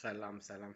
ሰላም ሰላም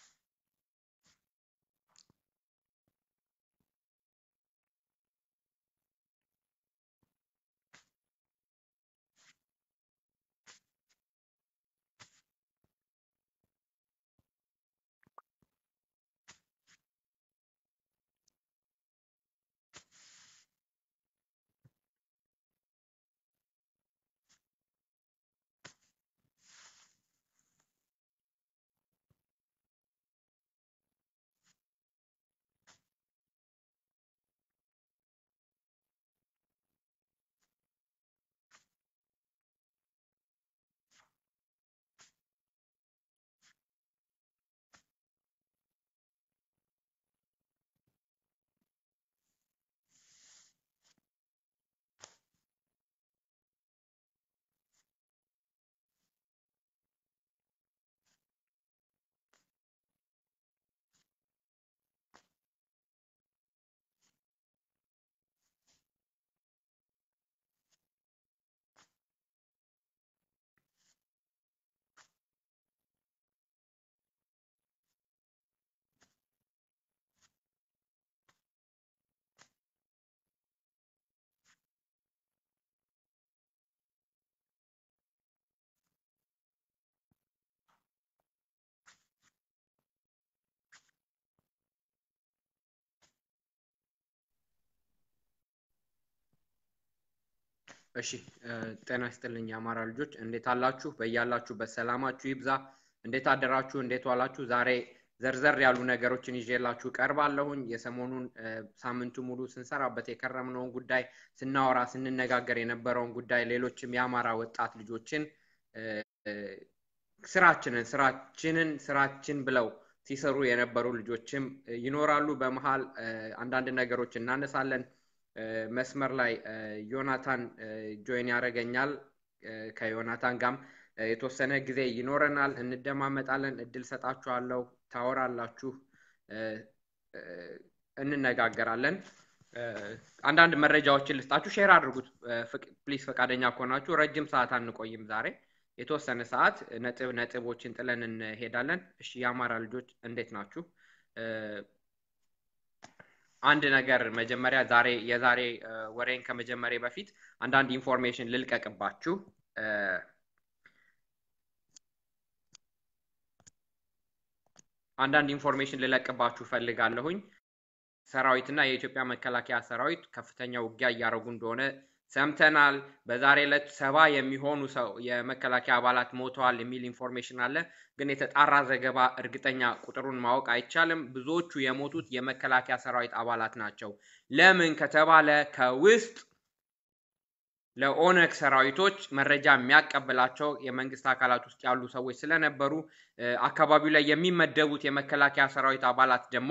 እሺ ጤና ይስጥልኝ የአማራ ልጆች እንዴት አላችሁ በእያላችሁበት ሰላማችሁ ይብዛ እንዴት አደራችሁ እንዴት ዋላችሁ ዛሬ ዘርዘር ያሉ ነገሮችን ይዤላችሁ ቀርባለሁኝ የሰሞኑን ሳምንቱ ሙሉ ስንሰራበት የከረምነውን ጉዳይ ስናወራ ስንነጋገር የነበረውን ጉዳይ ሌሎችም የአማራ ወጣት ልጆችን ስራችን ብለው ሲሰሩ የነበሩ ልጆችም ይኖራሉ በመሃል አንዳንድ ነገሮች እናነሳለን መስመር ላይ ዮናታን ጆይን ያረጋኛል ከዮናታን ጋም የተወሰነ ጊዜ ይኖረናል እንደማመጣለን እድል ሰጣችኋለሁ ታወራላችሁ እንነጋገራለን አንዳንድ መረጃዎችን ልስጣችሁ ሼር አድርጉት ፕሊዝ ፈቃደኛ ከሆናችሁ ረጅም ሰዓት አንቆይም ዛሬ የተወሰነ ሰዓት ነጥቦችን ጥለን እንሄዳለን እሺ ያማራ ልጆች እንዴት ናችሁ አንድ ነገር መጀመሪያ የዛሬ ወሬን ከመጀመሪያ በፊት አንዳንድ ኢንፎርሜሽን ልልቀቅባችሁ አንዳንድ ኢንፎርሜሽን ልለቅባችሁ ፈልጋለሁኝ ሰራዊትና የኢትዮጵያ መከላከያ ሰራዊት ከፍተኛ ውጊያ ያያረጉ እንደሆነ ሰምተናል በዛሬ ዕለት 70 የሚሆኑ የመከላከያ አባላት ሞተዋል የሚል ኢንፎርሜሽን አለ ግን የተጣራ ዘገባ እርግጠኛ ቁጥሩን ማወቅ አይቻልም ብዙዎቹ የሞቱት የመከላከያ ሰራዊት አባላት ናቸው ለምን ከተባለ ከውስጥ ለኦነግ ሰራዊቶች መረጃ የሚያቀብላቸው የመንግስት አካላት ውስጥ ያሉ ሰዎች ስለነበሩ አካባቢው ላይ የሚመደቡት የመከላከያ ሰራዊት አባላት ደግሞ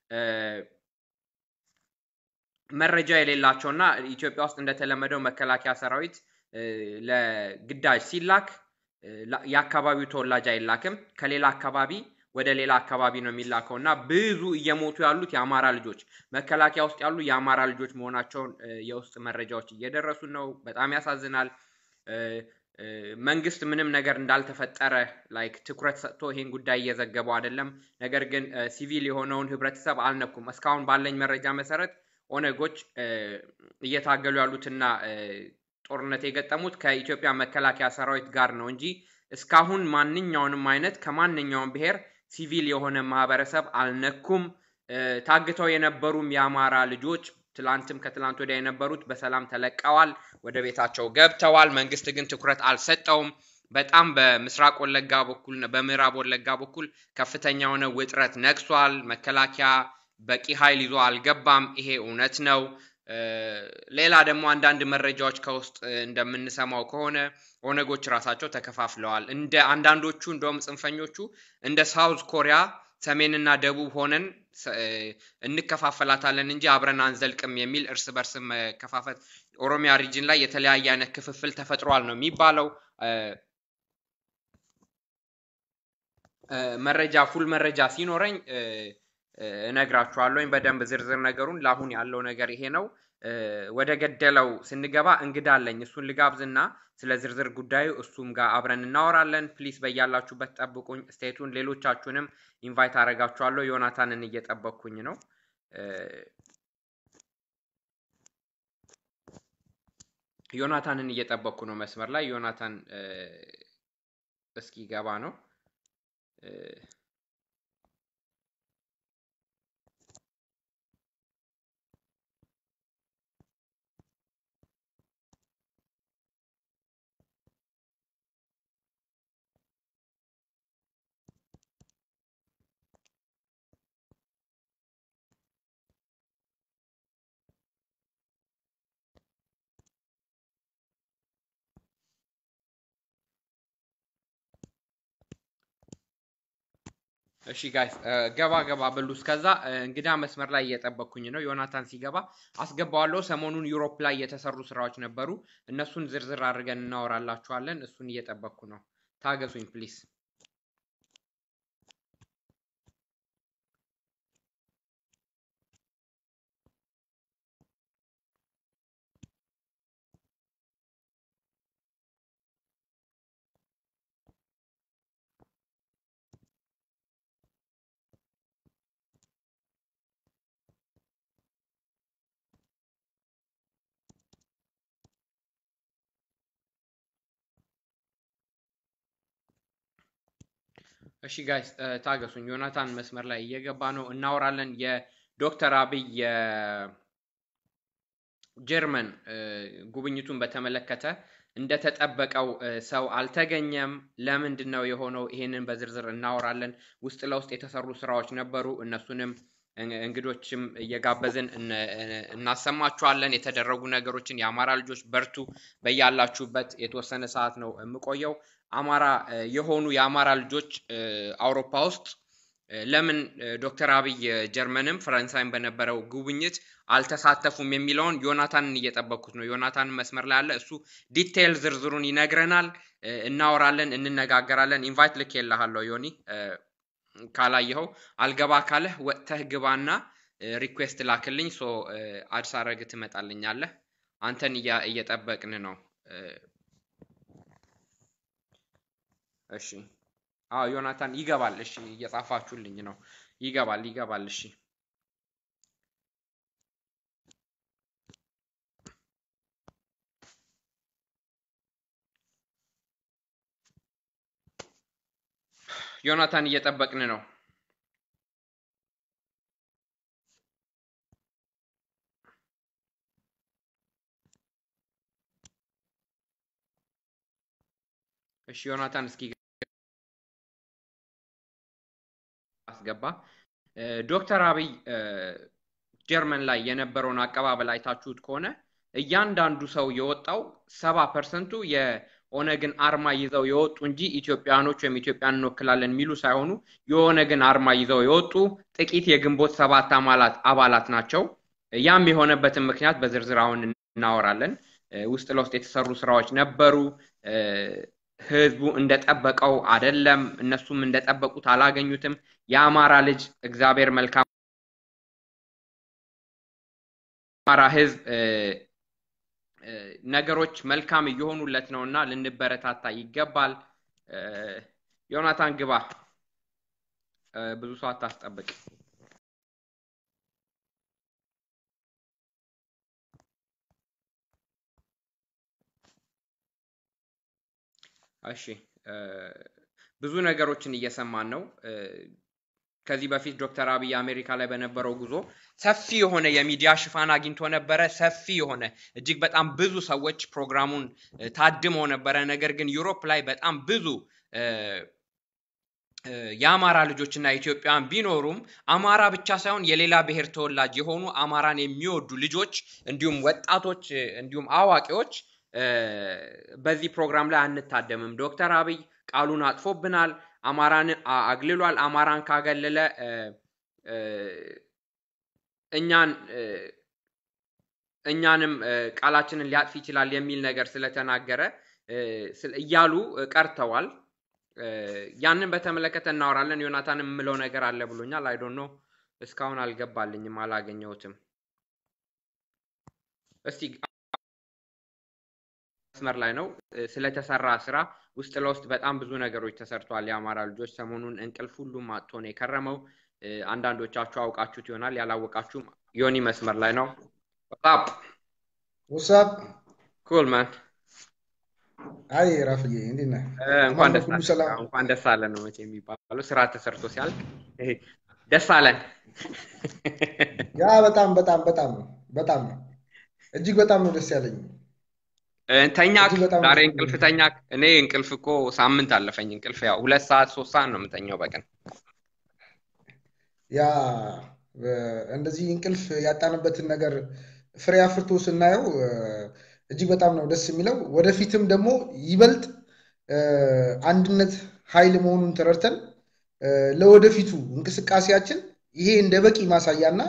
መረጃ የሌላቸውና ኢትዮጵያ ውስጥ እንደተለመደው መከላከያ ሰራዊት ለግዳጅ ሲላክ ያካባቢው ተወላጅ አይላክም ከሌላ አካባቢ ወደ ሌላ አካባቢ ነው የሚላከውና ብዙ እየሞቱ ያሉት የአማራ ልጆች መከላከያ ውስጥ ያሉ የአማራ ልጆች መሆናቸውን የውስጥ መረጃዎች እየደረሱ ነው በጣም ያሳዝናል መንግስት ምንም ነገር እንዳልተፈጠረ ላይክ ትኩረት ሰጥቶ ይሄን ጉዳይ እየዘገበው አይደለም ነገር ግን ሲቪል የሆነውን ህብረተሰብ አልነኩም እስካሁን ባለኝ መረጃ መሰረት ኦነጎች እየታገሉ ያሉትና ጦርነት የገጠሙት ከኢትዮጵያ መከላከያ ሰራዊት ጋር ነው እንጂ እስካሁን ማንኛውንም አይነት ከማንኛውም ብሔር ሲቪል የሆነ ማህበረሰብ አልነኩም ታግተው የነበሩም የአማራ ልጆች ትላንትም ከትላንት ወዲያ የነበሩት በሰላም ተለቀዋል ወደ ቤታቸው ገብተዋል መንግስት ግን ትኩረት አልሰጠውም በጣም በምስራቅ ወለጋ በኩል በምዕራብ ወለጋ በኩል ከፍተኛ የሆነ ውጥረት ነክሷል መከላከያ በቂ ኃይል ይዞ አልገባም ይሄ እውነት ነው ሌላ ደግሞ አንዳንድ መረጃዎች ከውስጥ እንደምንሰማው ከሆነ ኦነጎች ራሳቸው ተከፋፍለዋል እንደ አንዳንዶቹ እንደውም ጽንፈኞቹ እንደ ሳውዝ ኮሪያ ሰሜንና ደቡብ ሆነን እንከፋፈላታለን እንጂ አብረን አንዘልቅም የሚል እርስ በርስ መከፋፈል ኦሮሚያ ሪጅን ላይ የተለያየ አይነት ክፍፍል ተፈጥሯል ነው የሚባለው ፉል መረጃ ሲኖረኝ እነግራችኋለሁ በደንብ ዝርዝር ነገሩን ላሁን ያለው ነገር ይሄ ነው ወደ ገደለው ስንገባ እንግዳ አለኝ እሱን ልጋብዝና ስለ ዝርዝር ጉዳዩ እሱም ጋር አብረን እናወራለን ፕሊስ በያላችሁበት ጠብቁኝ ስቴቱን ሌሎቻችሁንም ኢንቫይት አረጋችኋለሁ ዮናታንን እየጠበቅኩኝ ነው ዮናታንን እየጠበቅኩ ነው መስመር ላይ ዮናታን እስኪ ገባ ነው እሺ ጋይስ ገባ በሉስ ከዛ እንግዳ መስመር ላይ እየጠበቅኩኝ ነው ዮናታን ሲገባ አስገባዋለሁ ሰሞኑን ዩሮፕ ላይ የተሰሩ ስራዎች ነበሩ እነሱን ዝርዝር አድርገን እናወራላችኋለን እሱን እየጠበቅኩ ነው ታገሱኝ ፕሊስ እሺ ጋይስ ታገሱኝ ዮናታን መስመር ላይ እየገባ ነው እናወራለን የዶክተር አብይ የጀርመን ጉብኝቱን በተመለከተ እንደተጠበቀው ሰው አልተገኘም ለምንድነው የሆነው ይሄንን በዝርዝር እናወራለን ውስጥ ለውስጥ የተሰሩ ስራዎች ነበሩ እነሱንም እንግዶችም እየጋበዝን እናሰማችኋለን የተደረጉ ነገሮችን የአማራ ልጆች በርቱ በያላችሁበት የተወሰነ ሰዓት ነው የምቆየው አማራ የሆኑ የአማራ ልጆች አውሮፓ ውስጥ ለምን ዶክተር አብይ ጀርመንም ፈረንሳይም በነበረው ጉብኝት አልተሳተፉም የሚለውን ዮናታንን እየጠበቅኩት ነው ዮናታን መስመር ላይ አለ እሱ ዲቴል ዝርዝሩን ይነግረናል እናወራለን እንነጋገራለን ኢንቫይት ልኬልሃለሁ ዮኒ ካላየው አልገባ ካለህ ወጥተህ ግባና ሪኩዌስት ላክልኝ ሶ አድስ አረግ ትመጣልኛለህ አንተን እየጠበቅን ነው እሺ ዮናታን ይገባል እሺ እየጻፋችሁልኝ ነው ይገባል እሺ ዮናታን እየጠበቅን ነው እሺ ዮናታን እስኪ አስገባ ዶክተር አብይ ጀርመን ላይ የነበረውን አቀባበል አይታችሁት ከሆነ እያንዳንዱ ሰው የወጣው 70% የኦነግን አርማ ይዘው የወጡ እንጂ ኢትዮጵያኖች ወይም ኢትዮጵያን እንወክላለን ሚሉ ሳይሆኑ የኦነግን አርማ ይዘው የወጡ ጥቂት የግንቦት 7 አባላት ናቸው ያም የሆነበትን ምክንያት በዝርዝር አሁን እናወራለን ውስጥ ለውስጥ የተሰሩ ስራዎች ነበሩ ህዝቡ እንደጠበቀው አይደለም እነሱም እንደጠበቁት አላገኙትም የአማራ ልጅ እግዚአብሔር መልካም አማራ ህዝብ ነገሮች መልካም እየሆኑለት ነውና ልንበረታታ ይገባል ዮናታን ግባ ብዙ ሰው አታስጠብቅ እሺ ብዙ ነገሮችን እየሰማን ነው ከዚህ በፊት ዶክተር አብይ አሜሪካ ላይ በነበረው ጉዞ ሰፊ የሆነ የሚዲያ ሽፋን አግኝቶ ነበር ሰፊ የሆነ እጅግ በጣም ብዙ ሰዎች ፕሮግራሙን ታድመው ነበር ነገር ግን ዩሮፕ ላይ በጣም ብዙ የአማራ ልጆችና ኢትዮጵያን ቢኖሩም አማራ ብቻ ሳይሆን የሌላ ብሔር ተወላጅ የሆኑ አማራን የሚወዱ ልጆች እንዲሁም ወጣቶች እንዲሁም አዋቂዎች በዚህ ፕሮግራም ላይ አንታደምም ዶክተር አብይ ቃሉን አጥፎብናል አማራን አግልሏል አማራን ካገለለ እኛንም ቃላችንን ሊያጥፍ ይችላል የሚል ነገር ስለተናገረ እያሉ ቀርተዋል ያንን በተመለከተ እናወራለን ዮናታንም ምለው ነገር አለ ብሎኛል አይ ዶንት ኖ እስካሁን አልገባልኝም አላገኘሁትም እስቲ መስመር ላይ ነው ስለተሰራ ስራ ውስጥ ለውስጥ በጣም ብዙ ነገሮች ተሰርቷል የአማራ ልጆች ሰሞኑን እንቅልፍ ሁሉም አጥቶ ነው የከረመው አንዳንዶቻችሁ አውቃችሁት ይሆናል ያላወቃችሁም ዮኒ መስመር ላይ ነው What's up? cool man አይ ራፍዬ እንዴት ነህ? እንኳን ደስ አለን ነው መቼ የሚባለው ስራ ተሰርቶ ሲያልቅ ደስ አለን ያ በጣም እጅግ በጣም ነው ደስ ያለኝ ተኛክ ዛሬ እንቅልፍ ተኛክ እኔ እንቅልፍ እኮ ሳምንት አለፈኝ እንቅልፍ ያው 2 ሰዓት 3 ሰዓት ነው የምተኛው በቀን ያ እንደዚህ እንቅልፍ ያጣንበትን ነገር ፍሬ አፍርቶ ስናየው እጅግ በጣም ነው ደስ የሚለው ወደፊትም ደግሞ ይበልጥ አንድነት ኃይል መሆኑን ተረድተን ለወደፊቱ እንቅስቃሴያችን ይሄ እንደ በቂ ማሳያና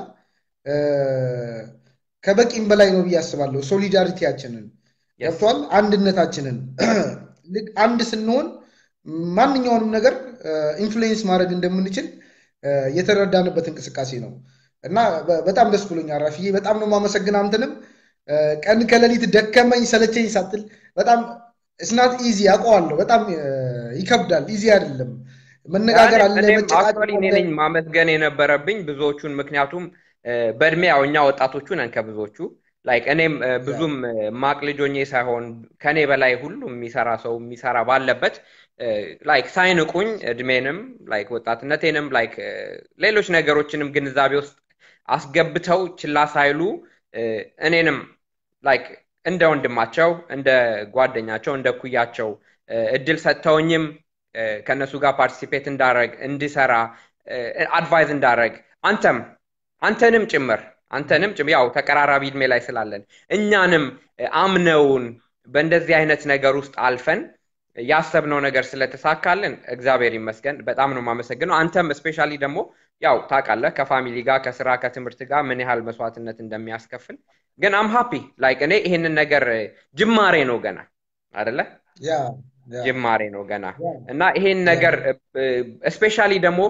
ከበቂም በላይ ነው ያስባለሁ ሶሊዳሪቲያችንን ገብቷል አንድነታችንን አንድ ስንሆን ማንኛውንም ነገር ኢንፍሉዌንስ ማድረግ እንደምንችል የተረዳንበት እንቅስቃሴ ነው እና በጣም ደስ ብሎኛል ራፊዬ በጣም ነው ማመሰግነው አንተንም ቀን ከሌሊት ደከመኝ ሰለቸኝ ሳትል በጣም it's not easy አውቀዋለሁ በጣም ይከብዳል ኢዚ አይደለም መነጋገር አለ መጨቃጨቅ ነኝ ማመስገን የነበረብኝ ብዙዎቹን ምክንያቱም በእድሜ ያውኛ ወጣቶቹ ነን ከብዙዎቹ ላይክ እኔም ብዙም ማቅ ልጆኜ ሳይሆን ከኔ በላይ ሁሉም የሚሰራ ሰው የሚሰራ ባለበት ላይክ ሳይንቁኝ እድሜንም ላይክ ወጣትነቴንም ላይክ ሌሎች ነገሮችንም ግንዛቤ ውስጥ አስገብተው ችላ ሳይሉ እኔንም ላይክ እንደ ወንድማቸው እንደ ጓደኛቸው እንደ ኩያቸው እድል ሰጥተውኝም ከነሱ ጋር ፓርቲሲፔት እንዳረግ እንዲሰራ አድቫይዝ እንዳረግ አንተንም ጭምር ያው ተቀራራቢ እድሜ ላይ ስላለን እኛንም አምነውን በእንደዚህ አይነት ነገር ውስጥ አልፈን ያሰብነው ነገር ስለተሳካልን እግዚአብሔር ይመስገን በጣም ነው ማመሰግነው አንተም ስፔሻሊ ደግሞ ያው ታውቃለህ ከፋሚሊ ጋር ከስራ ከትምህርት ጋር ምን ያህል መስዋዕትነት እንደሚያስከፍል ግን አም ሃፒ ላይክ እኔ ይሄንን ነገር ጅማሬ ነው ገና አይደለ ጅማሬ ነው ገና እና ይሄን ነገር ስፔሻሊ ደግሞ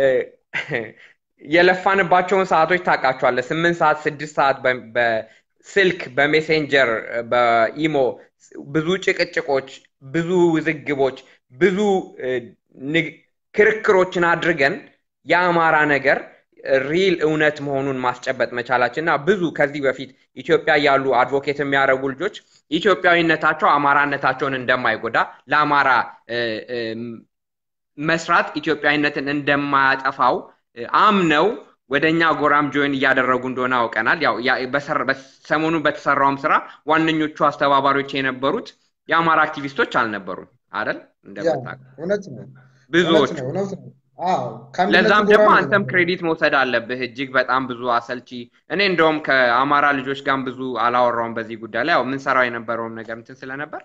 የለፋንባቸውን ሰዓቶች ታውቃቸዋለህ 8 ሰዓት 6 ሰዓት በስልክ በሜሴንጀር በኢሞ ብዙ ጭቅጭቆች ብዙ ውዝግቦች ብዙ ክርክሮችን አድርገን የአማራ ነገር ሪል እውነት መሆኑን ማስጨበጥ መቻላችንና ብዙ ከዚህ በፊት ኢትዮጵያ ያሉ አድቮኬት የሚያደርጉ ልጆች ኢትዮጵያዊነታቸው አማራነታቸውን እንደማይጎዳ ለአማራ መስራት ኢትዮጵያዊነትን እንደማያጠፋው አምነው ወደኛ ጎራም ጆይን ያደረጉ እንደሆነ አውቀናል ያው በሰሞኑ በተሰራውም ስራ ዋነኞቹ አስተባባሪዎች የነበሩት የአማራ አክቲቪስቶች አልነበሩም አይደል እንደምታውቁ እውነት ነው ብዙዎች ለዛም ደግሞ አንተም ክሬዲት መውሰድ አለብህ እጅግ በጣም ብዙ አሰልቺ እኔ እንደውም ከአማራ ልጆች ጋር ብዙ አላወራውም በዚህ ጉዳይ ላይ ያው ምን ሰራው የነበረው ነገር እንትን ስለነበር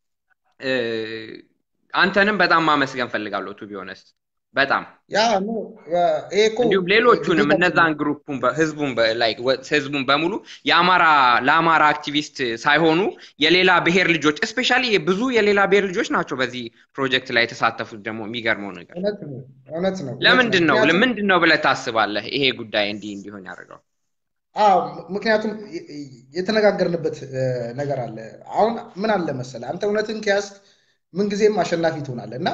አንተንም በጣም ማመስገን ፈልጋለሁ ቱ ቢ ሆነስት በጣም ያ ነው ኤኮ እንዲሁም ሌሎቹንም እነዛን ግሩፑን ህዝቡን በሙሉ ለአማራ አክቲቪስት ሳይሆኑ የሌላ ብሔር ልጆች ስፔሻሊ ብዙ የሌላ ብሔር ልጆች ናቸው በዚህ ፕሮጀክት ላይ የተሳተፉት ደግሞ የሚገርመው ነገር እውነት ነው ለምንድነው ብለህ ታስባለህ ይሄ ጉዳይ እንዲሆን ያደርገው ምክንያቱም የተነጋገርንበት ነገር አለ አሁን ምን አለ መሰለህ አንተ እውነትን ከያዝክ ምን ጊዜም አሸናፊ ትሆናለህና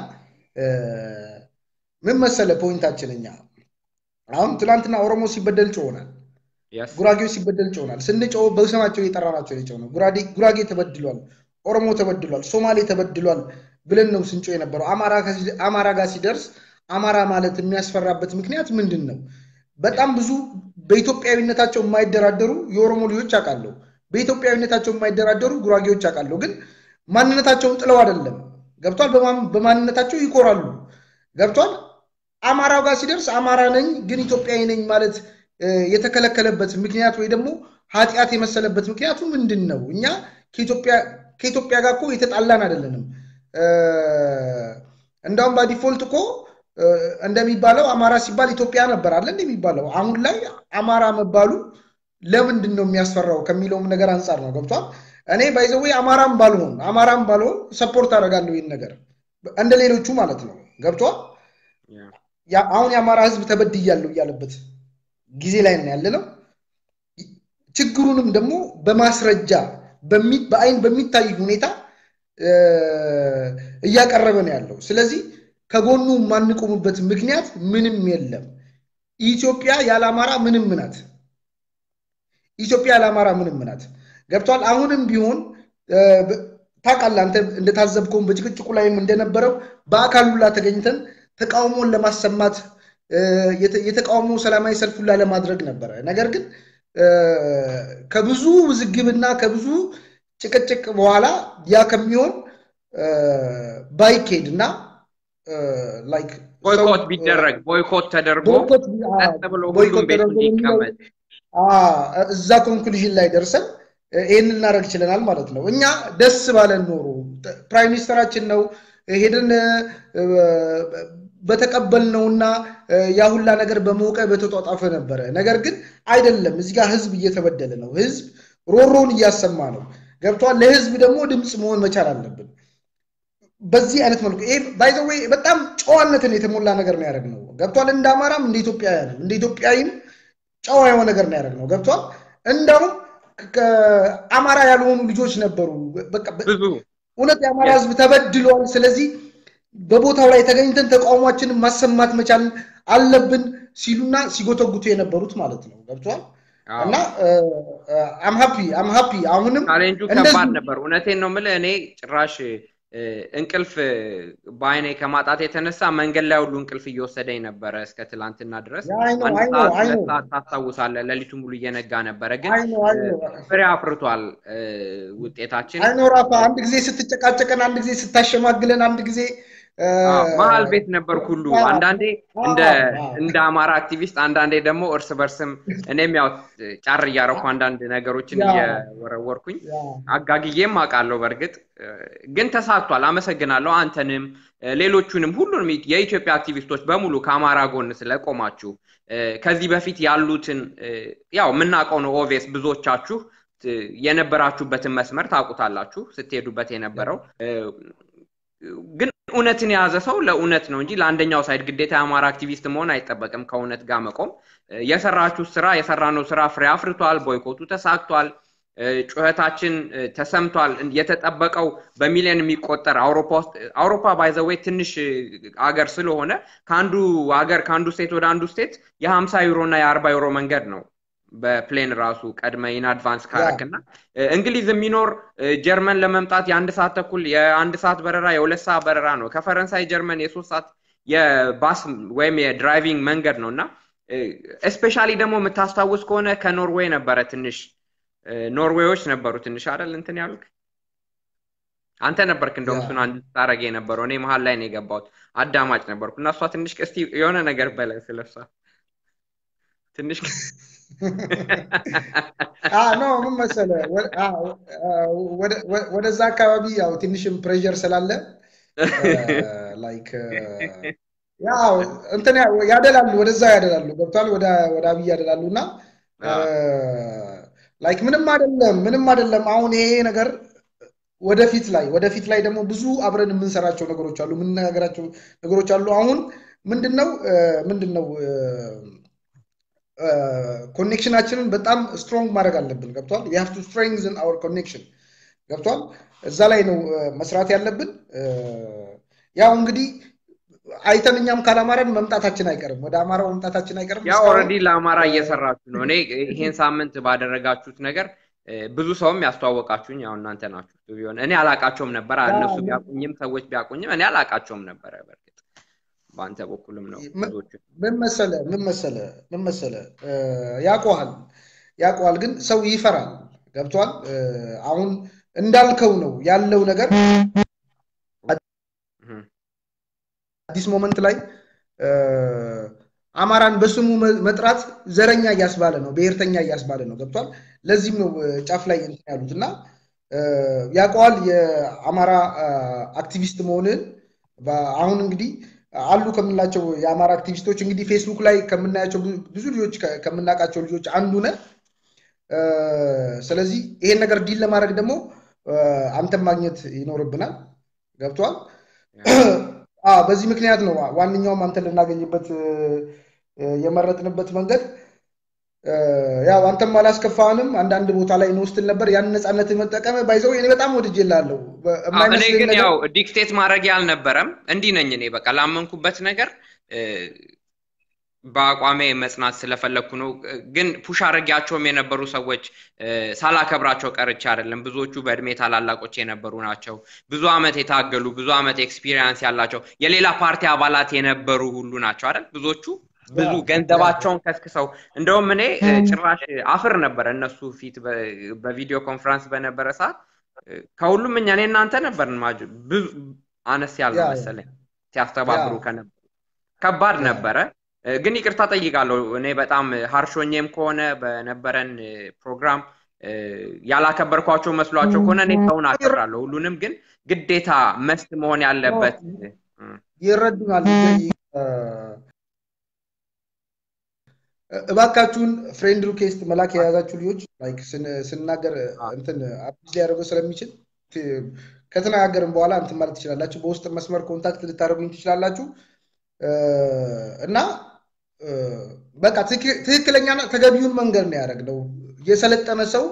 ምን መሰለ ፖይንታችንኛ አሁን ትላንትና ኦሮሞ ሲበደል ጮሆናል ጉራጌው ሲበደል ጮሆናል ስንጮህ በስማቸው እየጠራናቸው ነው ጉራጌ ተበድሏል ኦሮሞ ተበድሏል ሶማሌ ተበድሏል ብለን ነው ስንጮህ የነበረው አማራ ጋር ሲደርስ አማራ ማለት የሚያስፈራበት ምክንያት ምንድነው በጣም ብዙ በኢትዮጵያዊነታቸው የማይደራደሩ የኦሮሞ ልጆች አቃለው በኢትዮጵያዊነታቸው የማይደራደሩ ጉራጌዎች አቃለው ግን ማንነታቸውን ጥለው አይደለም ገብቷል በማንነታቸው ይቆራሉ ገብቷል አማራው ጋር ሲደርስ አማራ ነኝ ግን ኢትዮጵያዊ ነኝ ማለት የተከለከለበት ምክንያት ወይ ደግሞ ኃጢያት የመሰለበት ምክንያቱ ምንድነው እኛ ከኢትዮጵያ ጋር እኮ የተጣላን አይደለንም እንደውም በዲፎልት እኮ እንደሚባለው አማራ ሲባል ኢትዮጵያ ነበር አይደል እንደሚባለው አሁን ላይ አማራ መባሉ ለምንድነው የሚያስፈራው ከሚለው ነገር አንፃር ነው ገብቷል እኔ ባይዘው አማራም ባልሆን ሰፖርት አደርጋለሁ ይሄን ነገር እንደ ሌሎቹ ማለት ነው ገብቷል አሁን የአማራ ህዝብ ተበድያለሁ ያለበት ጊዜ ላይ ነው ያለነው ችግሩንም ደግሞ በማስረጃ በአይን በሚታይ ሁኔታ እያቀረበ ነው ያለው። ስለዚህ ከጎኑ ማንቆምበት ምክንያት ምንም የለም። ኢትዮጵያ ያለ አማራ ምንም ናት። ኢትዮጵያ ያለ አማራ ምንም ናት። ገብቷል። አሁንም ቢሆን ታውቃለህ አንተ እንደታዘብከው በጭቅጭቁ ላይም እንደነበረው በአካል ሁላ ተገኝተን ተቃውሞን ለማሰማት የተቃውሞ ሰላማዊ ሰልፍ ሁላ ለማድረግ ነበረ። ነገር ግን ከብዙ ውዝግብና ከብዙ ጭቅጭቅ በኋላ ያ ከሚሆን ባይኬድና ላይክ ቦይኮት ቢደረግ ቦይኮት ተደርጎ ተብሎ ሁሉም ቤት እንዲቀመጥ እዛ ኮንክሉዥን ላይ ደርሰን ይሄን እናደርግ ይችላል ማለት ነው። እኛ ደስ ባለን ኖሮ ፕራይም ሚኒስተራችን ነው ሄደን በተቀበልነውና ያ ሁላ ነገር በመውቀ በተጧጣፈ ነበር። ነገር ግን አይደለም። እዚህ ጋር ህዝብ እየተበደለ ነው። ህዝብ ሮሮን እያሰማ ነው። ገብቷል። ለህዝብ ደግሞ ድምጽ መሆን መቻል አለብን። በዚህ አይነት መልኩ ይሄ ባይ ዘ ዌይ በጣም ጨዋነትን የተሞላ ነገር ነው ያደረግነው። ገብቷል። እንደ አማራም እንደ ኢትዮጵያውያንም እንደ ኢትዮጵያዊም ጨዋ የሆነ ነገር ነው ያደረግነው። ገብቷል። እንደው አማራ ያልሆኑ ልጆች ነበሩ። በቃ እውነት የአማራ ህዝብ ተበድሏል። ስለዚህ በቦታው ላይ ተገኝተን ተቃውሟችንን ማሰማት መቻል አለብን ሲሉና ሲጎተጉቱ የነበሩት ማለት ነው። ገብቷል። እና አም ሃፒ አሁንም ቻሌንጁ ከባድ ነበር። እውነቴን ነው የምልህ። እኔ ጭራሽ እንቅልፍ በአይኔ ከማጣት የተነሳ መንገድ ላይ ሁሉ እንቅልፍ እየወሰደኝ ነበር እስከ ትላንትና ድረስ። ታስታውሳለህ? ሌሊቱ ሙሉ እየነጋ ነበረ። ግን ፍሬ አፍርቷል ውጤታችን። ራፋ አንድ ጊዜ ስትጨቃጨቀን፣ አንድ ጊዜ ስታሸማግለን፣ አንድ ጊዜ መሀል ቤት ነበርኩ ሁሉ አንዳንዴ እንደ አማራ አክቲቪስት፣ አንዳንዴ ደግሞ እርስ በርስም እኔም ያው ጫር እያረኩ አንዳንድ ነገሮችን እየወረወርኩኝ አጋግዬም አውቃለሁ። በርግጥ ግን ተሳክቷል። አመሰግናለሁ አንተንም ሌሎቹንም ሁሉንም የኢትዮጵያ አክቲቪስቶች በሙሉ ከአማራ ጎን ስለቆማችሁ። ከዚህ በፊት ያሉትን ያው ምናቀው ነው ኦቪየስ ብዙዎቻችሁ የነበራችሁበትን መስመር ታውቁታላችሁ ስትሄዱበት የነበረው። ግን እውነትን የያዘ ሰው ለእውነት ነው እንጂ ለአንደኛው ሳይድ ግዴታ የአማራ አክቲቪስት መሆን አይጠበቅም። ከእውነት ጋር መቆም የሰራችሁ ስራ የሰራነው ስራ ፍሬ አፍርቷል። ቦይኮቱ ተሳክቷል። ጩኸታችን ተሰምቷል። የተጠበቀው በሚሊዮን የሚቆጠር አውሮፓ ባይ ዘ ዌይ ትንሽ አገር ስለሆነ ካንዱ አገር ካንዱ ስቴት ወደ አንዱ ስቴት የ50 ዩሮ እና የ40 ዩሮ መንገድ ነው በፕሌን ራሱ ቀድመ ኢን አድቫንስ ካረክና እንግሊዝ የሚኖር ጀርመን ለመምጣት የ1 ሰዓት ተኩል የ1 ሰዓት በረራ የ2 ሰዓት በረራ ነው። ከፈረንሳይ ጀርመን የ3 ሰዓት የባስ ወይም የድራይቪንግ መንገድ ነውና ስፔሻሊ ደግሞ የምታስታውስ ከሆነ ከኖርዌይ ነበረ ትንሽ ኖርዌዮች ነበሩ ትንሽ አይደል እንትን ያሉት አንተ ነበርክ እንደውም እሱን አንድ ታረገ የነበረው። እኔ መሃል ላይ ነው የገባሁት አዳማጭ ነበርኩና እሷ ትንሽ እስቲ የሆነ ነገር በለ ስለሷ ትንሽ ኖ ምን መሰለህ ወደዛ አካባቢ ያው ትንሽም ፕሬሸር ስላለ ላይክ ያው እንትን ያደላሉ ወደዛ ያደላሉ። ገብቷል። ወደ አብይ ያደላሉና ላይክ ምንም አይደለም። አሁን ይሄ ነገር ወደፊት ላይ ደግሞ ብዙ አብረን የምንሰራቸው ነገሮች አሉ፣ የምንነጋገራቸው ነገሮች አሉ። አሁን ምንድነው ኮኔክሽናችንን በጣም ስትሮንግ ማድረግ አለብን። ገብቷል። we have to strengthen our connection ገብቷል። እዛ ላይ ነው መስራት ያለብን። ያው እንግዲህ አይተንኛም ካላማረን መምጣታችን አይቀርም፣ ወደ አማራው መምጣታችን አይቀርም። ያው ኦሬዲ ለአማራ እየሰራችሁ ነው። እኔ ይሄን ሳምንት ባደረጋችሁት ነገር ብዙ ሰውም ያስተዋወቃችሁኝ ያው እናንተ ናችሁ። ቢሆን እኔ አላቃቸውም ነበር። እነሱ ቢያቁኝም ሰዎች ቢያቁኝም እኔ አላቃቸውም ነበር። በርግጥ ባንተ በኩልም ነው ብዙዎች ምን መሰለ ያቋል ግን ሰው ይፈራል። ገብቷል። አሁን እንዳልከው ነው ያለው ነገር። አዲስ ሞመንት ላይ አማራን በስሙ መጥራት ዘረኛ እያስባለ ነው፣ ብሔርተኛ እያስባለ ነው። ገብቷል። ለዚህም ነው ጫፍ ላይ እንትን ያሉትና ያቋል የአማራ አክቲቪስት መሆንን። አሁን እንግዲህ አሉ ከምንላቸው የአማራ አክቲቪስቶች እንግዲህ ፌስቡክ ላይ ከምናያቸው ብዙ ልጆች ከምናቃቸው ልጆች አንዱ ነህ። ስለዚህ ይሄን ነገር ዲል ለማድረግ ደግሞ አንተም ማግኘት ይኖርብናል። ገብቷል። በዚህ ምክንያት ነው ዋንኛውም አንተን ልናገኝበት የመረጥንበት መንገድ ያው አንተም አላስከፋንም አንዳንድ ቦታ ላይ ነው ስትል ነበር ያን ነፃነት መጠቀም ባይዘው እኔ በጣም ወድጄላለሁ እኔ የማይመስለኝ ግን ነገር ያው ዲክቴት ማድረግ ያልነበረም እንዲህ ነኝ እኔ በቃ ላመንኩበት ነገር በአቋሜ መጽናት ስለፈለኩ ነው ግን ፑሽ አድርጌያቸውም የነበሩ ሰዎች ሳላከብራቸው ቀርቼ አይደለም ብዙዎቹ በእድሜ ታላላቆች የነበሩ ናቸው ብዙ አመት የታገሉ ብዙ አመት ኤክስፒሪየንስ ያላቸው የሌላ ፓርቲ አባላት የነበሩ ሁሉ ናቸው አይደል ብዙዎቹ ብዙ ገንዘባቸውን ከስክሰው እንደውም እኔ ጭራሽ አፍር ነበር እነሱ ፊት በቪዲዮ ኮንፈረንስ በነበረ ሰዓት ከሁሉም እኛ እኔ እናንተ ነበርን ብዙ አነስ ያልነው መሰለኝ ሲያስተባብሩ ከነበር ከባድ ነበረ ግን ይቅርታ ጠይቃለሁ እኔ በጣም ሃርሾኝም ከሆነ በነበረን ፕሮግራም ያላከበርኳቸው መስሏቸው ከሆነ እኔ ሰውን አከብራለሁ ሁሉንም ግን ግዴታ መስት መሆን ያለበት ይረዱናል እባካችሁን ፍሬንድ ሪኩዌስት መላክ የያዛችሁ ልጆች ላይክ ስናገር እንትን አፕዴት ሊያደርገው ስለሚችል ከተናገርን በኋላ እንትን ማለት ትችላላችሁ በውስጥ መስመር ኮንታክት ልታደርጉኝ ትችላላችሁ እና በቃ ትክክለኛና ተገቢውን መንገድ ነው ያደረግነው የሰለጠነ ሰው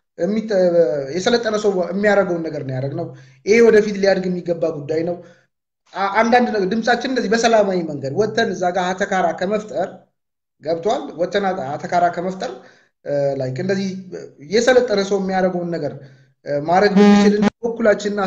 የሚያደርገው ነገር ነው ያደረግነው ይሄ ወደፊት ሊያድግ የሚገባ ጉዳይ ነው አንዳንድ ነገር ድምጻችን እንደዚህ በሰላማዊ መንገድ ወተን እዛ ጋር አተካራ ከመፍጠር ገብቷል ወተና አተካራ ከመፍጠር ላይክ እንደዚህ የሰለጠነ ሰው የሚያደርገውን ነገር ማድረግ ብንችል በኩላችንና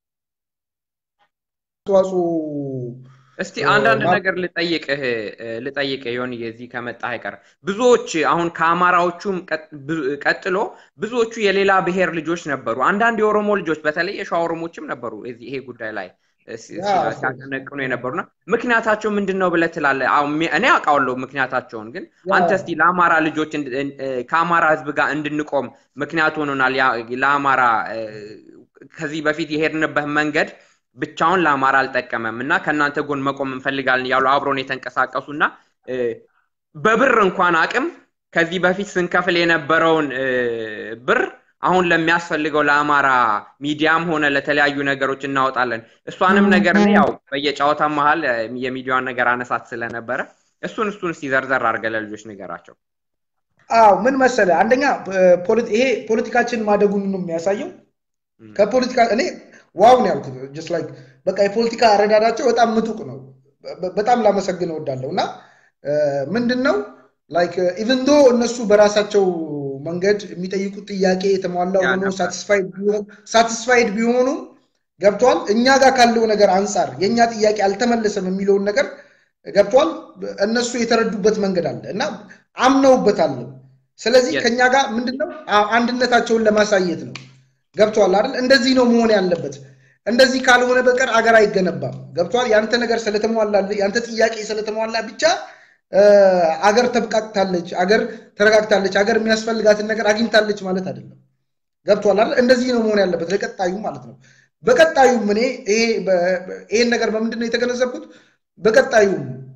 አስተዋጽኦ እስቲ አንዳንድ ነገር ልጠይቅህ ይሆን የዚህ ከመጣ አይቀር ብዙዎች አሁን ከአማራዎቹም ቀጥሎ ብዙዎቹ የሌላ ብሔር ልጆች ነበሩ አንዳንድ የኦሮሞ ልጆች በተለይ የሸዋ ኦሮሞችም ነበሩ ይሄ ጉዳይ ላይ ሲያቀነቅኑ የነበሩና ምክንያታቸው ምንድነው ብለህ ትላለህ እኔ አውቃለሁ ምክንያታቸውን ግን አንተ እስቲ ለአማራ ልጆች ከአማራ ህዝብ ጋር እንድንቆም ምክንያት ሆኖናል ለአማራ ከዚህ በፊት የሄድንበት መንገድ ብቻውን ለአማራ አልጠቀመምና ከናንተ ጎን መቆም እንፈልጋለን ያሉ አብሮን የተንቀሳቀሱና በብር እንኳን አቅም ከዚህ በፊት ስንከፍል የነበረውን ብር አሁን ለሚያስፈልገው ለአማራ ሚዲያም ሆነ ለተለያዩ ነገሮች እናወጣለን እሷንም ነገር ነው ያው በየጫወታ መሃል የሚዲያውን ነገር አነሳት ስለነበረ እሱን ሲዘርዘር አድርገህ ለልጆች ነገራቸው ምን መሰለ አንደኛ ይሄ ፖለቲካችን ማደጉን ነው የሚያሳየው ከፖለቲካ እኔ ዋው ነው ያልኩት just like በቃ የፖለቲካ አረዳዳቸው በጣም ምጡቅ ነው በጣም ላመሰግነው ወዳለውና ምንድነው like even though እነሱ በራሳቸው መንገድ የሚጠይቁት ጥያቄ የተሟላው ሆኖ satisfied ቢሆኑ ገብቷል እኛ ጋር ካለው ነገር አንፃር የኛ ጥያቄ አልተመለሰም የሚለው ነገር ገብቷል እነሱ የተረዱበት መንገድ አለ እና አምነውበታል ስለዚህ ከኛ ጋር ምንድነው አንድነታቸውን ለማሳየት ነው ገብቷል አይደል እንደዚህ ነው መሆን ያለበት እንደዚህ ካልሆነ በቀር አገር አይገነባም ገብቷል ያንተ ነገር ስለተሟላ ያንተ ጥያቄ ስለተሟላ ብቻ አገር ተብቃቅታለች አገር ተረጋግታለች አገር የሚያስፈልጋትን ነገር አግኝታለች ማለት አይደለም ገብቷል አይደል እንደዚህ ነው መሆን ያለበት ለቀጣዩ ማለት ነው በቀጣዩ ምን ይሄን ነገር በምንድነው የተገነዘብኩት በቀጣዩ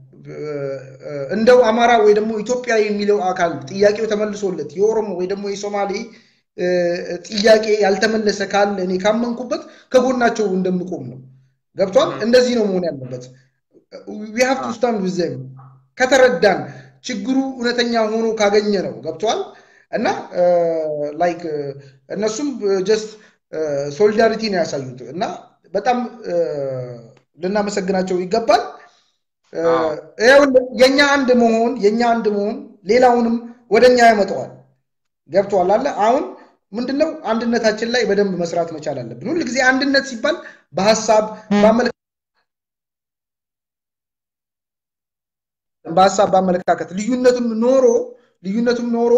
እንደው አማራ ወይ ደግሞ ኢትዮጵያ የሚለው አካል ጥያቄው ተመልሶለት የኦሮሞ ወይ ደግሞ የሶማሌ ጥያቄ ያልተመለሰ ካለ እኔ ካመንኩበት ከጎናቸው እንደምቆም ነው ገብቷል እንደዚህ ነው መሆን ያለበት we have to stand with them ከተረዳን ችግሩ እውነተኛ ሆኖ ካገኘ ነው ገብቷል እና ላይክ እነሱም just ሶሊዳሪቲ ነው ያሳዩት እና በጣም ልናመሰግናቸው ይገባል የኛ አንድ መሆን ሌላውንም ወደኛ ያመጣዋል ገብቷል አለ አሁን ምንድነው አንድነታችን ላይ በደንብ መስራት መቻል አለብን ሁሉ ጊዜ አንድነት ሲባል በሐሳብ በአመለካከት ልዩነቱም ኖሮ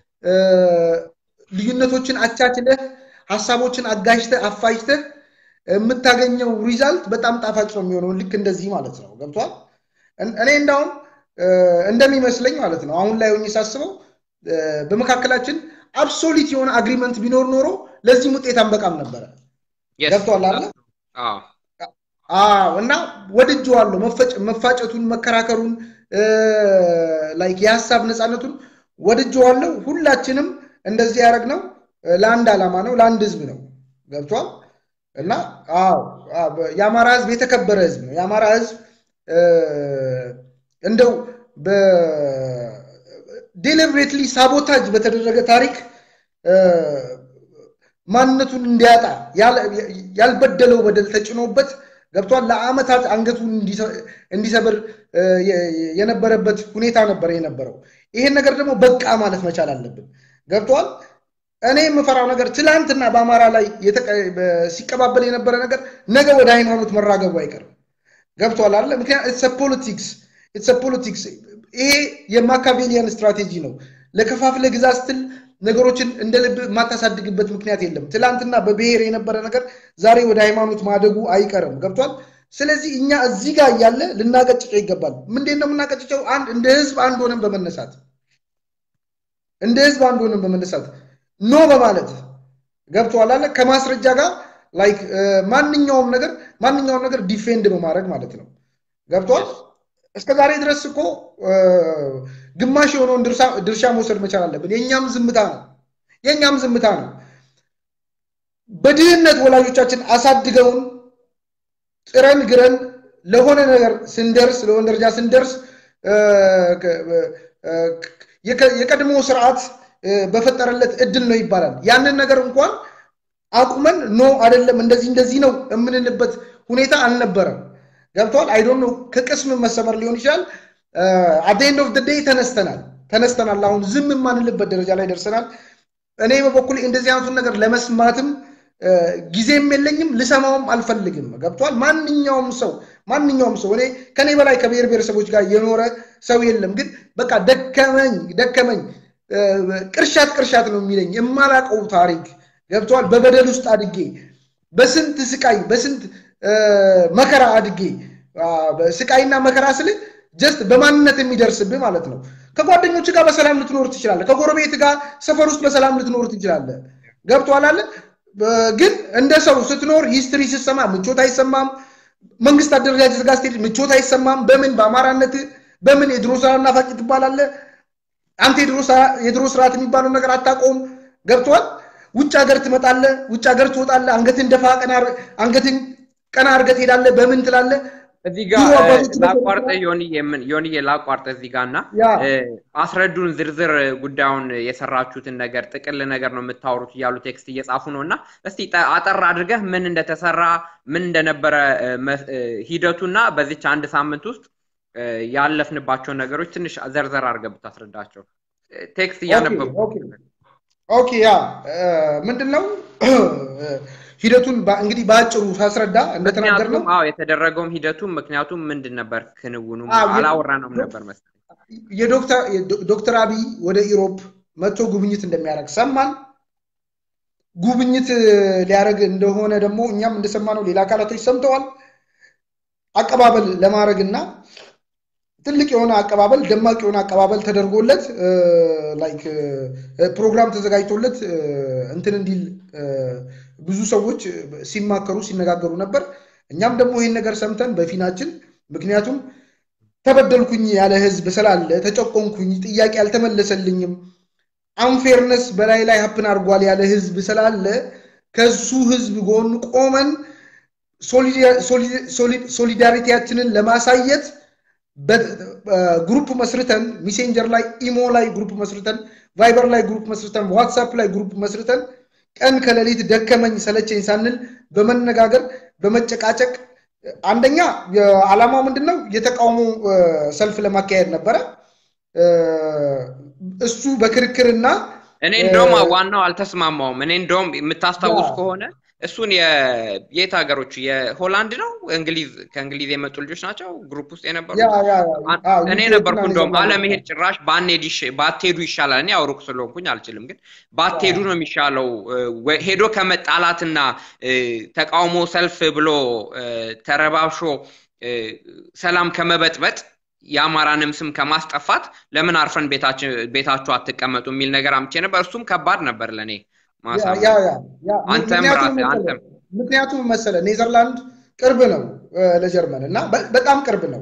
ልዩነቶችን አቻችለህ ሐሳቦችን አጋጅተህ አፋጅተህ የምታገኘው ሪዛልት በጣም ጣፋጭ ነው የሚሆነው ልክ እንደዚህ ማለት ነው ገብቷል እኔ እንዳውም እንደሚመስለኝ ማለት ነው አሁን ላይ ሆኜ ሳስበው በመካከላችን አብሶሉት የሆነ አግሪመንት ቢኖር ኖሮ ለዚህ ውጤት አንበቃም ነበር ገብቷል አይደል እና ወድጄዋለሁ መፋጨቱን መከራከሩን ላይክ የሐሳብ ነፃነቱን ወድጄዋለሁ ሁላችንም እንደዚህ ያረግነው ለአንድ አላማ ነው ለአንድ ህዝብ ነው ገብቷል እና ያማራ ህዝብ የተከበረ ህዝብ ነው ያማራ ህዝብ እንደው ዴሊብሬትሊ ሳቦታጅ በተደረገ ታሪክ ማንነቱን እንዲያጣ ያልበደለው በደል ተጭኖበት ገብቷል ለአመታት አንገቱን እንዲሰብር የነበረበት ሁኔታ ነበር የነበረው ይሄን ነገር ደግሞ በቃ ማለት መቻል አለብን ገብቷል እኔ የምፈራው ነገር ትላንትና በአማራ ላይ ሲቀባበል የነበረ ነገር ነገ ወደ ሃይማኖት መራገቡ አይቀርም ገብቷል አይደል ምክንያቱም it's a politics ይሄ የማካቬሊያን ስትራቴጂ ነው ለከፋፍለ ግዛ ስትል ነገሮችን እንደልብ ማታሳድግበት ምክንያት የለም ትላንትና በብሔር የነበረ ነገር ዛሬ ወደ ሃይማኖት ማደጉ አይቀርም ገብቷል ስለዚህ እኛ እዚህ ጋር ያለ ልናቀጭጨው ይገባል ምንድነው ምናቀጭጨው አንድ እንደ ህዝብ አንድ ሆነን በመነሳት ኖ በማለት ገብቷል አለ ከማስረጃ ጋር ላይክ ማንኛውም ነገር ዲፌንድ በማድረግ ማለት ነው ገብቷል እስከ ዛሬ ድረስ እኮ ግማሽ የሆነውን ድርሻ መውሰድ መቻል አለብን የኛም ዝምታ ነው በድህነት ወላጆቻችን አሳድገውን ጥረን ግረን ለሆነ ነገር ለሆነ ደረጃ ስንደርስ የቀድሞ ስርዓት በፈጠረለት እድል ነው ይባላል ያንን ነገር እንኳን አቁመን ኖ አይደለም እንደዚህ ነው እምንልበት ሁኔታ አልነበረም ገብቷል አይ ዶንት ኖ ከቅስም መሰበር ሊሆን ይችላል at the end of the day ተነስተናል አሁን ዝም ማንልበት ደረጃ ላይ ደርሰናል እኔ በበኩሌ እንደዚህ አይነቱን ነገር ለመስማትም ጊዜም የለኝም ልሰማውም አልፈልግም ገብቷል ማንኛውም ሰው እኔ ከኔ በላይ ከብሔር ብሔረሰቦች ጋር የኖረ ሰው የለም ግን በቃ ደከመኝ ቅርሻት ነው የሚለኝ የማላቀው ታሪክ ገብቷል በበደል ውስጥ አድጌ በስንት ስቃይ በስንት መከራ አድጌ በስቃይና መከራ ስለ just በማንነት የሚደርስብህ ማለት ነው ከጓደኞች ጋር በሰላም ልትኖር ትችላለህ ከጎረቤት ጋር ሰፈር ውስጥ በሰላም ልትኖር ትችላለህ ገብቷል አይደል ግን እንደ ሰው ስትኖር ሂስትሪ ሲሰማ ምቾት አይሰማም መንግስት አደረጃጀት ጋር ስትሄድ ምቾት አይሰማም በምን በአማራነት በምን የድሮ ስራና ፋቂ ትባላለህ አንተ የድሮ ስርዓት የሚባለው ነገር አታቆም ገብቷል ውጭ ሀገር ትመጣለህ ውጭ ሀገር ትወጣለህ አንገትን ደፋ ቀና አርገህ ትሄዳለህ በምን ትላለህ እዚህ ጋር ላቋርጠ ዮኒዬ ላቋርጠ እዚህ ጋርና አስረዱን ዝርዝር ጉዳዩን የሰራችሁትን ነገር ጥቅል ነገር ነው የምታወሩት ያሉ ቴክስት እየጻፉ ነውና እስቲ አጠር አድርገህ ምን እንደተሰራ ምን እንደነበረ ሂደቱና በዚች አንድ ሳምንት ውስጥ ያለፍንባቸው ነገሮች ትንሽ ዘርዘር አድርገህ ብታስረዳቸው ቴክስት ያነበቡ ኦኬ ያ ምንድነው ሂደቱን እንግዲህ ባጭሩ ሳስረዳ እንደተናገርነው የተደረገውም ሂደቱም ምክንያቱም ምንድን ነበር ክንውኑ አላወራንም ነበር መሰለኝ የዶክተር አብይ ወደ ኢሮፕ መጥቶ ጉብኝት እንደሚያደርግ ሰማን ጉብኝት ሊያደርግ እንደሆነ ደግሞ እኛም እንደሰማነው ሌላ አካላቶች ሰምተዋል አቀባበል ለማድረግና ትልቅ የሆነ አቀባበል ደማቅ የሆነ አቀባበል ተደርጎለት ላይክ ፕሮግራም ተዘጋጅቶለት እንትን እንዲል ብዙ ሰዎች ሲማከሩ ሲነጋገሩ ነበር እኛም ደግሞ ይሄን ነገር ሰምተን በፊናችን ምክንያቱም ተበደልኩኝ ያለ ህዝብ ስላለ ተጨቆንኩኝ ጥያቄ አልተመለሰልኝም አንፌርነስ በላይ ላይ ሀፕን አርጓል ያለ ህዝብ ስላለ ከሱ ህዝብ ጎን ቆመን ሶሊዳሪቲያችንን ለማሳየት በግሩፕ መስርተን ሜሴንጀር ላይ ኢሞ ላይ ግሩፕ መስርተን ቫይበር ላይ ግሩፕ መስርተን ዋትስአፕ ላይ ግሩፕ መስርተን ቀን ከሌሊት ደከመኝ ሰለቸኝ ሳንል በመነጋገር በመጨቃጨቅ አንደኛ የዓላማው ምንድነው የተቃውሞ ሰልፍ ለማካሄድ ነበር እሱ በክርክርና እኔ እንደውም ዋናው አልተስማማውም እኔ እንደውም የምታስተውስ ከሆነ እሱን የየት ሀገሮች የሆላንድ ነው እንግሊዝ ከእንግሊዝ የመጡ ልጆች ናቸው ግሩፕ ውስጥ የነበሩ እኔ ነበርኩ እንደውም አለመሄድ ጭራሽ ባትሄዱ ይሻላል እኔ አውሩክ ስለሆንኩኝ አልችልም ግን ባትሄዱ ነው የሚሻለው ሄዶ ከመጣላትና ተቃውሞ ሰልፍ ብሎ ተረባብሾ ሰላም ከመበጥበጥ ያማራንም ስም ከማስጠፋት ለምን አርፈን ቤታቸው አትቀመጡ የሚል ነገር አምቼ ነበር እሱም ከባድ ነበር ለኔ ምክንያቱም መሰለ ኔዘርላንድ ቅርብ ነው ለጀርመን እና በጣም ቅርብ ነው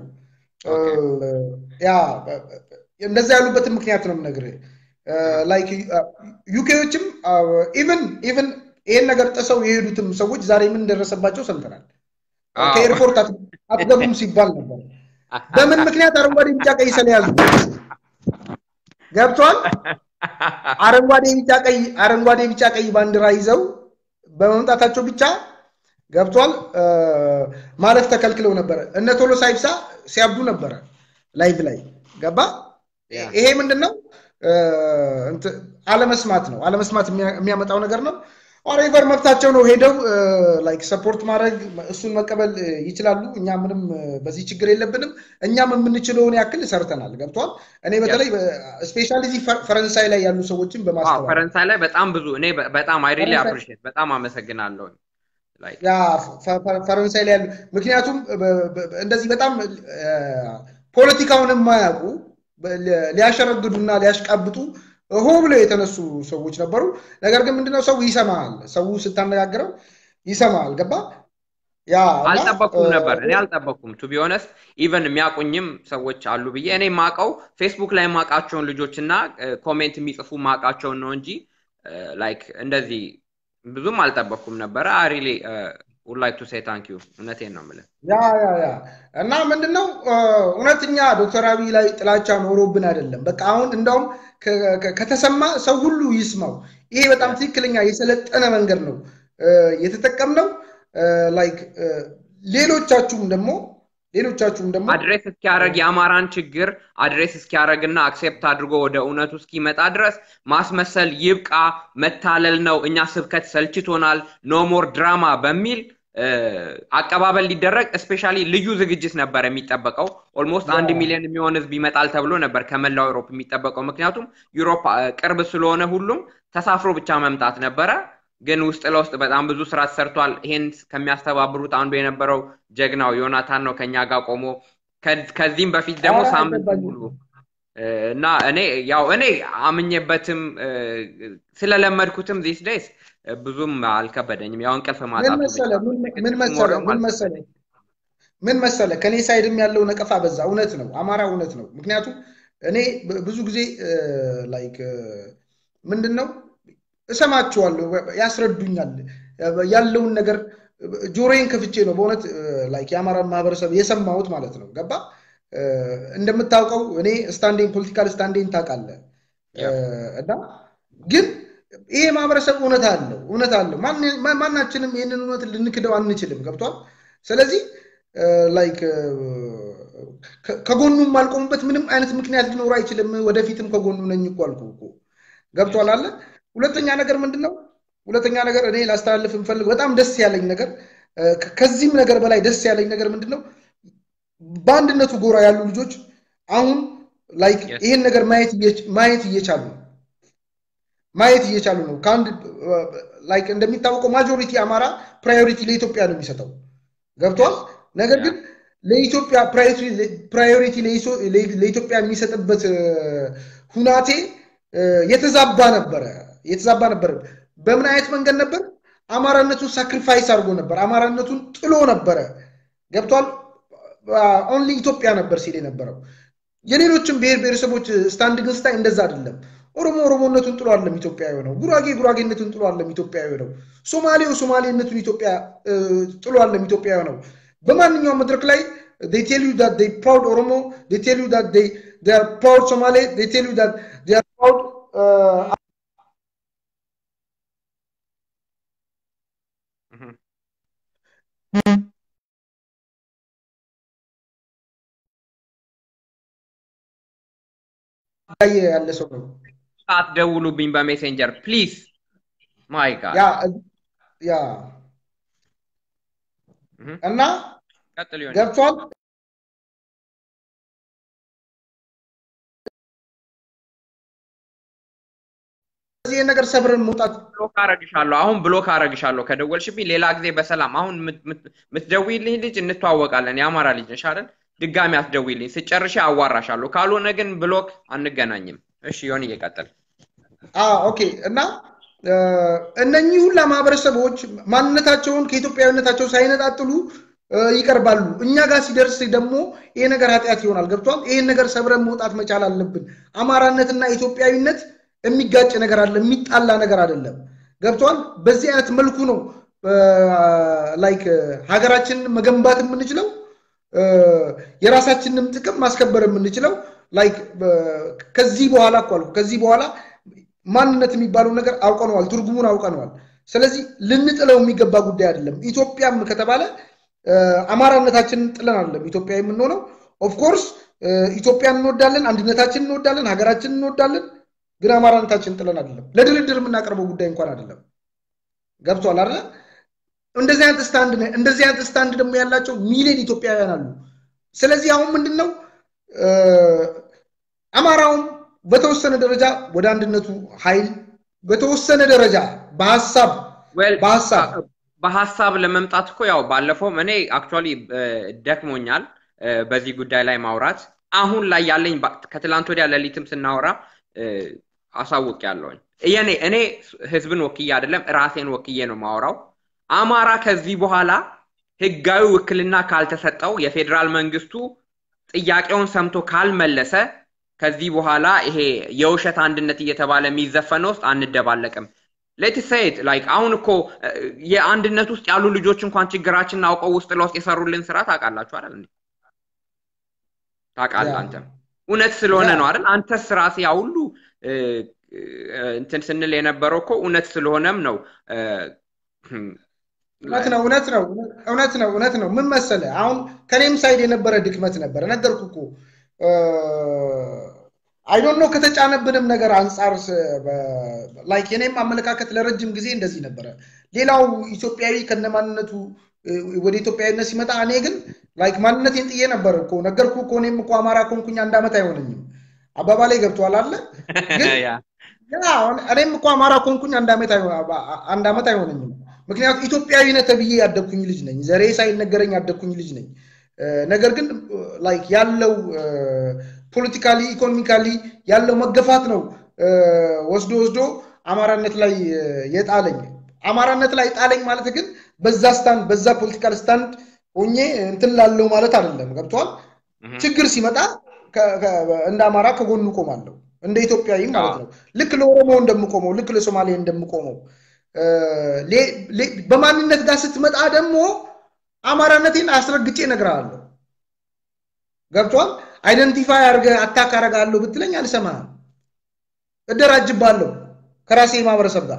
ያ እንደዛ ያሉበት ምክንያት ነው ነገር ላይክ ዩኬዎችም ኢቭን ይሄን ነገር ተሰው የሄዱትም ሰዎች ዛሬ ምን እንደረሰባቸው ሰምተናል ከኤርፖርት አትገቡም ሲባል ነበር በምን ምክንያት አረንጓዴ ቢጫ ቀይ ሰሌ ያዙ ገብቷል አረንጓዴ ቢጫ ቀይ ባንዲራ ይዘው በመምጣታቸው ብቻ ገብቷል ማለፍ ተከልክለው ነበር እነ ቶሎ ሳይብሳ ሲያብዱ ነበር ላይቭ ላይ ገባ ይሄ ምንድነው አለመስማት ነው አለመስማት የሚያመጣው ነገር ነው ኦሬቨር መብታቸው ነው ሄደው ላይክ ሰፖርት ማድረግ እሱን መቀበል ይችላሉ እኛ ምንም በዚህ ችግር የለብንም እኛም የምንችለውን ያክል ሰርተናል ገብቷል እኔ በተለይ ስፔሻሊ ፈረንሳይ ላይ ያሉ ሰዎችን በማስተዋወቅ ፈረንሳይ ላይ በጣም ብዙ እኔ በጣም አይ ሪሊ አፕሪሺየት በጣም አመሰግናለሁ ላይክ ያ ፈረንሳይ ላይ ያሉ ምክንያቱም እንደዚህ በጣም ፖለቲካውን የማያውቁ ሊያሸረግዱና ሊያሽቃብጡ ሆ ብለው የተነሱ ሰዎች ነበሩ ነገር ግን ምንድነው ሰው ይሰማል ሰው ስታነጋግረው ይሰማል ገባ ያ አልጠበኩም ነበር እኔ አልጠበኩም ቱ ቢ ኦነስት ኢቨን የሚያቆኝም ሰዎች አሉ ብዬ እኔ ማቀው ፌስቡክ ላይ ማቃቸውን ልጆችና ኮሜንት የሚጽፉ ማቃቸውን ነው እንጂ ላይክ እንደዚህ ብዙም አልጠበኩም ነበር አይ ሪሊ would like to say thank you እነቴን ነው ማለት ያ እና ምንድነው እውነተኛ ዶክተር አብይ ላይ ጥላቻ ኖሮብን አይደለም በቃ አሁን እንደውም ከተሰማ ሰው ሁሉ ይስማው ይሄ በጣም ትክክለኛ የሰለጠነ መንገድ ነው የተጠቀምነው ላይክ ሌሎቻችሁም ደግሞ አድሬስ እስኪያረግ ያማራን ችግር አድሬስ እስኪያረግና አክሴፕት አድርጎ ወደ እውነቱ እስኪመጣ ድረስ ማስመሰል ይብቃ መታለል ነው እኛ ስብከት ሰልችቶናል ኖ ሞር ድራማ በሚል አቀባበል ሊደረግ ስፔሻሊ ልዩ ዝግጅት ነበር የሚጠበቀው ኦልሞስት 1 ሚሊዮን የሚሆን ህዝብ ይመጣል ተብሎ ነበር ከመላው ዩሮፕ የሚጠበቀው ምክንያቱም ዩሮፕ ቅርብ ስለሆነ ሁሉም ተሳፍሮ ብቻ መምጣት ነበረ ግን ውስጥ ለውስጥ በጣም ብዙ ስራ ተሰርቷል ይሄን ከሚያስተባብሩት አንዱ የነበረው ጀግናው ዮናታን ነው ከኛ ጋር ቆሞ ከዚህም በፊት ደግሞ ሳምንት ሙሉ እና እኔ አምኜበትም ስለለመድኩትም these days ብዙም አልከበደኝም ያው እንቅልፍ ማጣት ምን መሰለ ከኔ ሳይድም ያለው ነቀፋ በዛ እውነት ነው አማራ እውነት ነው ምክንያቱም እኔ ብዙ ጊዜ ላይክ ምንድነው እሰማቸዋለሁ ያስረዱኛል ያለውን ነገር ጆሮዬን ከፍቼ ነው በእውነት ላይክ ያማራን ማህበረሰብ የሰማሁት ማለት ነው ገባ እንደምታውቀው እኔ ስታንዲንግ ፖለቲካል ስታንዲንግ ታቃለ እና ግን ይሄ ማህበረሰብ እውነት አለው ማናችንም ይሄንን እውነት ልንክደው አንችልም ገብቷል ስለዚህ ላይክ ከጎኑ ማልቆምበት ምንም አይነት ምክንያት ሊኖር አይችልም ወደፊትም ከጎኑ ነኝ እኮ አልኩ ገብቷል አለ ሁለተኛ ነገር እኔ ላስተላልፍ እንፈልግ በጣም ደስ ያለኝ ነገር ከዚህም ነገር በላይ ደስ ያለኝ ነገር ምንድነው ባንድነቱ ጎራ ያሉ ልጆች አሁን ላይክ ይሄን ነገር ማየት እየቻሉ ነው ካንድ ላይክ እንደሚታወቀው ማጆሪቲ አማራ ፕራዮሪቲ ለኢትዮጵያ ነው የሚሰጠው ገብቷል ነገር ግን ለኢትዮጵያ ፕራዮሪቲ ለኢትዮጵያ የሚሰጥበት ሁናቴ የተዛባ ነበር በምን አይነት መንገድ ነበር አማራነቱን ሳክሪፋይስ አድርጎ ነበር አማራነቱን ጥሎ ነበር ገብቷል ኦንሊ ኢትዮጵያ ነበር ሲል የነበረው የሌሎችም ብሔረሰቦች ስታንዲንግ ስታይ እንደዛ አይደለም ኦሮሞነቱን ጥሎ አይደለም ኢትዮጵያዊ ነው ጉራጌነቱን ጥሎ አይደለም ኢትዮጵያዊ ነው ሶማሌነቱን ኢትዮጵያ ጥሎ አይደለም ኢትዮጵያዊ ነው በማንኛውም መድረክ ላይ they tell you that they proud Oromo they tell you that they are proud Somali they tell you that they are proud ያለ ሰው ነው አትደውሉብኝ በሜሴንጀር ፕሊዝ ማይ ጋድ ያ እና ገብቷል እዚህ ነገር ሰብረን መውጣት ብሎክ አረግሻለሁ ከደወልሽብኝ ሌላ ጊዜ በሰላም አሁን ምትደውይልኝ ልጅ እንተዋወቃለን ያማራ ልጅ ነሽ አይደል ድጋሚ አትደውይልኝ ስጨርሽ አዋራሻለሁ ካልሆነ ግን ብሎክ አንገናኝም እሺ ዮኒ ይቀጥል ኦኬ እና እነኚህ ሁላ ማህበረሰቦች ማንነታቸውን ከኢትዮጵያዊነታቸው ሳይነጣጥሉ ይቀርባሉ እኛ ጋር ሲደርስ ደግሞ ይሄ ነገር ኃጢያት ይሆናል ገብቷል ይሄ ነገር ሰብረን መውጣት መቻል አለብን አማራነትና ኢትዮጵያዊነት የሚጋጭ ነገር አይደለም የሚጣላ ነገር አይደለም ገብቷል በዚህ አይነት መልኩ ነው ላይክ ሀገራችንን መገንባት የምንችለው የራሳችንንም ጥቅም ማስከበር የምንችለው ላይክ ከዚህ በኋላ እኮ አልኩ ከዚህ በኋላ ማንነት የሚባለው ነገር አውቀነዋል ትርጉሙን አውቀነዋል ስለዚህ ልንጥለው የሚገባ ጉዳይ አይደለም ኢትዮጵያም ከተባለ አማራነታችንን ጥለን አይደለም ኢትዮጵያ የምንሆነው ኦፍ ኮርስ ኢትዮጵያን እንወዳለን አንድነታችንን እንወዳለን ሀገራችንን እንወዳለን ግን አማራነታችንን ጥለን አይደለም ለድርድር የምናቀርበው ጉዳይ እንኳን አይደለም ገብቷል አይደል እንደዚህ አይነት ስታንድ ደግሞ ያላቸው ሚሊዮን ኢትዮጵያውያን አሉ ስለዚህ አሁን ምንድነው አማራውም በተወሰነ ደረጃ ወደ አንድነቱ ኃይል በተወሰነ ደረጃ በሐሳብ ለመምጣት እኮ ያው ባለፈው እኔ አክቹአሊ ደክሞኛል በዚህ ጉዳይ ላይ ማውራት አሁን ላይ ያለኝ ከትላንት ወዲያ ለሊትም ስናወራ አሳውቅ ያለውኝ እኔ ህዝብን ወክዬ አይደለም ራሴን ወክዬ ነው ማወራው አማራ ከዚህ በኋላ ህጋዊ ውክልና ካልተሰጠው የፌደራል መንግስቱ ጥያቄውን ሰምቶ ካልመለሰ ከዚህ በኋላ ይሄ የውሸት አንድነት እየተባለ የሚዘፈነው ውስጥ አንደባለቅም let's say it like አሁን እኮ የአንድነት ውስጥ ያሉ ልጆች እንኳን ችግራችንን አውቀው ውስጥ ለውስጥ የሰሩልን ስራ ታውቃላችሁ አይደል እንዴ ታውቃለህ አንተ እውነት ስለሆነ ነው አይደል አንተስ ራስህ ያ ሁሉ እንትን ስንል የነበረው እኮ እውነት ስለሆነም ነው እውነት ነው ምን መሰለህ አሁን ከኔም ሳይድ የነበረ ድክመት ነበር ነገርኩ እኮ I don't know ከተጫነብንም ነገር አንፃር ላይክ የኔም አመለካከት ለረጅም ጊዜ እንደዚህ ነበር ሌላው ኢትዮጵያዊ ከነማንነቱ ወደ ኢትዮጵያዊነት ሲመጣ እኔ ግን ላይክ ማንነቴን ጥዬ ነበር እኮ ነገርኩ እኮ እኔም እኮ አማራ ኮንኩኝ አንድ አመት አይሆነኝም አባባሌ ገብቷል አይደል ግን እኔም እኮ አማራ ኮንኩኝ አንድ አመት አይሆነኝም ምክንያቱም ኢትዮጵያዊ ነህ ተብዬ ያደኩኝ ልጅ ነኝ ዘሬ ሳይነገረኝ ያደኩኝ ልጅ ነኝ ነገር ግን ላይክ ያለው ፖለቲካሊ ኢኮኖሚካሊ ያለው መገፋት ነው ወስዶ አማራነት ላይ የጣለኝ አማራነት ላይ ጣለኝ ማለት ግን በዛ ፖለቲካል ስታንድ ሆኜ እንትን ላለው ማለት አይደለም ገብቷል ችግር ሲመጣ እንደ አማራ ከጎኑ ቆማለሁ እንደ ኢትዮጵያዊ ማለት ነው ልክ ለኦሮሞ እንደምቆመው ልክ ለሶማሌ እንደምቆመው በማንነት ጋር ስትመጣ ደግሞ አማራነቴን አስረግጬ እነግራለሁ ገብቷል አይደንቲፋይ አርገ አታክ አረጋለሁ ብትለኝ አልሰማህም እደራጅባለሁ ከራሴ ማህበረሰብ ጋር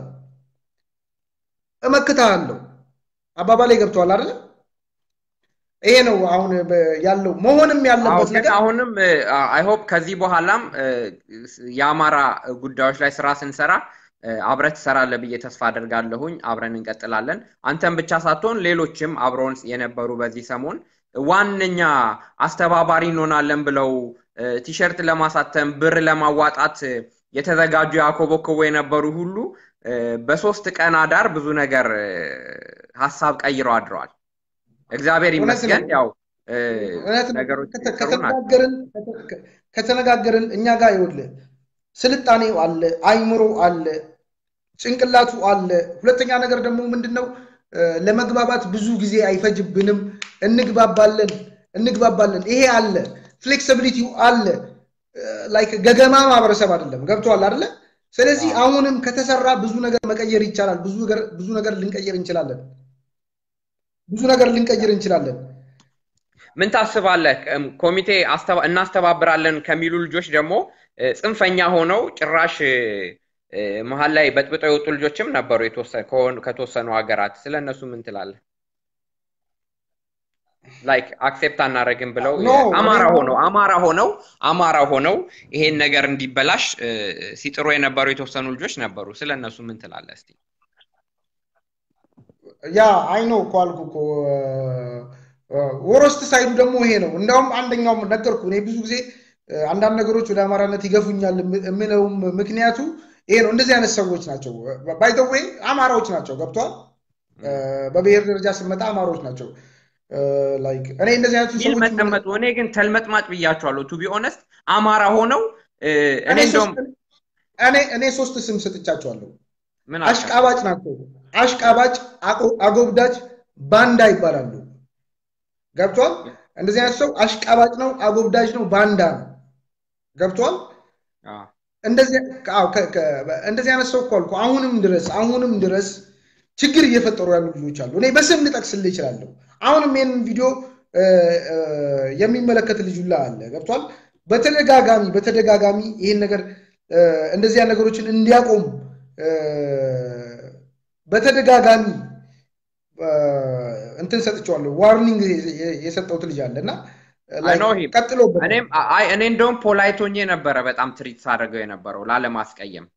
እመክታለሁ አባባሌ ገብቷል አይደል ይሄ ነው አሁን ያለው መሆንም ያለበት ነገር አሁንም አይ ሆፕ ከዚህ በኋላም የአማራ ጉዳዮች ላይ ስራ ስንሰራ አብረት ሰራለ ብዬ ተስፋ አደርጋለሁኝ አብረን እንቀጥላለን አንተም ብቻ ሳትሆን ሌሎችም አብሮን የነበሩ በዚህ ሰሞን ዋንኛ አስተባባሪ እንሆናለን ብለው ቲሸርት ለማሳተም ብር ለማዋጣት የተዘጋጁ ያኮበኮቦ የነበሩ ሁሉ በሶስት ቀን አዳር ብዙ ነገር ሐሳብ ቀይረው አድረዋል እግዚአብሔር ይመስገን ያው ነገሮች ከተነጋገርን እኛ ጋር ይወድል ስልጣኔው አለ አይምሮ አለ ጭንቅላቱ አለ ሁለተኛ ነገር ደግሞ ምንድነው ለመግባባት ብዙ ጊዜ አይፈጅብንም እንግባባለን ይሄ አለ ፍሌክሲቢሊቲው አለ ላይክ ገገማ ማህበረሰብ አይደለም ገብቷል አይደል ስለዚህ አሁንም ከተሰራ ብዙ ነገር መቀየር ይቻላል ብዙ ነገር ልንቀይር እንችላለን ምን ታስባለህ ኮሚቴ እናስተባብራለን ከሚሉ ልጆች ደግሞ ጽንፈኛ ሆነው ጭራሽ መሃል ላይ በጥብጠው የወጡ ልጆችም ነበሩ ከተወሰኑ ሀገራት ስለነሱ ምን ትላለህ ላይክ አክሴፕት አናረግም ብለው አማራ ሆነው ይሄን ነገር እንዲበላሽ ሲጥሩ የነበሩ የተወሰኑ ልጆች ነበሩ ስለነሱ ምን ትላለህ እስቲ ያ አይ ኖ ኳልኩ ወሮስት ሳይዱ ደግሞ ይሄ ነው እንደውም አንደኛው ነገርኩ እኔ ብዙ ጊዜ አንዳንድ ነገሮች ወደ አማራነት ይገፉኛል ምነው ምክንያቱ ይሄ ነው እንደዚህ አይነት ሰዎች ናቸው ባይ ዘ ዌይ አማራዎች ናቸው ገብቷል በብሔር ደረጃ ስመጣ አማራዎች ናቸው ላይክ እኔ እንደዚህ አይነት ሰዎች መጥመጥ እኔ ግን ተልመጥማጭ ብያቸዋለሁ ቱ ቢ ኦነስት አማራ ሆነው እኔ ሶስት ስም ሰጥቻቸዋለሁ አሽቃባጭ ናቸው አሽቃባጭ አጎብዳጅ ባንዳ ይባላሉ ገብቷል እንደዚህ አይነት ሰው አሽቃባጭ ነው አጎብዳጅ ነው ባንዳ ነው ገብቷል እንደዚህ አይነት ሰው እኮ አሁንም ድረስ ችግር እየፈጠሩ ያሉ ልጆች አሉ እኔ በስም ልጠቅስልህ ይችላል አሁንም ይሄን ቪዲዮ የሚመለከት ልጅ ሁላ አለ ገብቷል በተደጋጋሚ ይሄን ነገር እንደዚህ ያን ነገሮችን እንዲያቆም በተደጋጋሚ እንትን ሰጥቻለሁ ዋርኒንግ የሰጠሁት ልጅ አለና ቀጥሎበት እኔ እንደውም ፖላይት ሆኜ ነበረ በጣም ትሪት ሳደርገው የነበረው ላለማስቀየም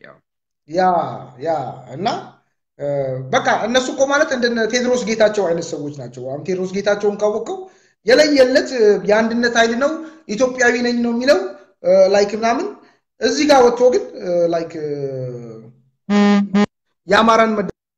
ያ እና በቃ እነሱ እኮ ማለት እንደ ቴድሮስ ጌታቸው አይነት ሰዎች ናቸው። አሁን ቴድሮስ ጌታቸውን ካወቀው የለየለት የአንድነት ኃይል ነው ኢትዮጵያዊ ነኝ ነው የሚለው ላይክ ምናምን እዚህ ጋር ወጥቶ ግን ላይክ የአማራን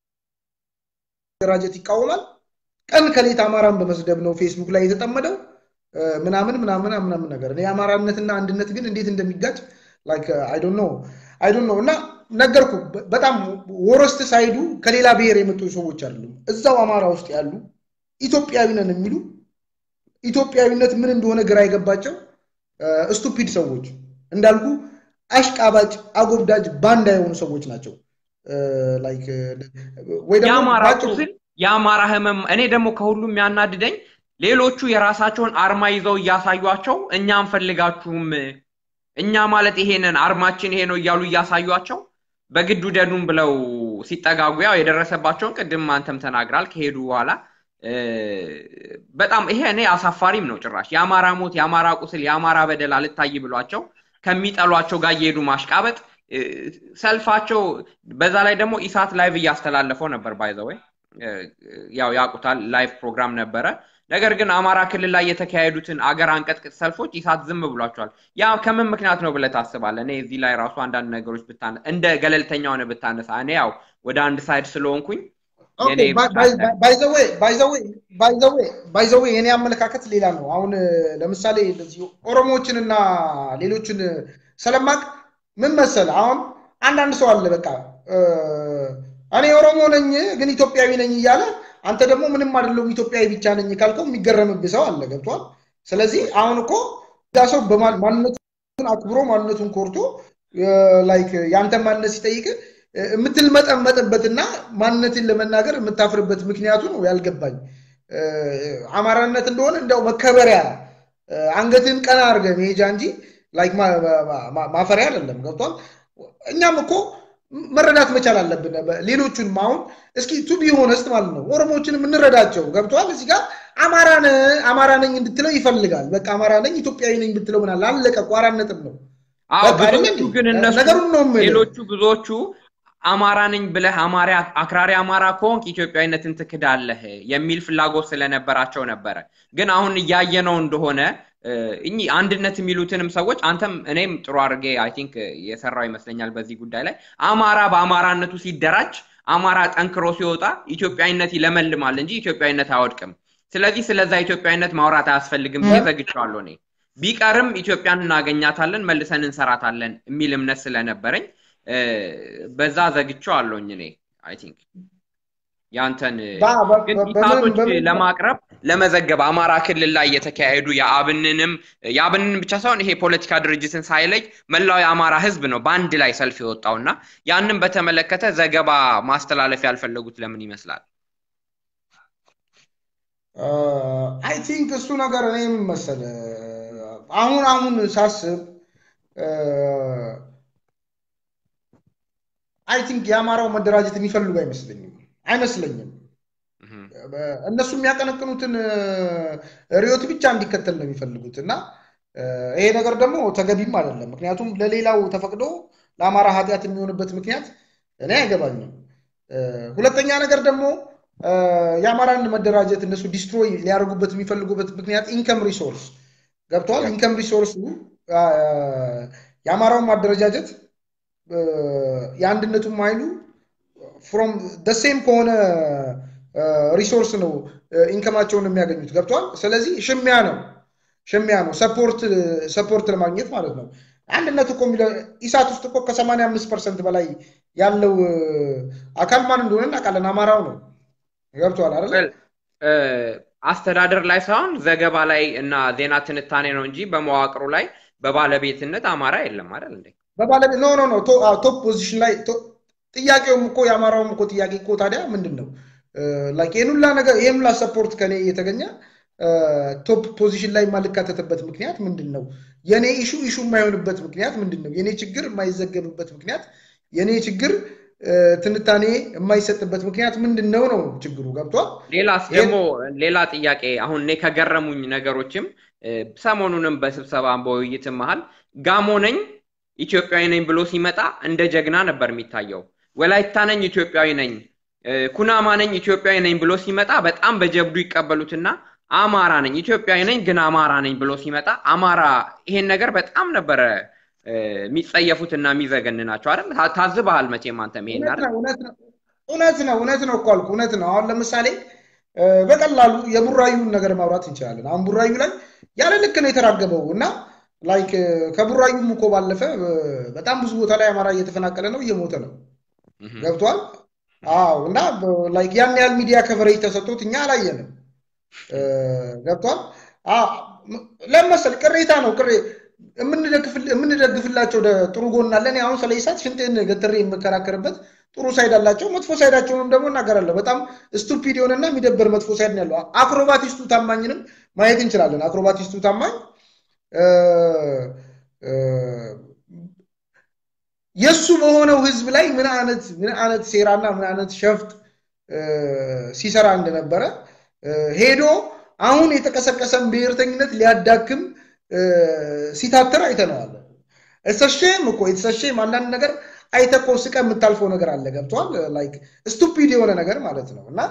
መደራጀት ይቃወማል። ቀን ከሌት አማራን በመስደብ ነው ፌስቡክ ላይ የተጠመደው ምናምን ነገር የአማራነትና አንድነት ግን እንዴት እንደሚጋጭ ላይክ አይ ዶንት ኖ እና ነገርኩ በጣም ወረስት ሳይዱ ከሌላ ብሔር የመጡ ሰዎች አይደሉም እዛው አማራ ውስጥ ያሉ ኢትዮጵያዊ ነን የሚሉ ኢትዮጵያዊነት ምን እንደሆነ ግራ የገባቸው ስቱፒድ ሰዎች እንዳልኩ አሽቃባጭ አጎብዳጅ ባንዳ የሆኑ ሰዎች ናቸው ላይክ ወይ ደግሞ የአማራ ህመም እኔ ደግሞ ከሁሉም ያናድደኝ ሌሎቹ የራሳቸውን አርማ ይዘው ያሳዩአቸው እኛ አንፈልጋችሁም እኛ ማለት ይሄንን አርማችን ይሄ ነው እያሉ ያሳዩአቸው በግዱ ደዱን ብለው ሲጠጋጉ ያው የደረሰባቸውን ቅድም አንተም ተናግራል ከሄዱ በኋላ በጣም ይሄ እኔ አሳፋሪም ነው ጭራሽ የአማራ ሞት የአማራ ቁስል የአማራ በደል አልታይ ብሏቸው ከሚጠሏቸው ጋር ይሄዱ ማሽቃበጥ ሰልፋቸው በዛ ላይ ደግሞ ኢሳት ላይቭ ያስተላለፈው ነበር ባይ ዘ ወይ ያው ያቁታል ላይቭ ፕሮግራም ነበረ ነገር ግን አማራ ክልል ላይ የተካሄዱትን አገር አንቀጥቅጥ ሰልፎች ኢሳት ዝም ብሏቸዋል ያ ከምን ምክንያት ነው ብለ ታስባለህ እኔ እዚህ ላይ ራሱ አንዳንድ ነገሮች እንደ ገለልተኛው ነው ብታነሳ እኔ ያው ወደ አንድ ሳይድ ስለሆንኩኝ ባይ ዘ ዌይ የኔ አመለካከት ሌላ ነው አሁን ለምሳሌ እንደዚህ ኦሮሞዎችንና ሌሎችን ሰለማቅ ምን መሰለ አሁን አንዳንድ ሰው አለ በቃ እኔ ኦሮሞ ነኝ ግን ኢትዮጵያዊ ነኝ ይያለ አንተ ደግሞ ምንም አይደለም ኢትዮጵያዊ ብቻ ነኝ ካልከው የሚገረምብህ ሰው አለ ገብቷል ስለዚህ አሁን እኮ ዳሰው በማንነቱን አክብሮ ማንነቱን ኮርቶ ላይክ ያንተ ማንነት ሲጠይቅ የምትልመጠመጥበትና ማንነትን ለመናገር የምታፍርበት ምክንያቱ ነው ያልገባኝ አማራነት እንደሆነ እንደው መከበሪያ አንገትን ቀና አድርገህ መሄጃ እንጂ ላይክ ማፈሪያ አይደለም ገብቷል እኛም እኮ መረዳት መቻል አለብን ሌሎቹን ማውን እስኪ ቱ ቢ ሆነስት ማለት ነው ኦሮሞዎችን እንረዳቸው ገብቷል እዚህ ጋር አማራ ነኝ እንድትለው ይፈልጋል በቃ አማራ ነኝ ኢትዮጵያዊ ነኝ ብትለው ምናል አለቀ ቋራነትም ነው ብዙዎቹ ግን እነሱ ሌሎቹ ብዙዎቹ አማራ ነኝ ብለህ አክራሪ አማራ ኮንክ ኢትዮጵያዊነትን ትክዳለህ የሚል ፍላጎት ስለነበራቸው ነበር ግን አሁን ያየነው እንደሆነ እኚ አንድነት የሚሉትንም ሰዎች አንተም እኔም ጥሩ አርጌ አይ ቲንክ የሰራው ይመስለኛል በዚህ ጉዳይ ላይ አማራ በአማራነቱ ሲደራጅ አማራ ጠንክሮ ሲወጣ ኢትዮጵያዊነት ይለመልማል እንጂ ኢትዮጵያዊነት አይወድቅም ስለዚህ ስለዛ ኢትዮጵያዊነት ማውራት አያስፈልግም ይዘግቻለሁ እኔ ቢቀርም ኢትዮጵያን እናገኛታለን መልሰን እንሰራታለን የሚል እምነት ስለነበረኝ በዛ ዘግቻለሁኝ እኔ አይ ቲንክ ያንተን ግን ኢሳቶች ለማቅረብ ለመዘገብ አማራ ክልል ላይ የተካሄዱ ያብንን ብቻ ሳይሆን ይሄ ፖለቲካ ድርጅትን ሳይለይ መላው የአማራ ህዝብ ነው ባንድ ላይ ሰልፍ የወጣውና ያንን በተመለከተ ዘገባ ማስተላለፍ ያልፈለጉት ለምን ይመስላል አይ ቲንክ እሱ ነገር እኔም መሰለ አሁን ሳስብ አይ ቲንክ የአማራው መደራጀት የሚፈልጉ አይመስለኝም እነሱ የሚያቀነቅኑትን ሪዮት ብቻ እንዲከተል ነው የሚፈልጉት እና ይሄ ነገር ደግሞ ተገቢም አይደለም ምክንያቱም ለሌላው ተፈቅዶ ለአማራ ኃጢያት የሚሆንበት ምክንያት እኔ አይገባኝም ሁለተኛ ነገር ደግሞ የአማራን መደራጀት እነሱ ዲስትሮይ ሊያደርጉበት የሚፈልጉበት ምክንያት ኢንከም ሪሶርስ ገብቷል ኢንከም ሪሶርስ የአማራው ማደረጃጀት የአንድነቱም ኃይሉ from the same ከሆነ ሪሶርስ ነው ኢንከማቸውን የሚያገኙት ገብቷል ስለዚህ ሽሚያ ነው ሰፖርት ለማግኘት ማለት ነው አንድነቱ እኮ ኢሳት ውስጥ እኮ ከ85% በላይ ያለው አካል ማን እንደሆነ እናውቃለን አማራው ነው ገብቷል አይደል አስተዳደር ላይ ሳይሆን ዘገባ ላይ እና ዜና ትንታኔ ነው እንጂ በመዋቅሩ ላይ በባለቤትነት አማራ የለም አይደል እንዴ በባለቤት ኖ ቶፕ ፖዚሽን ላይ ጥያቄውም እኮ ያማራውም እኮ ጥያቄ እኮ ታዲያ ምንድነው ላይክ የኑላ ነገር የኑላ ሰፖርት ከኔ የተገኘ ቶፕ ፖዚሽን ላይ ማልካተተበት ምክንያት ምንድነው? የኔ ኢሹ የማይሆንበት ምክንያት ምንድነው? የኔ ችግር የማይዘገብበት ምክንያት የኔ ችግር ትንታኔ የማይሰጥበት ምክንያት ምንድነው ነው ችግሩ ገብቷል። ሌላስ ደግሞ ሌላ ጥያቄ አሁን እኔ ከገረሙኝ ነገሮችም ሰሞኑንም በስብሰባም በውይይትም መሃል ጋሞ ነኝ ኢትዮጵያዊ ነኝ ብሎ ሲመጣ እንደ ጀግና ነበር የሚታየው። ወላይታ ነኝ ኢትዮጵያዊ ነኝ፣ ኩናማ ነኝ ኢትዮጵያዊ ነኝ ብሎ ሲመጣ በጣም በጀብዱ ይቀበሉትና አማራ ነኝ ኢትዮጵያዊ ነኝ ግን አማራ ነኝ ብሎ ሲመጣ አማራ ይሄን ነገር በጣም ነበር የሚጸየፉትና የሚዘገንናቸው አይደል? ታዝበሃል መቼም አንተም ይሄን አይደል? እውነት ነው እኮ አልኩ። እውነት ነው። አሁን ለምሳሌ በቀላሉ የቡራዩን ነገር ማውራት እንችላለን። አሁን ቡራዩ ላይ ያለ ልክ ነው የተራገበው እና ላይክ ከቡራዩም እኮ ባለፈ በጣም ብዙ ቦታ ላይ አማራ እየተፈናቀለ ነው፣ እየሞተ ነው። ገብቷል? አዎ። እና ላይክ ያን ያህል ሚዲያ ከቨሬጅ ተሰጥቶት እኛ አላየንም። ገብቷል? ለምሳሌ ቅሬታ ነው የምንደግፍላቸው ጥሩ ጎን አለን። አሁን ስለ ኢሳት ሽንቴን ገትሬ የምከራከርበት ጥሩ ሳይድ አላቸው፣ መጥፎ ሳይዳቸውንም ደግሞ እናገራለሁ። በጣም ስቱፒድ የሆነና የሚደብር መጥፎ ሳይድ ነው ያለው። አክሮባቲስቱ ታማኝንም ማየት እንችላለን። አክሮባቲስቱ ታማኝ የሱ በሆነው ህዝብ ላይ ምን አይነት ሴራና ምን አይነት ሸፍጥ ሲሰራ እንደነበረ ሄዶ አሁን የተቀሰቀሰን ብሔርተኝነት ሊያዳክም ሲታተር አይተነዋል። እሰሸም እኮ የተሰሸም አንዳንድ ነገር አይተኮ ስቀ የምታልፈው ነገር አለ። ገብቷል? ላይክ ስቱፒድ የሆነ ነገር ማለት ነው። እና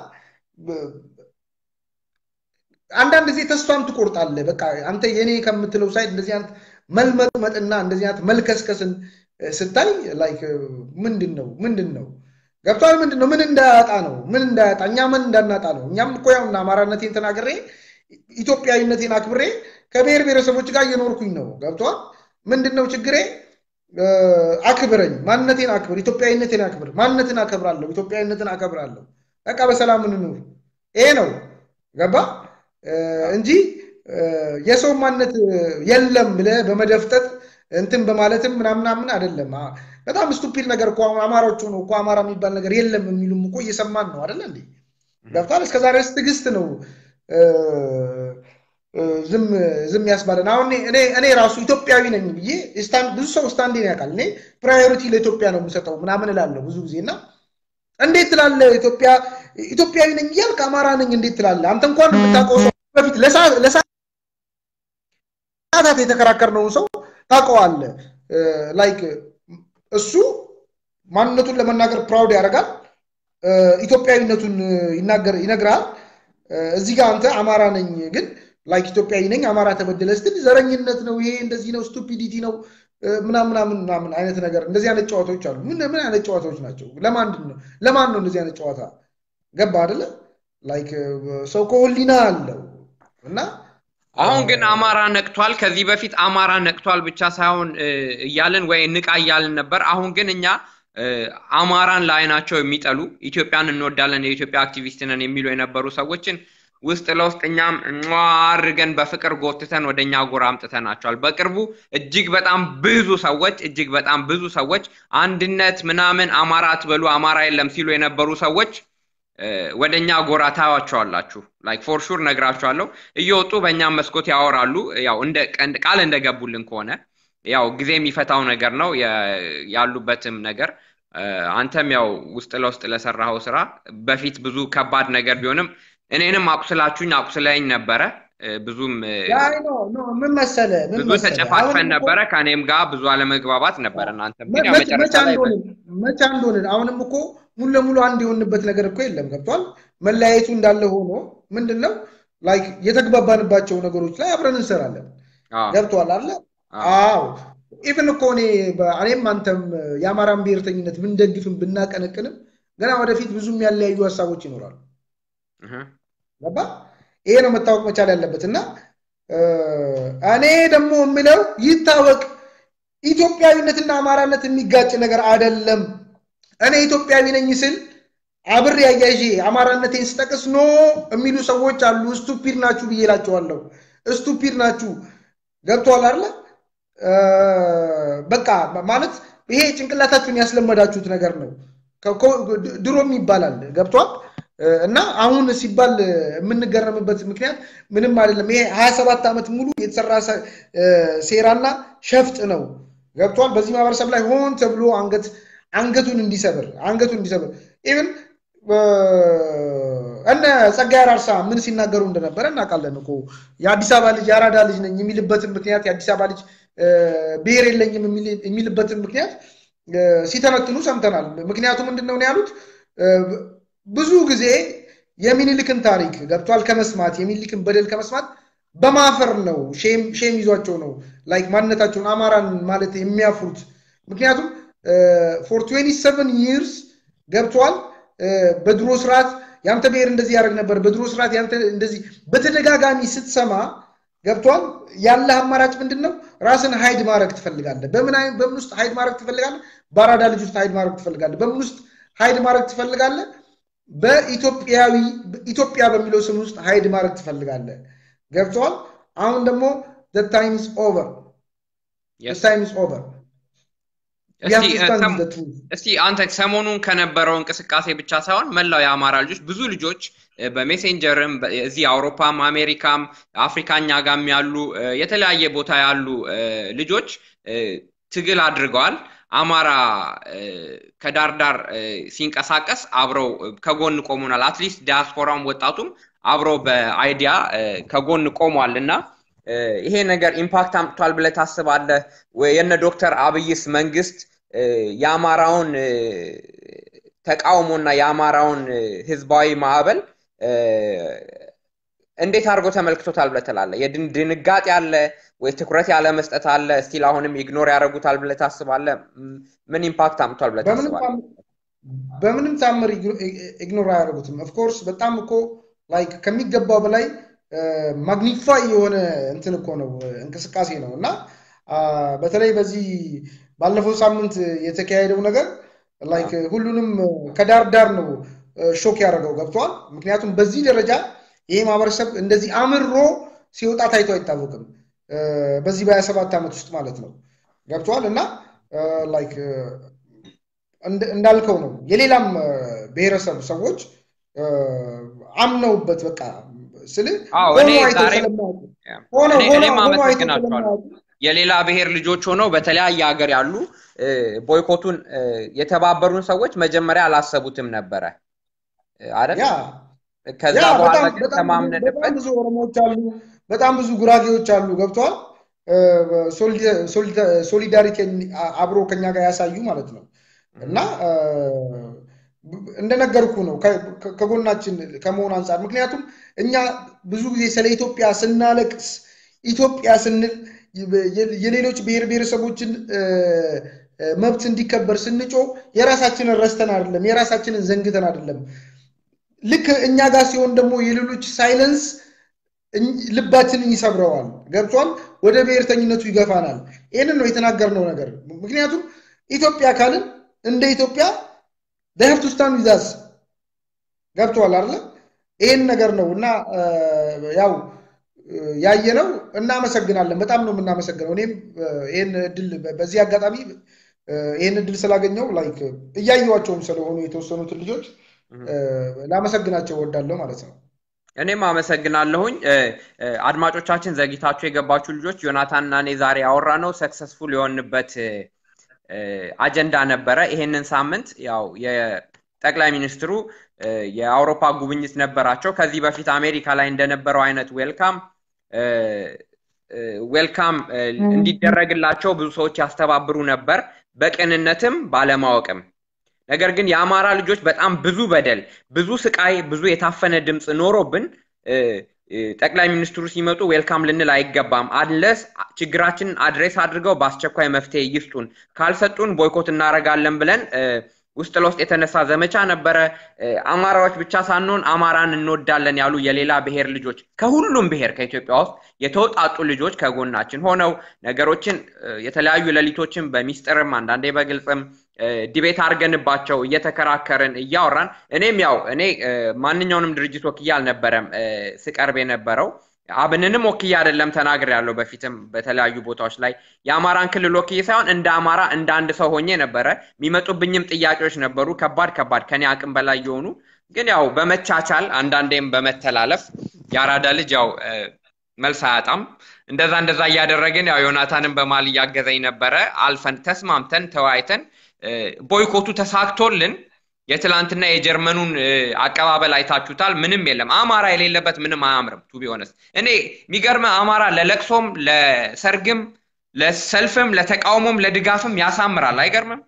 አንዳንድ ጊዜ ተስፋም ትቆርጣለህ። በቃ አንተ የኔ ከምትለው ሳይድ እንደዚህ አይነት መልመጥመጥና እንደዚህ አይነት መልከስከስን ስታይ ላይክ ምንድነው ገብቷል? ምንድነው ምን እንዳያጣ ነው? ምን እንዳያጣ እኛ ምን እንዳናጣ ነው? እኛም እኮ ያውና አማራነቴን ተናግሬ ኢትዮጵያዊነቴን አክብሬ ከብሔር ብሔረሰቦች ጋር እየኖርኩኝ ነው። ገብቷል? ምንድነው ችግሬ? አክብረኝ፣ ማንነቴን አክብር፣ ኢትዮጵያዊነቴን አክብር። ማንነትን አከብራለሁ፣ ኢትዮጵያዊነትን አከብራለሁ። በቃ በሰላም እንኑር። ይሄ ነው ገባ እንጂ የሰው ማንነት የለም ብለህ በመደፍጠት እንትን በማለትም ምናምን አይደለም። በጣም ስቱፒድ ነገር እኮ አማራዎቹ ነው እኮ አማራ የሚባል ነገር የለም የሚሉም እኮ እየሰማን ነው አይደል እንዴ? ገብቷል? እስከዛሬ ትዕግስት ነው ዝም ያስባለን። አሁን እኔ ራሱ ኢትዮጵያዊ ነኝ ብዬ ብዙ ሰው ስታንዴን ያውቃል። እኔ ፕራዮሪቲ ለኢትዮጵያ ነው የምሰጠው ምናምን እላለሁ ብዙ ጊዜና እንዴት ትላለህ ኢትዮጵያዊ ነኝ እያልክ አማራ ነኝ እንዴት ትላለህ? አንተ እንኳን የምታውቀው ሰው በፊት ለሰዓታት የተከራከርነውን ሰው ታውቀዋለህ። ላይክ እሱ ማንነቱን ለመናገር ፕራውድ ያደርጋል፣ ኢትዮጵያዊነቱን ይነግራል። እዚህ ጋር አንተ አማራ ነኝ ግን ላይክ ኢትዮጵያዊ ነኝ አማራ ተበደለ ስትል ዘረኝነት ነው ይሄ፣ እንደዚህ ነው፣ ስቱፒዲቲ ነው ምናምን አይነት ነገር። እንደዚህ አይነት ጨዋታዎች አሉ። ምን አይነት ጨዋታዎች ናቸው? ለማን ነው እንደዚህ አይነት ጨዋታ? ገባ አይደለ? ላይክ ሰው ኮሊና አለው እና አሁን ግን አማራ ነቅቷል። ከዚህ በፊት አማራ ነቅቷል ብቻ ሳይሆን እያልን ወይ ንቃ እያልን ነበር። አሁን ግን እኛ አማራን ለአይናቸው የሚጠሉ ኢትዮጵያን እንወዳለን የኢትዮጵያ አክቲቪስት ነን የሚሉ የነበሩ ሰዎችን ውስጥ ለውስጥ እኛም አድርገን በፍቅር ጎትተን ወደኛ ጎራ አምጥተናቸዋል። በቅርቡ እጅግ በጣም ብዙ ሰዎች አንድነት ምናምን አማራ አትበሉ አማራ የለም ሲሉ የነበሩ ሰዎች ወደኛ ጎራ ታዋቸዋላችሁ። ላይክ ፎር ሹር ነግራቸዋለሁ። እየወጡ በእኛም መስኮት ያወራሉ። ያው እንደ ቃል እንደገቡልን ከሆነ ያው ጊዜ የሚፈታው ነገር ነው ያሉበትም ነገር። አንተም ያው ውስጥ ለውስጥ ለሰራው ስራ በፊት ብዙ ከባድ ነገር ቢሆንም እኔንም አቁስለኝ ነበረ። ብዙም ምን መሰለህ ብዙ ተጨፋጭፈን ነበረ። ከኔም ጋር ብዙ አለመግባባት ነበር። እናንተም ግን ያው መጨረሻ ላይ መቻ እንደሆነ አሁንም እኮ ሙሉ ለሙሉ አንድ የሆንበት ነገር እኮ የለም። ገብቷል? መለያየቱ እንዳለ ሆኖ ምንድነው ላይክ የተግባባንባቸው ነገሮች ላይ አብረን እንሰራለን። ገብቷል አይደል? አዎ ኢቭን እኮ እኔም አንተም የአማራን ብሔርተኝነት ብንደግፍም ብናቀነቅንም ገና ወደፊት ብዙም ያለያዩ ሀሳቦች ይኖራሉ። ገባ? ይሄ ነው መታወቅ መቻል ያለበት። እና እኔ ደግሞ የምለው ይታወቅ ኢትዮጵያዊነትና አማራነት የሚጋጭ ነገር አይደለም። እኔ ኢትዮጵያዊ ነኝ ስል አብሬ ያያይዤ አማራነቴን ስጠቅስ ኖ የሚሉ ሰዎች አሉ። ስቱፒድ ናችሁ ብዬላቸዋለሁ። ስቱፒድ ናችሁ። ገብቷል አይደል? በቃ ማለት ይሄ ጭንቅላታችሁን ያስለመዳችሁት ነገር ነው። ድሮም ይባላል። ገብቷል? እና አሁን ሲባል የምንገረምበት ምክንያት ምንም አይደለም። ይሄ 27 ዓመት ሙሉ የተሰራ ሴራና ሸፍጥ ነው። ገብቷል። በዚህ ማህበረሰብ ላይ ሆን ተብሎ አንገቱን እንዲሰብር ኢቭን እነ ጸጋዬ አራርሳ ምን ሲናገሩ እንደነበረ እናውቃለን እኮ። የአዲስ አበባ ልጅ የአራዳ ልጅ ነኝ የሚልበትን ምክንያት የአዲስ አበባ ልጅ ብሔር የለኝም የሚልበትን ምክንያት ሲተነትኑ ሰምተናል። ምክንያቱ ምንድነው ነው ያሉት? ብዙ ጊዜ የሚኒልክን ታሪክ ገብቷል ከመስማት የሚኒልክን በደል ከመስማት በማፈር ነው ሼም ይዟቸው ነው ላይክ ማንነታቸውን አማራን ማለት የሚያፍሩት። ምክንያቱም for 27 years ገብቷል በድሮ ስርዓት ያንተ ብሔር እንደዚህ ያደርግ ነበር፣ በድሮ ስርዓት ያንተ እንደዚህ በተደጋጋሚ ስትሰማ ገብቷል ያለህ አማራጭ ምንድነው? ራስን ሃይድ ማድረግ ትፈልጋለህ። በምን ውስጥ ሃይድ ማድረግ ትፈልጋለህ? ባራዳ ልጅ ውስጥ ሃይድ ማድረግ ትፈልጋለህ። በምን ውስጥ ሃይድ ማድረግ ትፈልጋለህ? ኢትዮጵያ በሚለው ስም ውስጥ ሃይድ ማድረግ ትፈልጋለህ። ገብቷል። አሁን ደግሞ the time is over. Yes. The time is over. እስቲ አንተ ሰሞኑን ከነበረው እንቅስቃሴ ብቻ ሳይሆን መላው የአማራ ልጆች ብዙ ልጆች በሜሴንጀርም እዚህ አውሮፓም አሜሪካም አፍሪካኛ ጋም ያሉ የተለያየ ቦታ ያሉ ልጆች ትግል አድርገዋል። አማራ ከዳርዳር ሲንቀሳቀስ አብረው ከጎን ቆሙናል። አትሊስት ዲያስፖራም ወጣቱም አብረው በአይዲያ ከጎን ቆሟልና ይሄ ነገር ኢምፓክት አምጥቷል ብለህ ታስባለህ ወይ? የነ ዶክተር አብይስ መንግስት ያማራውን ተቃውሞና ያማራውን ህዝባዊ ማዕበል እንዴት አድርጎ ተመልክቶታል ብለህ ትላለህ? የድንጋጤ አለ ወይ ትኩረት ያለ መስጠት አለ? ስቲል አሁንም ኢግኖር ያደርጉታል ብለህ ታስባለህ? ምን ኢምፓክት አምጥቷል ብለህ ታስባለህ? በምንም ታምር ኢግኖር አያደርጉትም። ኦፍ ኮርስ በጣም እኮ ላይክ ከሚገባው በላይ ማግኒፋይ የሆነ እንትን እኮ ነው እንቅስቃሴ ነው። እና በተለይ በዚህ ባለፈው ሳምንት የተካሄደው ነገር ላይክ ሁሉንም ከዳር ነው ሾክ ያደረገው። ገብቷል። ምክንያቱም በዚህ ደረጃ ይሄ ማህበረሰብ እንደዚህ አምሮ ሲወጣ ታይቶ አይታወቅም በዚህ በ27 ዓመት ውስጥ ማለት ነው። ገብቷል። እና ላይክ እንዳልከው ነው የሌላም ብሔረሰብ ሰዎች አምነውበት በቃ የሌላ ብሔር ልጆች ሆነው በተለያየ ሀገር ያሉ ቦይኮቱን የተባበሩን ሰዎች መጀመሪያ አላሰቡትም ነበር አይደል? ከዛ በኋላ ተማምነንበት ብዙ ኦሮሞዎች አሉ፣ በጣም ብዙ ጉራጌዎች አሉ። ገብቷል። ሶሊዳሪቲ አብሮ ከኛ ጋር ያሳዩ ማለት ነው። እና እንደነገርኩ ነው ከጎናችን ከመሆን አንፃር። ምክንያቱም እኛ ብዙ ጊዜ ስለ ኢትዮጵያ ስናለቅስ ኢትዮጵያ ስንል የሌሎች ብሔረሰቦችን መብት እንዲከበር ስንጮ የራሳችንን ረስተን አይደለም፣ የራሳችንን ዘንግተን አይደለም። ልክ እኛ ጋር ሲሆን ደግሞ የሌሎች ሳይለንስ ልባችንን ይሰብረዋል። ገብቷል። ወደ ብሔርተኝነቱ ይገፋናል። ይሄንን ነው የተናገርነው ነገር። ምክንያቱም ኢትዮጵያ ካልን እንደ ኢትዮጵያ they have to stand with us። ገብቷል አይደል? ይሄን ነገር ነው እና ያው ያየነው እናመሰግናለን። በጣም ነው የምናመሰግነው። እኔም ይሄን እድል በዚህ አጋጣሚ ይሄን እድል ስላገኘው ላይክ እያየዋቸውም ስለሆኑ የተወሰኑት ልጆች ላመሰግናቸው ወዳለው ማለት ነው። እኔም አመሰግናለሁኝ። አድማጮቻችን ዘግይታችሁ የገባችሁ ልጆች ዮናታንና እኔ ዛሬ ያወራነው ሰክሰስፉል የሆንበት አጀንዳ ነበረ። ይሄንን ሳምንት ያው የጠቅላይ ሚኒስትሩ የአውሮፓ ጉብኝት ነበራቸው። ከዚህ በፊት አሜሪካ ላይ እንደነበረው አይነት ዌልካም እንዲደረግላቸው ብዙ ሰዎች ያስተባብሩ ነበር በቅንነትም ባለማወቅም። ነገር ግን የአማራ ልጆች በጣም ብዙ በደል፣ ብዙ ስቃይ፣ ብዙ የታፈነ ድምጽ ኖሮብን ጠቅላይ ሚኒስትሩ ሲመጡ ዌልካም ልንል አይገባም። አንለስ ችግራችንን አድሬስ አድርገው በአስቸኳይ መፍትሄ ይስጡን፣ ካልሰጡን ቦይኮት እናረጋለን ብለን ውስጥ ለውስጥ የተነሳ ዘመቻ ነበረ። አማራዎች ብቻ ሳንሆን አማራን እንወዳለን ያሉ የሌላ ብሔር ልጆች ከሁሉም ብሔር ከኢትዮጵያ ውስጥ የተወጣጡ ልጆች ከጎናችን ሆነው ነገሮችን የተለያዩ ሌሊቶችን በሚስጥርም አንዳንዴ በግልጽም ዲቤት አርገንባቸው እየተከራከረን እያወራን እኔ ማንኛውንም ድርጅት ወክዬ አልነበረም ስቀርብ የነበረው። አብንንም ወክዬ አይደለም ተናግሬያለሁ በፊትም በተለያዩ ቦታዎች ላይ የአማራን ክልል ወክዬ ሳይሆን እንደ አማራ እንደ አንድ ሰው ሆኜ ነበረ። የሚመጡብኝም ጥያቄዎች ነበሩ ከባድ ከኔ አቅም በላይ የሆኑ። ግን ያው በመቻቻል አንዳንዴም በመተላለፍ ያራዳ ልጅ ያው መልስ አያጣም እንደዛ እያደረግን ያው ዮናታንን በማል ያገዘኝ ነበረ አልፈን ተስማምተን ተዋይተን ቦይኮቱ ተሳክቶልን የትላንትና የጀርመኑን አቀባበል አይታችሁታል ምንም የለም አማራ የሌለበት ምንም አያምርም ቱ ቢ ሆነስት እኔ የሚገርም አማራ ለለቅሶም ለሰርግም ለሰልፍም ለተቃውሞም ለድጋፍም ያሳምራል አይገርምም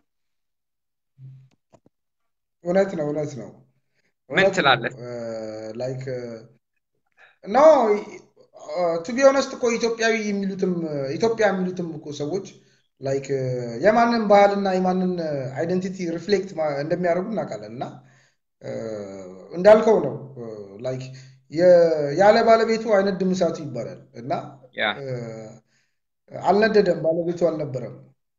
እውነት ነው ምን ትላለህ ላይክ ኖ ቱ ቢ ሆነስት እኮ ኢትዮጵያ የሚሉትም እኮ ሰዎች ላይክ የማንን ባህልና የማንን አይደንቲቲ ሪፍሌክት እንደሚያደርጉ እናውቃለን እና እንዳልከው ነው ላይክ ያለ ባለቤቱ አይነድም እሳቱ ይባላል እና አልነደደም ባለቤቱ አልነበረም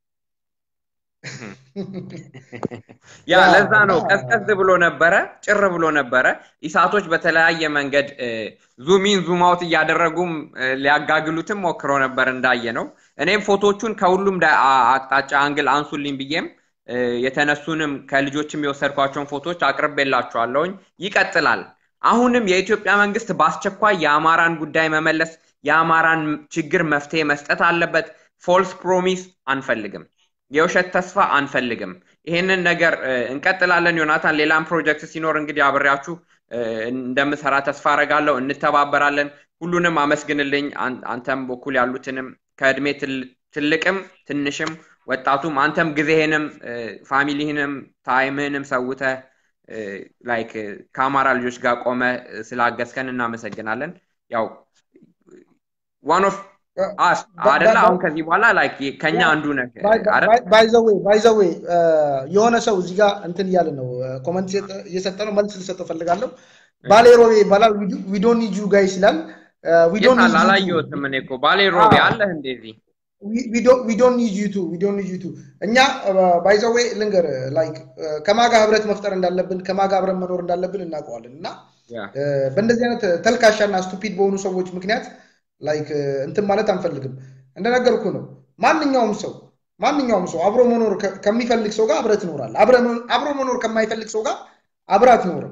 ያ ለዛ ነው ቀስቀስ ብሎ ነበረ ጭር ብሎ ነበረ ኢሳቶች በተለያየ መንገድ ዙሚን ዙም አውት ያደረጉም ሊያጋግሉትም ሞክረው ነበር እንዳየ ነው እኔም ፎቶቹን ከሁሉም አቅጣጫ አንግል አንሱልኝ ብዬም የተነሱንም ከልጆችም የወሰድኳቸውን ፎቶች አቅርቤላችኋለሁኝ ይቀጥላል አሁንም የኢትዮጵያ መንግስት በአስቸኳይ የአማራን ጉዳይ መመለስ የአማራን ችግር መፍትሄ መስጠት አለበት ፎልስ ፕሮሚስ አንፈልግም የውሸት ተስፋ አንፈልግም ይሄንን ነገር እንቀጥላለን ዮናታን ሌላም ፕሮጀክት ሲኖር እንግዲህ አብሬያችሁ እንደምሰራ ተስፋ አረጋለሁ እንተባበራለን ሁሉንም አመስግንልኝ አንተም በኩል ያሉትንም ከእድሜ ትልቅም ትንሽም ወጣቱም አንተም ጊዜህንም ፋሚሊህንም ታይምህንም ሰውተ ላይክ ከአማራ ልጆች ጋር ቆመ ስላገዝከን እናመሰግናለን ያው one of us አይደለ አሁን ከዚህ በኋላ ላይክ ከኛ አንዱ ነህ by the way የሆነ ሰው እዚህ ጋር እንትን ያለ ነው ኮሜንት እየሰጠ ነው መልስ ልሰጠው ፈልጋለሁ ባሌሮቤ ይባላል we don't need you guys ይላል we don't need አላየሁትም እኔ እኮ ባሌሮቤ አለ እንደዚህ we don't need you to እኛ by the way ልንገር ላይክ ከማጋ ህብረት መፍጠር እንዳለብን ከማጋ አብረን መኖር እንዳለብን እናውቀዋለን እና በእንደዚህ አይነት ተልካሻና ስቱፒድ በሆኑ ሰዎች ምክንያት ላይክ እንትን ማለት አንፈልግም እንደነገርኩ ነው ማንኛውም ሰው አብሮ መኖር ከሚፈልግ ሰው ጋር አብረት ይኖራል አብሮ መኖር ከማይፈልግ ሰው ጋር አብራት ይኖር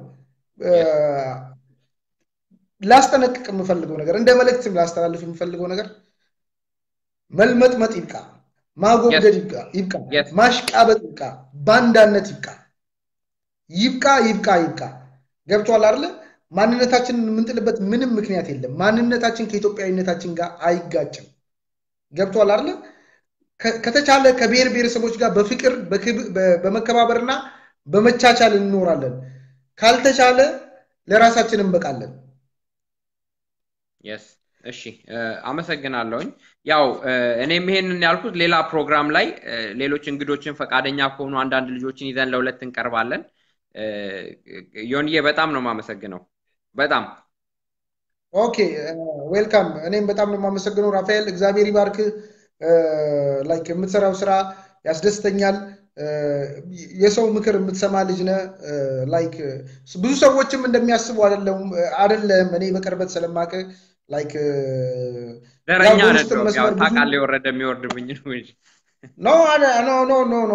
ላስተነቅቅ የምፈልገው ነገር እንደ መልእክትም ላስተላልፍ የምፈልገው ነገር መልመጥመጥ ይብቃ ማጎብደድ ይብቃ ማሽቃበጥ ይብቃ ባንዳነት ይብቃ ገብቷል አይደል ማንነታችንን የምንጥልበት ምንም ምክንያት የለም ማንነታችን ከኢትዮጵያዊነታችን ጋር አይጋጭም ገብቷል አይደል ከተቻለ ከብሔር ብሔረሰቦች ጋር በፍቅር በመከባበርና በመቻቻል እንኖራለን ካልተቻለ ለራሳችን እንበቃለን yes እሺ አመሰግናለሁኝ ያው እኔም ይሄንን ያልኩት ሌላ ፕሮግራም ላይ ሌሎች እንግዶችን ፈቃደኛ ከሆኑ አንዳንድ ልጆችን ይዘን ለሁለት እንቀርባለን ዮንዬ በጣም ነው ማመሰግነው በጣም ኦኬ ዌልካም እኔም በጣም ነው ማመሰግነው ራፋኤል እግዚአብሔር ይባርክ ላይክ የምትሰራው ስራ ያስደስተኛል የሰው ምክር የምትሰማ ልጅ ነህ ላይክ ብዙ ሰዎችም እንደሚያስቡ አይደለም እኔ በቅርበት ስለማቀ ላይክ ደረኛ አይደለም ያው ታቃለ ይወረደ የሚወርድብኝ ነው እንጂ ኖ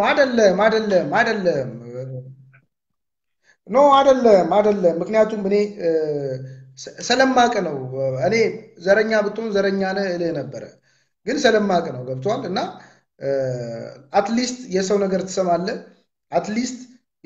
አይደለም ምክንያቱም እኔ ሰለማቀ ነው እኔ ዘረኛ ብትሆን ዘረኛ ነህ እልህ ነበር ግን ሰለማቀ ነው ገብቷል እና አትሊስት የሰው ነገር ትሰማለህ አትሊስት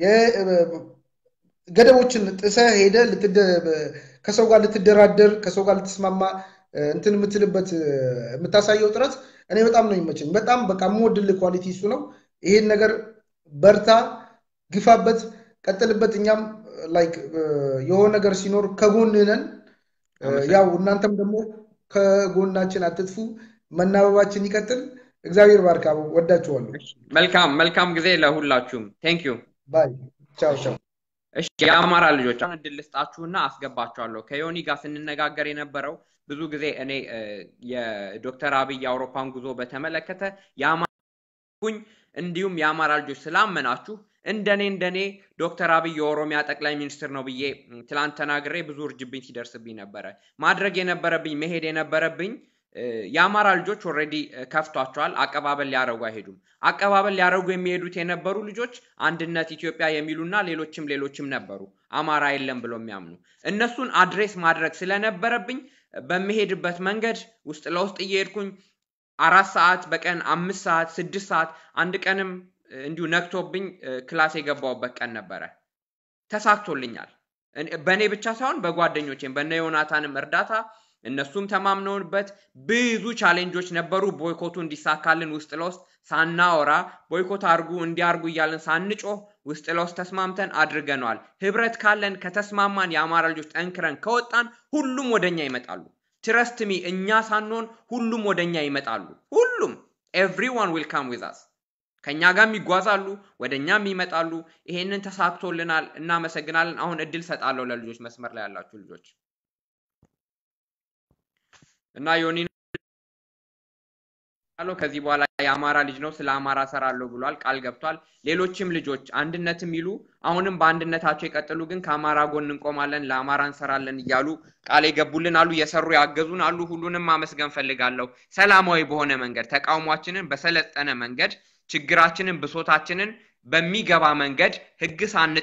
ገደቦችን ጥሰ ሄደ ከሰው ጋር ልትደራደር ከሰው ጋር ልትስማማ እንትን የምትልበት የምታሳየው ጥረት እኔ በጣም ነው ይመቸኝ በጣም በቃ ሞድልህ ኳሊቲ እሱ ነው ይሄን ነገር በርታ ግፋበት ቀጥልበት እኛም ላይክ የሆነ ነገር ሲኖር ከጎንነን ያው እናንተም ደግሞ ከጎናችን አትጥፉ መናበባችን ይቀጥል እግዚአብሔር ባርካው ወዳችኋለሁ መልካም ጊዜ ለሁላችሁም ቴንክ ዩ ባይ ቻው እሺ የአማራ ልጆች አሁን ድልስጣችሁና አስገባችኋለሁ ከዮኒ ጋር ስንነጋገር የነበረው ብዙ ጊዜ እኔ የዶክተር አብይ አውሮፓን ጉዞ በተመለከተ ያማኩኝ እንዲሁም የአማራ ልጆች ስላመናችሁ እንደኔ ዶክተር አብይ የኦሮሚያ ጠቅላይ ሚኒስትር ነው ብዬ ትላንት ተናግሬ ብዙ እርጅብኝ ሲደርስብኝ ነበር ማድረግ የነበረብኝ መሄድ የነበረብኝ የአማራ ልጆች ኦሬዲ ከፍቷቸዋል አቀባበል ሊያረጉ አይሄዱም አቀባበል ሊያረጉ የሚሄዱት የነበሩ ልጆች አንድነት ኢትዮጵያ የሚሉና ሌሎችም ነበሩ አማራ የለም ብሎ የሚያምኑ እነሱን አድሬስ ማድረግ ስለነበረብኝ በመሄድበት መንገድ ውስጥ ለውስጥ እየሄድኩኝ 4 ሰዓት በቀን 5 ሰዓት 6 ሰዓት አንድ ቀንም እንዲሁ ነክቶብኝ ክላስ የገባውበት ቀን ነበር ተሳክቶልኛል በኔ ብቻ ሳይሆን በጓደኞቼም በነ ዮናታንም እርዳታ እነሱም ተማምነውበት ብዙ ቻሌንጆች ነበሩ ቦይኮቱ እንዲሳካልን ውስጥ ለውስጥ ሳናወራ ቦይኮት አርጉ እንዲያርጉ ይያልን ሳንጮህ ውስጥ ለውስጥ ተስማምተን አድርገናል ህብረት ካለን ከተስማማን የአማራ ልጆች ጠንክረን ከወጣን ሁሉም ወደኛ ይመጣሉ ትረስት ሚ እኛ ሳንሆን ሁሉም ወደኛ ይመጣሉ ሁሉም everyone will come with us ከኛ ጋርም ይጓዛሉ ወደኛም ይመጣሉ ይሄንን ተሳክቶልናል እናመሰግናለን አሁን እድል ሰጣለሁ ለልጆች መስመር ላይ ያላችሁ ልጆች እና ዮኒ አሎ ከዚህ በኋላ የአማራ ልጅ ነው ስለ አማራ ሰራለው ብሏል ቃል ገብቷል ሌሎችም ልጆች አንድነትም ይሉ አሁንም በአንድነታቸው ይቀጥሉ ግን ከአማራ ጎን እንቆማለን ለአማራ እንሰራለን ይያሉ ቃል ይገቡልን አሉ የሰሩ ያገዙን አሉ ሁሉንም ማመስገን ፈልጋለሁ ሰላማዊ በሆነ መንገድ ተቃውሟችንን በሰለጠነ መንገድ ችግራችንን ብሶታችንን በሚገባ መንገድ ህግ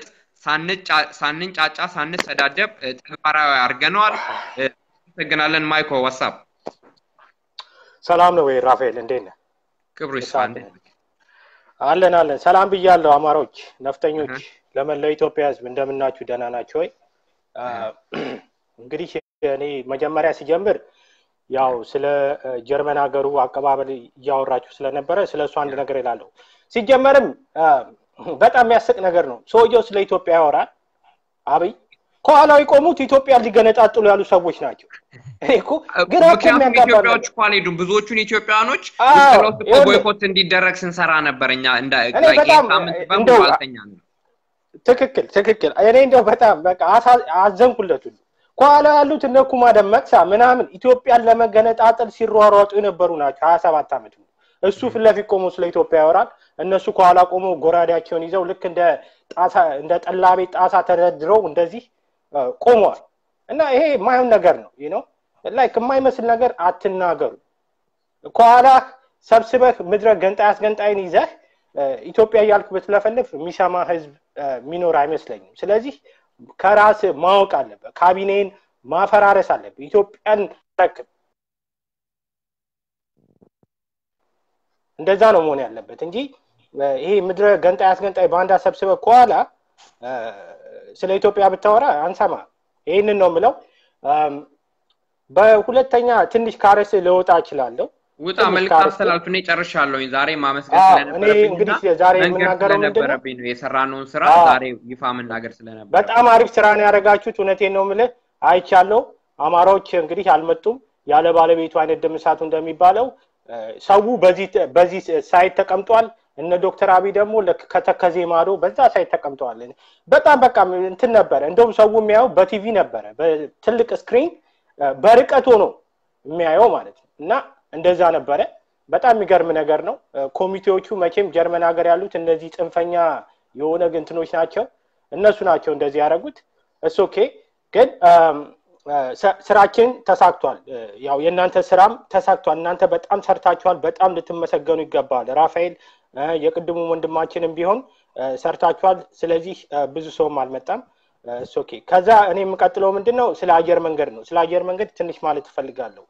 ሳንንጫጫ ሳንሰዳደብ ተግባራዊ አርገናል ተገናለን ማይኮ ዋትስአፕ ሰላም ነው ወይ ራፋኤል እንዴት ነህ ክብሩ ይስፋን አለን ሰላም ብያለሁ አማሮች ነፍጠኞች ለመላው ኢትዮጵያ ህዝብ እንደምናችሁ ደህና ናችሁ ወይ እንግዲህ እኔ መጀመሪያ ሲጀምር ያው ስለ ጀርመን ሀገሩ አቀባበል ያወራችሁ ስለነበረ ስለሱ አንድ ነገር ይላል ሲጀመርም በጣም የሚያስቅ ነገር ነው ሰውየው ስለ ኢትዮጵያ ያወራል አብይ ኳላው ይቆሙት ኢትዮጵያ ሊገነጣጥሉ ያሉ ሰዎች ናቸው እኮ ግን ኢትዮጵያዎች ኳሌዱም ብዙዎቹን ኢትዮጵያኖች ስለውጥ ቦይኮት እንዲደረግ ስንሰራ ነበርኛ እንደ ባልተኛ ነው ትክክል እኔ እንደው በጣም በቃ አዘንኩለት ኳላ ያሉት እነኩማ ደመቅሳ ምናምን ኢትዮጵያን ለመገነጣጠል ሲሯሯጡ የነበሩ ናቸው 27 አመት እሱ ፍለፊት ቆሞ ስለ ኢትዮጵያ ያወራል እነሱ ኳላ ቆሞ ጎራዳቸውን ይዘው ልክ እንደ ጠላቤ ጣሳ ተደርድረው እንደዚህ ቆሟል እና ይሄ ማይሆን ነገር ነው ላይክ የማይመስል ነገር አትናገሩ ኳላ ሰብስበህ ምድረ ገንጣይን ይዘህ ኢትዮጵያ ያልኩ በትለፈልፍ የሚሰማ ህዝብ ሚኖር አይመስለኝም ስለዚህ ከራስ ማወቅ አለበት ካቢኔን ማፈራረስ አለበት ኢትዮጵያን ተረክብ እንደዛ ነው መሆን ያለበት እንጂ ይሄ ምድረ ገንጣይ ባንዳ ሰብስበህ ኳላ ስለ ኢትዮጵያ ብታወራ አንሰማ ይሄንን ነው ምለው በሁለተኛ ትንሽ ካረስ ለወጣ ይችላልው ወጣ መልካም አስተላልፍኔ ጨርሻለሁ ዛሬ ማመስገን ስለነበረብኝ እንግዲህ ዛሬ የምናገረው ስለነበረብኝ ነው የሰራነውን ስራ ዛሬ ይፋ መናገር ስለነበር በጣም አሪፍ ስራ ነው ያደረጋችሁት እውነቴን ነው ምለ አይቻለሁ አማራዎች እንግዲህ አልመጡም ያለ ባለቤቱ አይነት ደምሳቱ እንደሚባለው ሰው በዚህ ሳይት ተቀምጧል እነ ዶክተር አብይ ደግሞ ከተከዜ ማዶ በዛ ሳይት ተቀምጧል በጣም በቃ እንትን ነበር እንደውም ሰው የሚያየው በቲቪ ነበር በትልቅ ስክሪን በርቀት ሆኖ የሚያየው ማለት ነው እና እንደዛ ነበር በጣም የሚገርም ነገር ነው ኮሚቴዎቹ መቼም ጀርመን ሀገር ያሉት እነዚህ ጽንፈኛ የሆነ ግንትኖች ናቸው እነሱ ናቸው እንደዚህ ያደረጉት ኦኬ ግን ስራችን ተሳክቷል ያው የናንተ ስራም ተሳክቷል እናንተ በጣም ሰርታችኋል በጣም ልትመሰገኑ ይገባል ራፋኤል የቅድሙ ወንድማችንም ቢሆን ሰርታችኋል ስለዚህ ብዙ ሰውም አልመጣም ኦኬ ከዛ እኔ የምቀጥለው ምንድነው ስለ አየር መንገድ ነው ስለ አየር መንገድ ትንሽ ማለት ፈልጋለሁ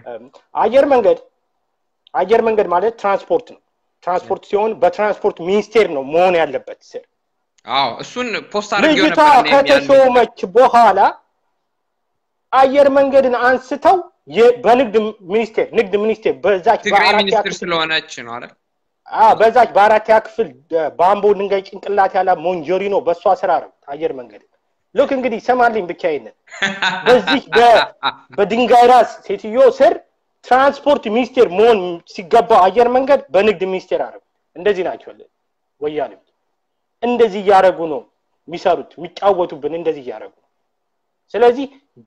አየር መንገድ ማለት ትራንስፖርት ነው ትራንስፖርት ሲሆን በትራንስፖርት ሚኒስቴር ነው መሆን ያለበት ስር እሱን ፖስት አድርጌው ነበር እኔ ከተሾመች በኋላ አየር መንገድን አንስተው በንግድ ሚኒስቴር በዛች በአራት ያክፍል ስለሆነች ነው አይደል በዛች በአራት ያክፍል ባምቦ ድንጋይ ጭንቅላት ያለ ሞንጆሪኖ በሷ ስራ ነው አየር መንገድ ሉክ እንግዲህ ሰማልኝ ብቻ ይነን በዚህ በድንጋይ ራስ ሴትዮ ስር ትራንስፖርት ሚኒስቴር መሆን ሲገባ አየር መንገድ በንግድ ሚኒስቴር አረብ እንደዚህ ናቸው ወያኔ እንደዚህ ያረጉ ነው የሚሰሩት የሚጫወቱብን እንደዚህ ያረጉ ስለዚህ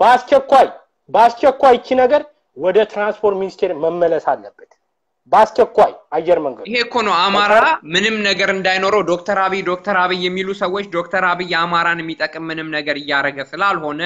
ባስቸኳይ እቺ ነገር ወደ ትራንስፖርት ሚኒስቴር መመለስ አለበት ባስቸኳይ አየር መንገድ ይሄ እኮ ነው አማራ ምንም ነገር እንዳይኖረው ዶክተር አብይ የሚሉ ሰዎች ዶክተር አብይ አማራን የሚጠቅም ምንም ነገር ያረገ ስላልሆነ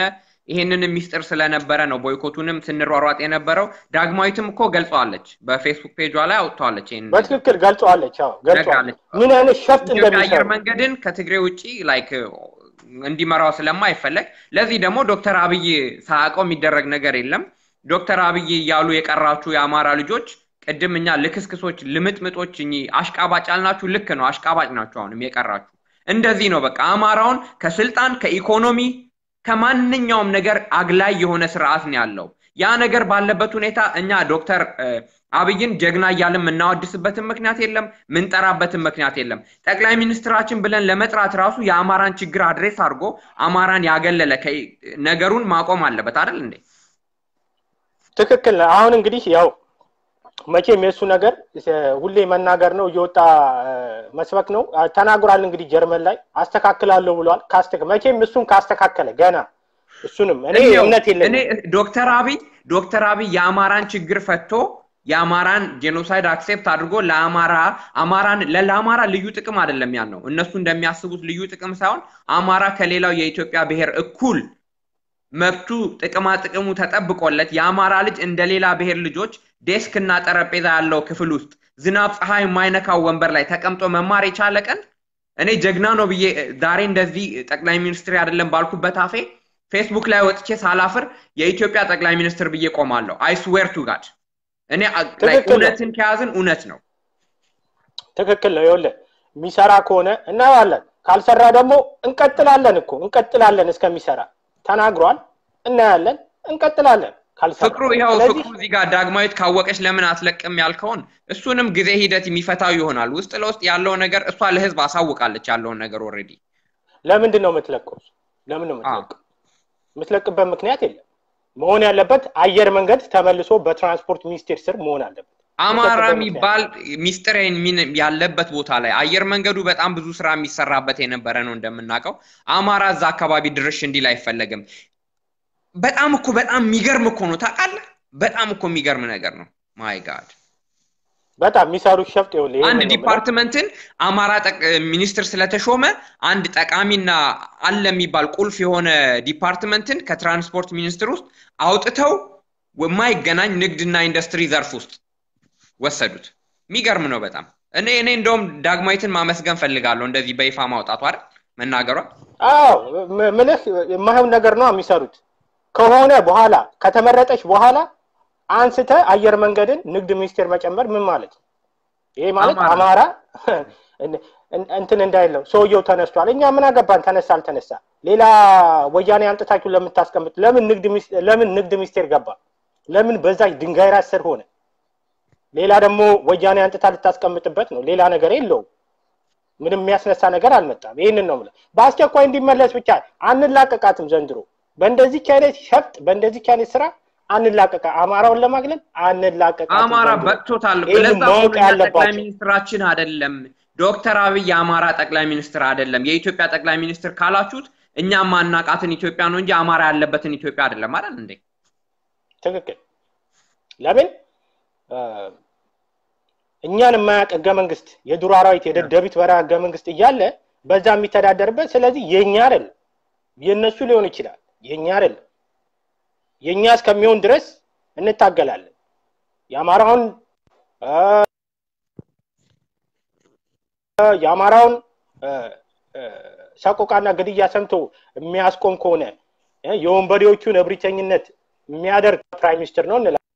ይሄንን ሚስጥር ስለነበረ ነው ቦይኮቱንም ስንሯሯጥ የነበረው ዳግማዊትም እኮ ገልጿለች በፌስቡክ ፔጇ ላይ አውጥቷለች ይሄን በትክክል ገልጿለች ገልጿለች ምን አይነት ሸፍጥ እንደሚሰራ አየር መንገድን ከትግሬ ውጪ ላይክ እንዲመራው ስለማይፈልግ ለዚህ ደግሞ ዶክተር አብይ ሳያውቀው የሚደረግ ነገር የለም ዶክተር አብይ ያሉ የቀራችሁ የአማራ ልጆች ቀድምኛ ለክስክሶች ልምጥምጦች አሽቃባጭ አልናችሁ ልክ ነው አሽቃባጭ ናችሁ አሁንም የቀራችሁ እንደዚህ ነው በቃ አማራውን ከስልጣን ከኢኮኖሚ ከማንኛውም ነገር አግላይ የሆነ ስርዓት ነው ያለው ያ ነገር ባለበት ሁኔታ እኛ ዶክተር አብይን ጀግና ያለም እናወድስበትም ምክንያት የለም ምንጠራበትም ምክንያት የለም ጠቅላይ ሚኒስትራችን ብለን ለመጥራት ራሱ የአማራን ችግር አድሬስ አድርጎ አማራን ያገለለ ነገሩን ማቆም አለበት አይደል እንዴ ትክክል አሁን እንግዲህ ያው መቼም የሱ ነገር ሁሌ መናገር ነው እየወጣ መስበክ ነው ተናግሯል እንግዲህ ጀርመን ላይ አስተካክላለሁ ብሏል መቼም እሱን ካስተካከለ ገና እሱንም እኔ እምነት የለኝም እኔ ዶክተር አብይ የአማራን ችግር ፈቶ የአማራን ጄኖሳይድ አክሴፕት አድርጎ ለአማራ ልዩ ጥቅም አይደለም ያልነው እነሱ እንደሚያስቡት ልዩ ጥቅም ሳይሆን አማራ ከሌላው የኢትዮጵያ ብሔር እኩል መብቱ ጥቅሙ ተጠብቆለት የአማራ ልጅ እንደሌላ ብሔር ልጆች ዴስክና ጠረጴዛ ያለው ክፍል ውስጥ ዝናብ ፀሐይ የማይነካው ወንበር ላይ ተቀምጦ መማር የቻለ ቀን እኔ ጀግና ነው ብዬ ዛሬ እንደዚህ ጠቅላይ ሚኒስትር አይደለም ባልኩበት አፌ ፌስቡክ ላይ ወጥቼ ሳላፍር የኢትዮጵያ ጠቅላይ ሚኒስትር ብዬ ቆማለሁ I swear to God እኔ እውነትን ከያዝን እውነት ነው ትክክል ነው ይወለ ሚሰራ ከሆነ እናያለን ካልሰራ ደግሞ እንቀጥላለን እስከሚሰራ ተናግሯል እናያለን እንቀጥላለን ፍቅሩ ይሄው ፍቅሩ እዚህ ጋር ዳግማዊት ካወቀሽ ለምን አትለቅም ያልከውን እሱንም ጊዜ ሂደት የሚፈታው ይሆናል ውስጥ ለውስጥ ያለው ነገር እሷ ለህዝብ አሳውቃለች ያለው ነገር ኦሬዲ ለምንድን ነው የምትለቀው የምትለቅበት ምክንያት የለም መሆን ያለበት አየር መንገድ ተመልሶ በትራንስፖርት ሚኒስቴር ስር መሆን አለበት አማራ የሚባል ሚስጥሬን ያለበት ቦታ ላይ አየር መንገዱ በጣም ብዙ ስራ የሚሰራበት የነበረ ነው እንደምናቀው አማራ እዛ አካባቢ ድርሽ እንዲል አይፈልግም በጣም የሚገርም እኮ ነው ታውቃለህ በጣም እኮ የሚገርም ነገር ነው ማይ ጋድ በጣም ሚሳሩ ሸፍጥ ይወለ አንድ ዲፓርትመንትን አማራ ሚኒስትር ስለተሾመ አንድ ጠቃሚና አለ የሚባል ቁልፍ የሆነ ዲፓርትመንትን ከትራንስፖርት ሚኒስትር ውስጥ አውጥተው የማይገናኝ ንግድና ኢንዱስትሪ ዘርፍ ውስጥ ወሰዱት የሚገርም ነው በጣም እኔ እንደውም ዳግማዊትን ማመስገን ፈልጋለሁ እንደዚህ በይፋ ማውጣቱ አይደል መናገሯ ምንህ የማይሆን ነገር ነው የሚሰሩት ከሆነ በኋላ ከተመረጠች በኋላ አንስተ አየር መንገድን ንግድ ሚኒስቴር መጨመር ምን ማለት ይሄ ማለት አማራ እንትን እንዳይለው ሰውየው ተነስቷል እኛ ምን አገባን ተነሳ ሌላ ወያኔ አንጥታችሁ ለምታስቀምጥ ለምን ንግድ ሚኒስቴር ገባ ለምን በዛች ድንጋይ ራስ ስር ሆነ ሌላ ደግሞ ወያኔ አንጥታ ልታስቀምጥበት ነው ሌላ ነገር የለው ምንም የሚያስነሳ ነገር አልመጣም ይሄንን ነው ማለት በአስቸኳይ እንዲመለስ ብቻ አንላቀቃትም ዘንድሮ በእንደዚህ አይነት ሸፍጥ በእንደዚህ አይነት ስራ አንላቀቃ አማራውን ለማግለል አንላቀቃ አማራ በቅቶታል ለዛው ጠቅላይ ሚኒስትራችን አይደለም ዶክተር አብይ አማራ ጠቅላይ ሚኒስትር አይደለም የኢትዮጵያ ጠቅላይ ሚኒስትር ካላችሁት እኛም ማናቃትን ኢትዮጵያ ነው እንጂ አማራ ያለበትን ኢትዮጵያ አይደለም አይደል እንዴ ትክክል ለምን እኛን የማያውቅ ህገ መንግስት የዱር አራዊት የደደቢት በረሃ ህገ መንግስት እያለ በዛ የሚተዳደርበት ስለዚህ የኛ አይደል የነሱ ሊሆን ይችላል የኛ አይደል የኛ እስከሚሆን ድረስ እንታገላለን የአማራውን ሰቆቃና ግድያ ሰምቶ የሚያስቆም ከሆነ የወንበዴዎቹን እብሪተኝነት የሚያደርግ ፕራይም ሚኒስተር ነው እንላለን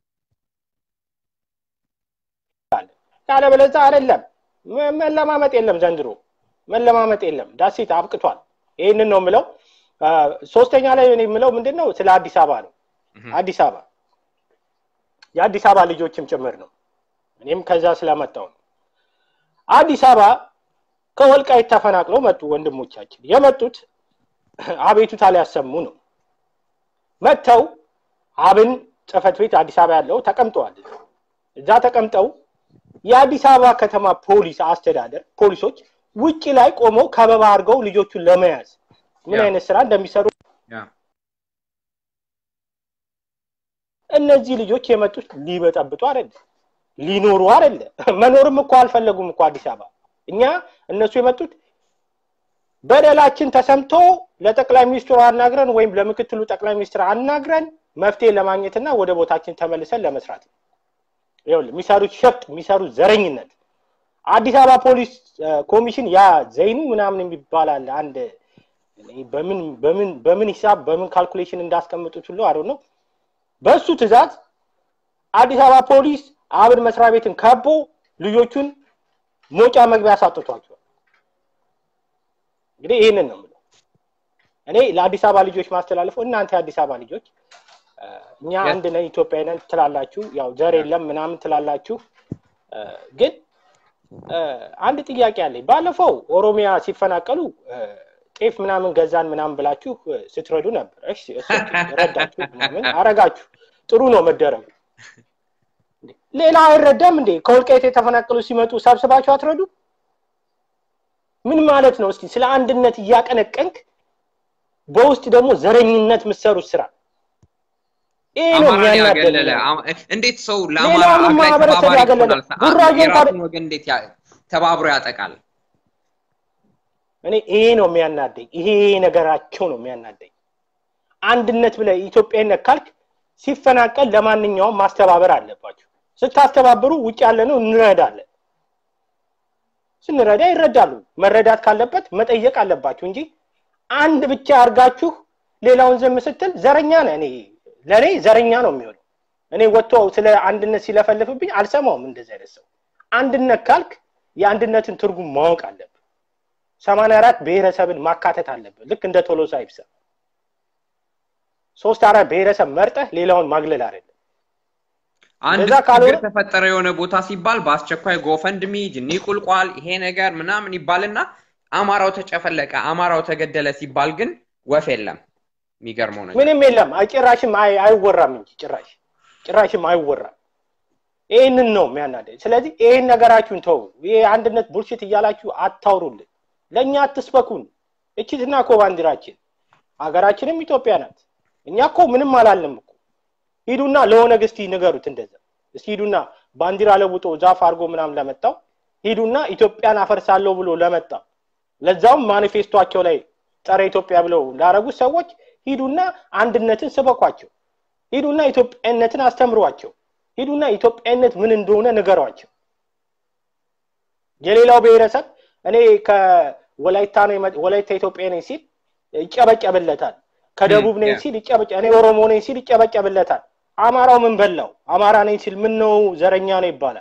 ያለበለዛ አይደለም መለማመጥ የለም ዘንድሮ መለማመጥ የለም ዳሲት አብቅቷል ይሄንን ነው ምለው ሶስተኛ ላይ እኔ ምለው ምንድነው ስለ አዲስ አበባ ነው አዲስ አበባ የአዲስ አበባ ልጆችም ጭምር ነው እኔም ከዛ ስለመጣው አዲስ አበባ ከወልቃይት ተፈናቅለው መጡ ወንድሞቻችን የመጡት አቤቱታ ላይ ያሰሙ ነው መተው አብን ጽፈት ቤት አዲስ አበባ ያለው ተቀምጠዋል እዛ ተቀምጠው የአዲስ አበባ ከተማ ፖሊስ አስተዳደር ፖሊሶች ውጪ ላይ ቆመው ከበባ አድርገው ልጆቹን ለመያዝ ምን አይነት ስራ እንደሚሰሩ እነዚህ ልጆች የመጡት ሊበጠብጡ አይደል ሊኖሩ አይደል መኖርም እኮ አልፈለጉም እኮ አዲስ አበባ እኛ እነሱ የመጡት በደላችን ተሰምቶ ለጠቅላይ ሚኒስትሩ አናግረን ወይም ለምክትሉ ጠቅላይ ሚኒስትር አናግረን መፍትሄ ለማግኘትና ወደ ቦታችን ተመልሰን ለመስራት ነው። ይኸውልህ የሚሰሩት ሸፍጥ የሚሰሩት ዘረኝነት አዲስ አበባ ፖሊስ ኮሚሽን ያ ዘይኑ ምናምን የሚባል አንድ በምን ሂሳብ በምን ካልኩሌሽን እንዳስቀምጡት ሁሉ አሮ ነው በሱ ትዛዝ አዲስ አበባ ፖሊስ አብን መስሪያ ቤትን ከቦ ልጆቹን ሞጫ መግቢያ ሳጥቷቸው እንግዲህ ይሄንን ነው ማለት እኔ ለአዲስ አበባ ልጆች ማስተላለፈው እናንተ አዲስ አበባ ልጆች እኛ አንድ ነን ኢትዮጵያውያን ትላላችሁ ያው ዘር የለም ምናምን ትላላችሁ ግን አንድ ጥያቄ አለኝ ባለፈው ኦሮሚያ ሲፈናቀሉ ጤፍ ምናምን ገዛን ምናምን ብላችሁ ስትረዱ ነበር እሺ ረዳችሁ ምናምን አረጋችሁ ጥሩ ነው መደረግ ሌላ አይረዳም እንዴ ከወልቃይት የተፈናቀሉ ሲመጡ ሰብስባችሁ አትረዱ ምን ማለት ነው እስቲ ስለ አንድነት ያቀነቀንክ በውስጥ ደግሞ ዘረኝነት ምሰሩ ስራ ይሄ ነው ያናደለ እንዴት ሰው ለአማራ ማህበረሰብ ያገለለ ጉራጌን ወገን እንዴት ተባብሮ ያጠቃል እኔ ይሄ ነው የሚያናደኝ ይሄ ነገራቸው ነው የሚያናደኝ አንድነት ብለ ኢትዮጵያዊነት ካልክ ሲፈናቀል ለማንኛውም ማስተባበር አለባችሁ ስታስተባብሩ ውጭ ያለ ነው እንረዳለን ስንረዳ ይረዳሉ መረዳት ካለበት መጠየቅ አለባችሁ እንጂ አንድ ብቻ አርጋችሁ ሌላውን ዘም ስትል ዘረኛ ነህ እኔ ለኔ ዘረኛ ነው የሚሆነው እኔ ወጥቶ ስለ አንድነት ሲለፈልፍብኝ አልሰማውም እንደዛ አይደሰው አንድነት ካልክ የአንድነትን ትርጉም ማወቅ አለበት 84 ብሔረሰብን ማካተት አለበት ልክ እንደ ቶሎሳ ይብሳ 3-4 ብሔረሰብ መርጠህ ሌላውን ማግለል አይደለም አንድ ችግር ተፈጠረ የሆነ ቦታ ሲባል በአስቸኳይ ጎፈንድሚ ጅኒ ቁልቋል ይሄ ነገር ምናምን ይባልና አማራው ተጨፈለቀ አማራው ተገደለ ሲባል ግን ወፍ የለም የሚገርመው ነገር ምንም የለም አጭራሽም አይወራም እንጂ ጭራሽም አይወራም ይሄንን ነው የሚያናደኝ ስለዚህ ይሄን ነገራችሁን ተው ይሄ አንድነት ቡልሽት ይያላችሁ አታውሩልን ለኛ አትስበኩን እቺትና ኮባንዲራችን ሀገራችንም ኢትዮጵያ ናት እኛኮ ምንም አላለም እኮ ሂዱና ለሆነ ግስቲ ንገሩት እንደዛ እስቲ ሂዱና ባንዲራ ለውጦ ዛፍ አርጎ ምናም ለመጣው ሂዱና ኢትዮጵያን አፈርሳለሁ ብሎ ለመጣው ለዛውም ማኒፌስቶአቸው ላይ ጸረ ኢትዮጵያ ብለው ላረጉ ሰዎች ሂዱና አንድነትን ስበኳቸው ሂዱና ኢትዮጵያነትን አስተምሯቸው ሂዱና ኢትዮጵያነት ምን እንደሆነ ንገሯቸው የሌላው ብሔረሰብ እኔ ከወላይታ ነው ወላይታ ኢትዮጵያ ነኝ ሲል ይጨበጨብለታል ከደቡብ ነኝ ሲል ይጨበጨ እኔ ኦሮሞ ነኝ ሲል ይጨበጨብለታል አማራው ምን በላው አማራ ነኝ ሲል ምን ነው ዘረኛ ነው ይባላል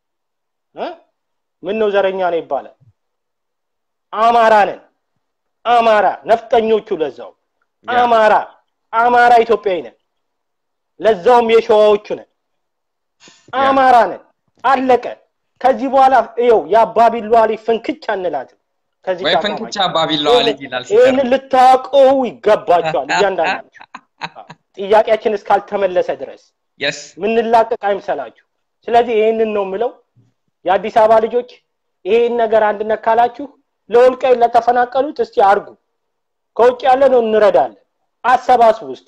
ምን ነው ዘረኛ ነው ይባላል አማራ ነን አማራ ነፍጠኞቹ ለዛው አማራ ኢትዮጵያዊ ነን ለዛውም የሸዋዎቹ ነን አማራ ነን አለቀ ከዚህ በኋላ ይኸው ያባቢሉ አሊ ፍንክቻ እንላለን ከዚህ ወይ ፍንክቻ አባቢሉ አሊ ይላል ይሄን ልታውቀው ይገባችኋል እያንዳንዳችሁ ጥያቄያችን እስካልተመለሰ ድረስ ምን ላቀቅ አይምሰላችሁ ስለዚህ ይሄንን ነው ምለው የአዲስ አበባ ልጆች ይሄን ነገር አንድነት ካላችሁ ለወልቃይት ለተፈናቀሉት እስቲ አርጉ ከውጭ ያለ ነው እንረዳለን አሰባስቡ እስቲ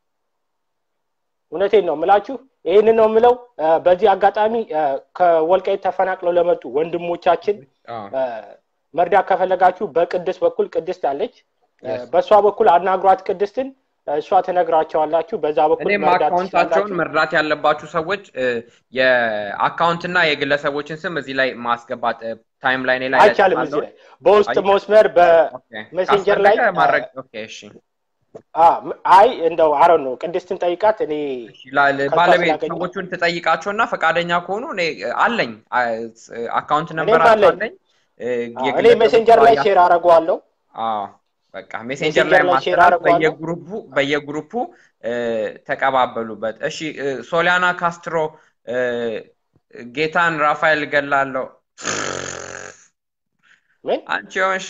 እውነቴን ነው ምላችሁ ይሄንን ነው ምለው በዚህ አጋጣሚ ከወልቃይት ተፈናቅለው ለመጡ ወንድሞቻችን መርዳት ከፈለጋችሁ በቅድስ በኩል ቅድስት አለች በሷ በኩል አናግሯት ቅድስትን እሷ ተነግራቸዋላችሁ በዛ በኩል መርዳት ያለባችሁ ሰዎች የአካውንትና የግለሰቦችን ስም እዚህ ላይ ማስገባት ታይም ላይን ላይ አይቻልም እዚህ ላይ በውስጥ መስመር በሜሴንጀር ላይ ማድረግ ኦኬ እሺ አይ እንደው አረን ነው ቅድስትን ጠይቃት እኔ ባለቤት ሰዎችን ተጠይቃቸውና ፈቃደኛ ከሆኑ እኔ አለኝ አካውንት ነምበራቸው አለኝ እኔ ሜሴንጀር ላይ ሼር አረጋዋለሁ በቃ ሜሴንጀር ላይ ማስተላለፍ በየግሩፑ ተቀባበሉበት እሺ ሶሊያና ካስትሮ ጌታን ራፋኤል ገላለው ምን አንቺ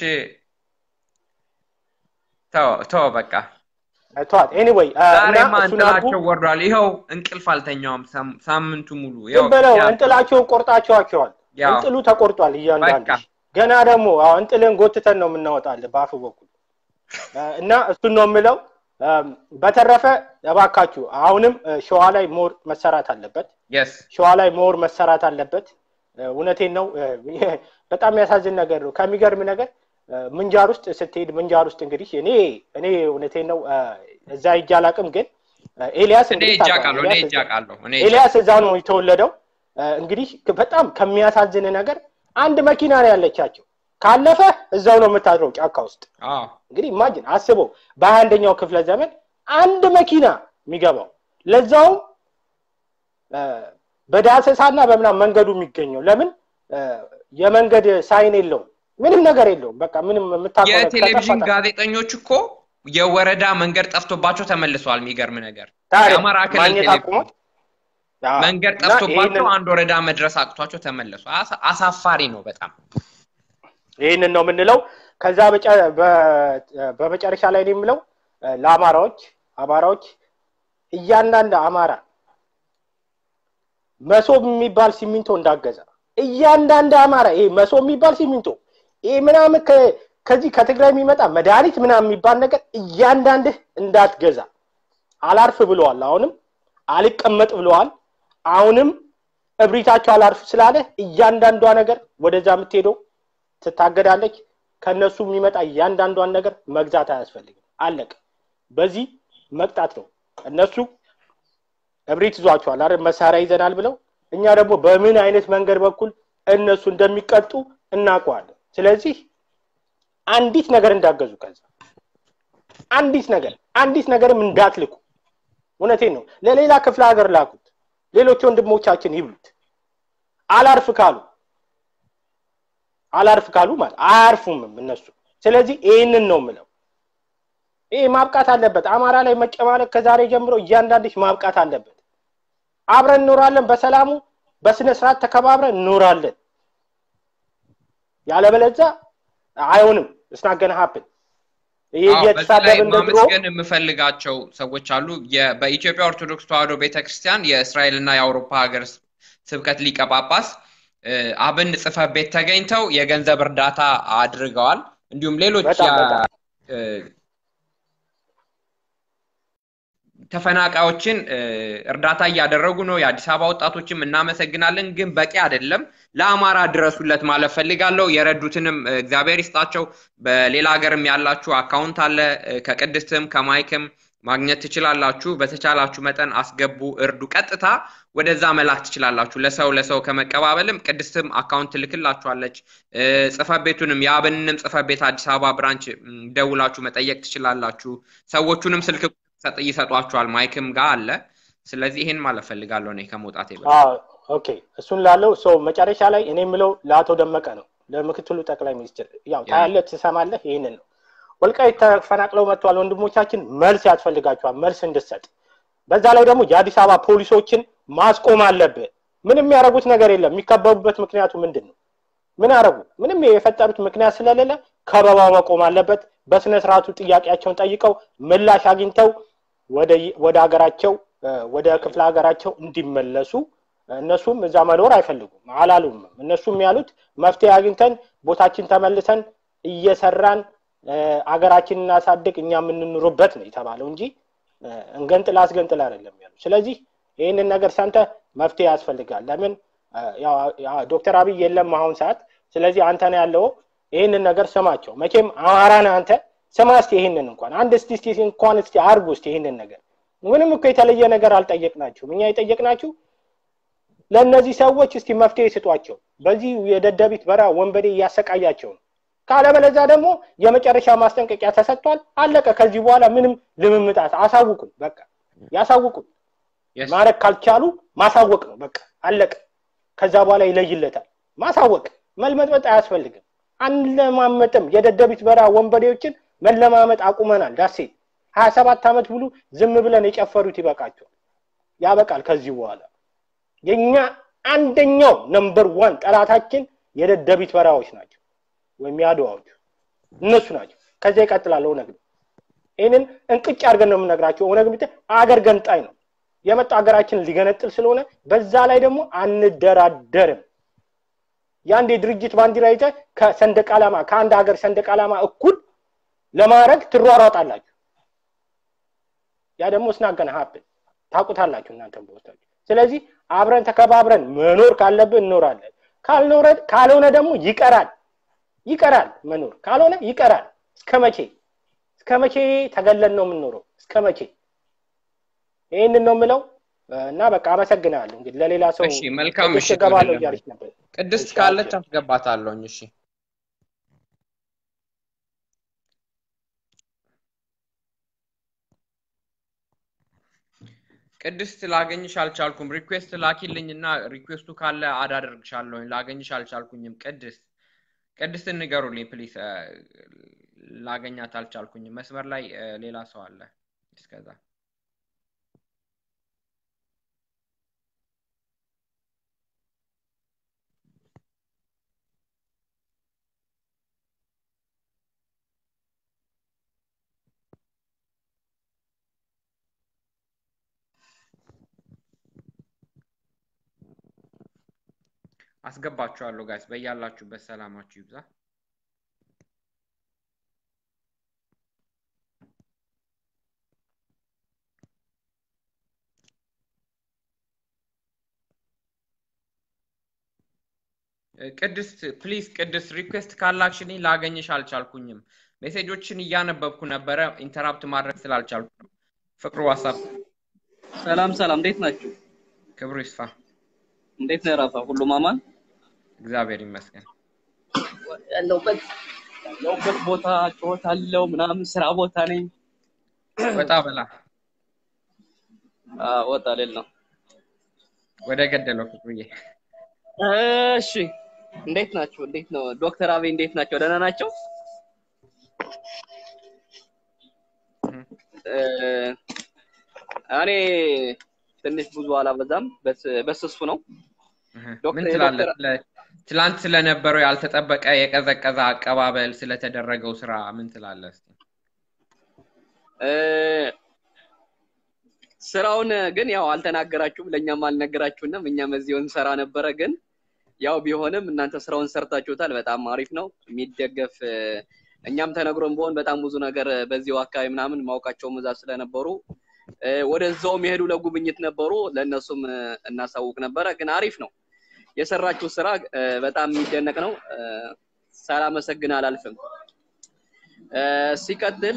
ተው በቃ አቷት ኤኒዌይ ዛሬ ማንጥላቸው ወርዷል ይሄው እንቅልፍ አልተኛውም ሳምንቱ ሙሉ ይሄው በለው እንጥላቸውን ቆርጣቸዋል እንጥሉ ተቆርጧል እያንዳንዱ ገና ደግሞ እንጥልን ጎትተን ነው የምናወጣለን ባፉ በኩል እና እሱ ነው ምለው በተረፈ ያባካችሁ አሁንም ሸዋ ላይ ሞር መሰራት አለበት ሸዋ ላይ ሞር መሰራት አለበት እውነቴን ነው በጣም ያሳዝን ነገር ነው ከሚገርም ነገር ምንጃር ውስጥ ስትሄድ ምንጃር ውስጥ እንግዲህ እኔ እውነቴን ነው እዛ ይጃላቅም ግን ኤልያስ እንግዲህ ኤልያስ እዛው ነው የተወለደው እንግዲህ በጣም ከሚያሳዝን ነገር አንድ መኪና ነው ያለቻቸው ካለፈ እዛው ነው የምታድረው ጫካ ውስጥ እንግዲህ ኢማጂን አስበው በ21ኛው ክፍለ ዘመን አንድ መኪና የሚገባው ለዛው በዳሰሳና በመና መንገዱ የሚገኘው ለምን የመንገድ ሳይን የለው ምንም ነገር የለው በቃ ምንም መታቆም የቴሌቪዥን ጋዜጠኞች እኮ የወረዳ መንገድ ጠፍቶባቸው ተመልሰዋል የሚገርም ነገር አማራ ክልል ቴሌቪዥን መንገድ ጠፍቶባቸው አንድ ወረዳ መድረስ አቅቷቸው ተመለሱ አሳፋሪ ነው በጣም ይሄንን ነው ምንለው ከዛ በመጨረሻ ላይ ነው የምለው ለአማራዎች እያንዳንዱ አማራ መሶብ የሚባል ሲሚንቶ እንዳገዛ እያንዳንዱ አማራ ይሄ መሶብ የሚባል ሲሚንቶ ይሄ ምናምን ከዚህ ከትግራይ የሚመጣ መድኃኒት ምናምን የሚባል ነገር እያንዳንዱ እንዳትገዛ አላርፍ ብለዋል አሁንም አልቀመጥ ብለዋል አሁንም እብሪታቸው አላርፍ ስላለ እያንዳንዷ ነገር ወደዛ የምትሄደው ትታገዳለች ከነሱ የሚመጣ እያንዳንዷን ነገር መግዛት አያስፈልግም አለቀ በዚህ መቅጣት ነው እነሱ እብሪት ይዟቸዋል አይደል መሳሪያ ይዘናል ብለው እኛ ደግሞ በምን አይነት መንገድ በኩል እነሱ እንደሚቀጡ እናውቀዋለን ስለዚህ አንዲት ነገር እንዳገዙ ከዛ አንዲት ነገርም እንዳትልኩ እውነቴን ነው ለሌላ ክፍለ ሀገር ላኩት ሌሎች ወንድሞቻችን ይብሉት አላርፍ ካሉ ማለት አያርፉም እነሱ ስለዚህ ይሄንን ነው ምለው ይሄ ማብቃት አለበት አማራ ላይ መጨማለቅ ከዛሬ ጀምሮ እያንዳንድሽ ማብቃት አለበት አብረን እንኖራለን በሰላሙ በስነ ስርዓት ተከባብረን እንኖራለን ያለበለዛ አይሆንም እስናገና ሀፕን የየተሳደበ እንደድሮ ማመስገን የምፈልጋቸው ሰዎች አሉ በኢትዮጵያ ኦርቶዶክስ ተዋሕዶ ቤተክርስቲያን የእስራኤልና የአውሮፓ ሀገር ስብከት ሊቀ ጳጳስ አብን ጽፈት ቤት ተገኝተው የገንዘብ እርዳታ አድርገዋል እንዲሁም ሌሎች ተፈናቃዮችን እርዳታ ያደረጉ ነው የአዲስ አበባ ወጣቶችም እናመሰግናለን ግን በቂ አይደለም ለአማራ ድረሱለት ማለት ፈልጋለሁ የረዱትንም እግዚአብሔር ይስጣቸው በሌላ ሀገርም ያላችሁ አካውንት አለ ከቅድስትም ከማይክም ማግኘት ትችላላችሁ በተቻላችሁ መጠን አስገቡ እርዱ ቀጥታ ወደዛ መላክ ትችላላችሁ ለሰው ከመቀባበልም ቅድስትም አካውንት ልክላችኋለች ጽፈት ቤቱንም ያብንንም ጽፈት ቤት አዲስ አበባ ብራንች ደውላችሁ መጠየቅ ትችላላችሁ ሰዎቹንም ስልክ ይሰጧችኋል ማይክም ጋር አለ ስለዚህ ይሄን ማለት ፈልጋለሁ ነው ከመውጣቴ ኦኬ እሱን ላለው ሰው መጨረሻ ላይ እኔ ምለው ለአቶ ደመቀ ነው ለምክትሉ ጠቅላይ ሚኒስትር ያው ታያለህ ትሰማለህ ይሄንን ነው ወልቃይት ተፈናቅለው መጥቷል ወንድሞቻችን መልስ ያስፈልጋቸዋል መልስ እንድትሰጥ በዛ ላይ ደግሞ የአዲስ አበባ ፖሊሶችን ማስቆም አለበት ምንም ያረጉት ነገር የለም የሚከበቡበት ምክንያቱ ምንድነው ምን አረጉ ምንም የፈጠሩት ምክንያት ስለሌለ ከበባው መቆም አለበት በስነ ስርዓቱ ጥያቄያቸውን ጠይቀው ምላሽ አግኝተው ወደ ሀገራቸው ወደ ክፍለ ሀገራቸው እንዲመለሱ እነሱም እዛ መኖር አይፈልጉም አላሉም እነሱም ያሉት መፍትሄ አግኝተን ቦታችን ተመልሰን እየሰራን ሀገራችንን እናሳድግ እኛ የምንኖርበት ነው የተባለው እንጂ እንገንጥል አስገንጥል አይደለም ያለው ስለዚህ ይሄንን ነገር ሰንተ መፍትሄ ያስፈልጋል ለምን ያው ዶክተር አብይ የለም አሁን ሰዓት ስለዚህ አንተ ነው ያለው ይሄንን ነገር ሰማቸው መቼም አማራና አንተ ሰማስቲ ይሄንን እንኳን አንድ እስቲ እንኳን እስቲ አርጉ እስቲ ይሄንን ነገር ምንም እኮ የተለየ ነገር አልጠየቅናችሁ እኛ የጠየቅናችሁ ለነዚህ ሰዎች እስቲ መፍትሄ ይስጧቸው በዚህ የደደቢት በራ ወንበዴ ያሰቃያቸው ካለበለዛ ደግሞ የመጨረሻ ማስጠንቀቂያ ተሰጥቷል አለቀ ከዚህ በኋላ ምንም ልምምጣት አሳውቁን በቃ ያሳውቁን ማረክ ካልቻሉ ማሳወቅ ነው በቃ አለቀ ከዛ በኋላ ይለይለታል ማሳወቅ መልመጥመጥ አያስፈልግም አንለማመጥም የደደቢት በራ ወንበዴዎችን መለማመጥ አቁመናል ዳሴ 27 አመት ሙሉ ዝም ብለን የጨፈሩት ይበቃቸው ያበቃል ከዚህ በኋላ የኛ አንደኛው ነምበር 1 ጠላታችን የደደቢት በራዎች ናቸው ወይም ያዶዎች እነሱ ናቸው ከዛ ይቀጥላል ኦነግ ይሄንን እንቅጭ አድርገን ነው የምነግራቸው ኦነግ ብቻ አገር ገንጣይ ነው የመጣ አገራችን ሊገነጥል ስለሆነ በዛ ላይ ደግሞ አንደራደርም ያንዴ ድርጅት ባንዲራ ይዘ ከሰንደቅ ዓላማ ከአንድ ሀገር ሰንደቅ ዓላማ እኩል ለማረግ ትሯሯጣላችሁ ያ ደግሞ ስናገና ሀፕን ታቁታላችሁ እናንተም ቦታችሁ ስለዚህ አብረን ተከባብረን መኖር ካለብን እንኖራለን ካልሆነ ደግሞ ይቀራል ይቀራል መኖር ካልሆነ ይቀራል እስከመቼ ተገለን ነው የምንኖረው እስከመቼ ይሄንን ነው የምለው እና በቃ አመሰግናለሁ እንግዲህ ለሌላ ሰው እሺ መልካም እሺ ገባለሁ ያርሽ ነበር ቅድስት ካለች አስገባታለሁ እሺ ቅድስት ላገኝሽ አልቻልኩም ሪኩዌስት ላኪልኝና ሪኩዌስቱ ካለ አዳርግሻለሁ ላገኝሽ አልቻልኩኝም ቅድስት ንገሩልኝ ፕሊስ ላገኛት አልቻልኩኝም መስመር ላይ ሌላ ሰው አለ እስከዛ አስገባችኋለሁ ጋይስ በእያላችሁበት ሰላማችሁ ይብዛ ቅድስት ፕሊዝ ቅድስት ሪኩዌስት ካላክሽልኝ ላገኝሽ አልቻልኩኝም ሜሴጆችን እያነበብኩ ነበር ኢንተራፕት ማድረግ ስላልቻልኩ ነው ፍቅሩ ዋትስአፕ ሰላም እንዴት ናችሁ ክብሩ ይስፋ እንዴት ነው ራፋ ሁሉ ማማን እግዚአብሔር ይመስገን ያለውበት ቦታ ጮታለው ምናምን ስራ ቦታ ነኝ ወጣ በላ ወጣ ለላ ወደ ገደለው ፍቅሩዬ እሺ እንዴት ነው ዶክተር አብይ እንዴት ናቸው ደህና ናቸው እኔ ትንሽ ብዙ አላበዛም በስሱ ነው ምን ትላለህ ትላንት ስለነበረው ያልተጠበቀ የቀዘቀዘ አቀባበል ስለተደረገው ስራ ምን ትላለህ እስቲ ስራውን ግን ያው አልተናገራችሁም ለኛም አልነገራችሁንም እኛም እዚሁን ሰራ ነበር ግን ያው ቢሆንም እናንተ ስራውን ሰርታችሁታል በጣም አሪፍ ነው የሚደገፍ እኛም ተነግሮን በሆን በጣም ብዙ ነገር በዚሁ አካባቢ ምናምን ማውቃቸው መዛ ስለነበሩ ወደዛው መሄዱ ለጉብኝት ነበሩ ለነሱም እናሳውቅ ነበር ግን አሪፍ ነው የሰራችሁ ስራ በጣም የሚደነቅ ነው ሳላመሰግን አላልፍም ሲቀጥል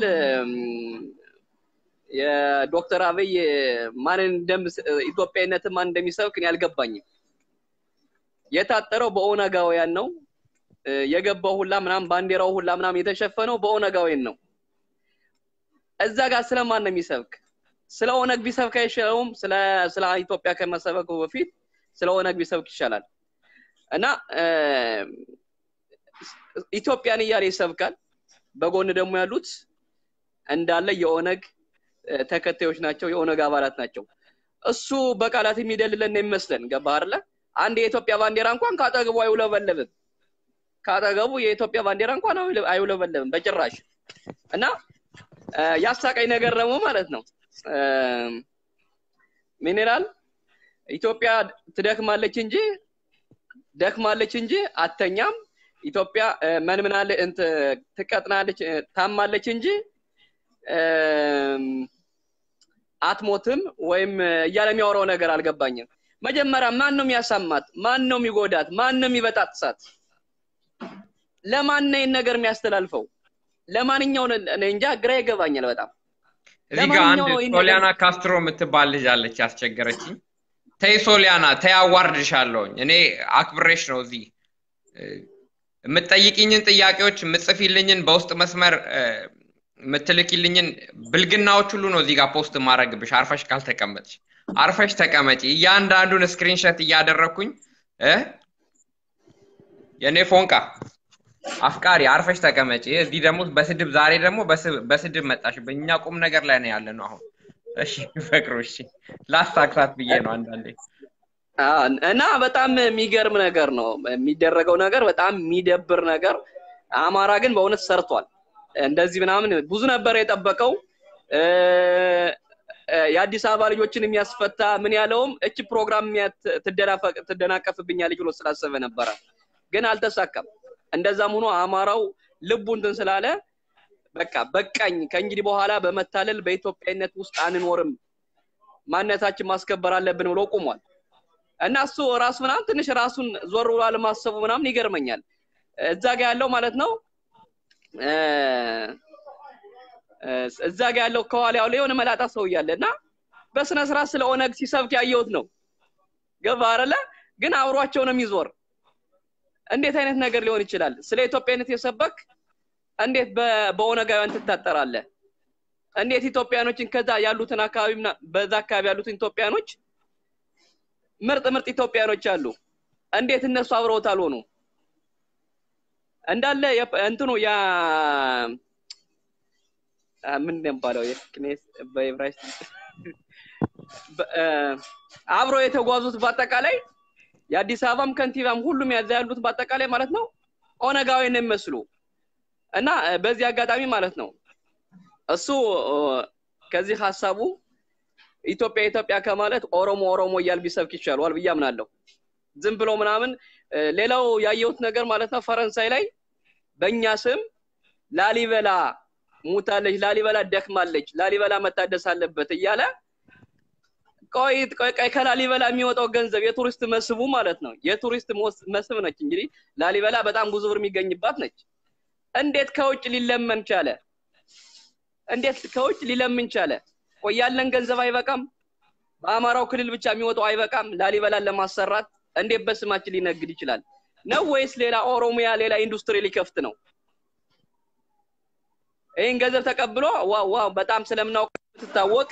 የዶክተር አብይ ማን ኢትዮጵያዊነት ማን እንደሚሰብክ ያልገባኝ የታጠረው በኦነጋውያን ነው የገባው ሁላ ምናም ባንዲራው ሁላ ምናም የተሸፈነው በኦነጋውያን ነው እዛ ጋር ስለማን ነው የሚሰብክ ስለ ኦነግ ቢሰብክ አይሻለውም ስለ ኢትዮጵያ ከመሰበኩ በፊት ስለ ኦነግ ቢሰብክ ይሻላል እና ኢትዮጵያን ያለ ይሰብካል በጎን ደግሞ ያሉት እንዳለ የኦነግ ተከታዮች ናቸው የኦነግ አባላት ናቸው እሱ በቃላት የሚደልለን ነው የሚመስለን ገባህ አይደለ አንድ የኢትዮጵያ ባንዲራ እንኳን ካጠገቡ አይውለበለብም ካጠገቡ የኢትዮጵያ ባንዲራ እንኳን አይውለበለብም በጭራሽ እና ያሳቀኝ ነገር ደግሞ ማለት ነው ሚኔራል ኢትዮጵያ ደክማለች እንጂ አተኛም ኢትዮጵያ መንምናለ እንት ትቀጥናለች ታማለች እንጂ አትሞትም ወይም እያለ የሚያወራው ነገር አልገባኝም መጀመሪያ ማን ነው የሚያሳማት ማን ነው የሚጎዳት ማን ነው የሚበጣጥሳት ለማን ነው ነገር የሚያስተላልፈው ለማንኛው እንጃ ግራ ይገባኛል በጣም እዚህ ጋር አንድ ሶሊያና ካስትሮ የምትባል ልጅ አለች ያስቸገረችኝ ተይ ሶሊያና ተይ አዋርድሻለሁኝ እኔ አክብሬሽ ነው እዚህ የምትጠይቂኝን ጥያቄዎች የምትጽፊልኝን በውስጥ መስመር የምትልኪልኝን ብልግናዎች ሁሉ ነው እዚህ ጋር ፖስት ማድረግብሽ አርፈሽ ካልተቀመጥሽ አርፈሽ ተቀመጪ እያንዳንዱን ስክሪንሾት እያደረኩኝ የኔ ፎንቃ አፍቃሪ አርፈሽ ተቀመጪ እዚህ ደግሞ በስድብ ዛሬ ደግሞ በስድብ መጣሽብኝ እኛ ቁም ነገር ላይ ነው ያለነው አሁን እሺ ፍቅሩ እሺ ላሳክራት ብዬ ነው አንዳንዴ እና በጣም የሚገርም ነገር ነው የሚደረገው ነገር በጣም የሚደብር ነገር አማራ ግን በእውነት ሰርቷል እንደዚህ ምናምን ብዙ ነበር የጠበቀው የአዲስ አበባ ልጆችን የሚያስፈታ ምን ያለውም እቺ ፕሮግራም ትደናቀፍብኛለች ብሎ ስላሰበ ነበር ግን አልተሳካም እንደዛም ሆኖ አማራው ልቡ እንትን ስላለ በቃ በቃኝ ከእንግዲህ በኋላ በመታለል በኢትዮጵያዊነት ውስጥ አንኖርም ማንነታችን ማስከበር አለብን ብሎ ቆሟል እና እሱ ራሱ ምናምን ትንሽ ራሱን ዞር ብሎ አለማሰቡ ምናምን ይገርመኛል እዛ ጋር ያለው ማለት ነው እዛ ጋር ያለው ከኋላ ያለው የሆነ መላጣ ሰው ያለና በስነ ስርዓት ስለ ኦነግ ሲሰብክ ያየሁት ነው ገባ አይደለ ግን አብሯቸው ነው የሚዞር እንዴት አይነት ነገር ሊሆን ይችላል ስለ ኢትዮጵያነት የሰበክ እንዴት በኦነጋውያን ትታጠራለህ እንዴት ኢትዮጵያኖችን ከዛ ያሉትን አካባቢና በዛ አካባቢ ያሉትን ኢትዮጵያኖች ምርጥ ኢትዮጵያኖች አሉ እንዴት እነሱ አብረውት አልሆኑ እንዳለ እንትኑ ያ ምን እንደምባለው የክኔስ በኢብራይስጥ አብሮ የተጓዙት በአጠቃላይ የአዲስ አበባም ከንቲባም ሁሉም ያዛሉት በአጠቃላይ ማለት ነው ኦነጋውያን የሚመስሉ እና በዚህ አጋጣሚ ማለት ነው እሱ ከዚህ ሐሳቡ ኢትዮጵያ ከማለት ኦሮሞ ይያል ቢሰብክ ይችላል ብዬ አምናለሁ ዝም ብሎ ምናምን ሌላው ያየሁት ነገር ማለት ነው ፈረንሳይ ላይ በእኛ ስም ላሊበላ ሙታለች ላሊበላ ደክማለች ላሊበላ መታደስ አለበት እያለ ቆይ ከላሊበላ የሚወጣው ገንዘብ የቱሪስት መስቡ ማለት ነው የቱሪስት መስብ ነች እንግዲህ ላሊበላ በጣም ብዙ ብር የሚገኝባት ነች እንዴት ከውጭ ሊለመን ቻለ እንዴት ከውጭ ሊለምን ቻለ ቆይ ያለን ገንዘብ አይበቃም በአማራው ክልል ብቻ የሚወጣው አይበቃም ላሊበላን ለማሰራት እንዴት በስማችን ሊነግድ ይችላል ነው ወይስ ሌላ ኦሮሚያ ሌላ ኢንዱስትሪ ሊከፍት ነው ይሄን ገንዘብ ተቀብሎ ዋው በጣም ስለምናውቅ ተታወቅ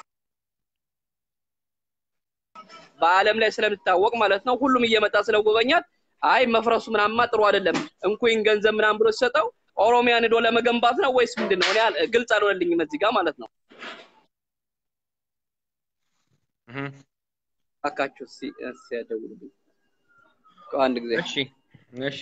በአለም ላይ ስለምታወቅ ማለት ነው ሁሉም እየመጣ ስለጎበኛት አይ መፍረሱ ምናምን ጥሩ አይደለም እንኩኝ ገንዘብ ምናምን ብሎ ሲሰጠው ኦሮሚያን ሄዶ ለመገንባት ነው ወይስ ምንድነው እኔ ግልጽ አልሆነልኝም እዚህ ጋር ማለት ነው አካቹ ሲያደውልልኝ አንድ ጊዜ እሺ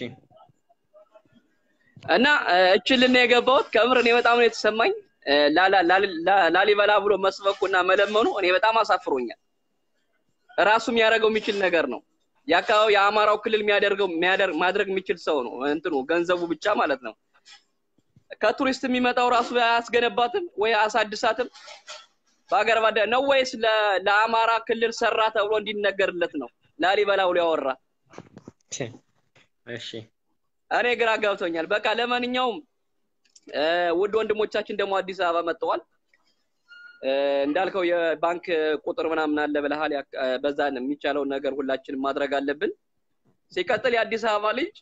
እና እችልን የገባውት ከምር እኔ በጣም ነው የተሰማኝ ላሊበላ ብሎ መስበኩና መለመኑ እኔ በጣም አሳፍሮኛል ራሱም ያደርገው የሚችል ነገር ነው ያካው የአማራው ክልል ማድረግ የሚችል ሰው ነው እንትኑ ገንዘቡ ብቻ ማለት ነው ከቱሪስት የሚመጣው ራሱ ያስገነባትም ወይ አሳድሳትም ባገር ባደ ነው ወይስ ለአማራ ክልል ሰራ ተብሎ እንዲነገርለት ነው ላሊበላው ሊያወራ እሺ እኔ ግራ ገብቶኛል በቃ ለማንኛውም ውድ ወንድሞቻችን ደግሞ አዲስ አበባ መጥተዋል እንዳልከው የባንክ ቁጥር ምናምን አለ በለሃል በዛን የሚቻለው ነገር ሁላችንም ማድረግ አለብን ሲቀጥል የአዲስ አበባ ልጅ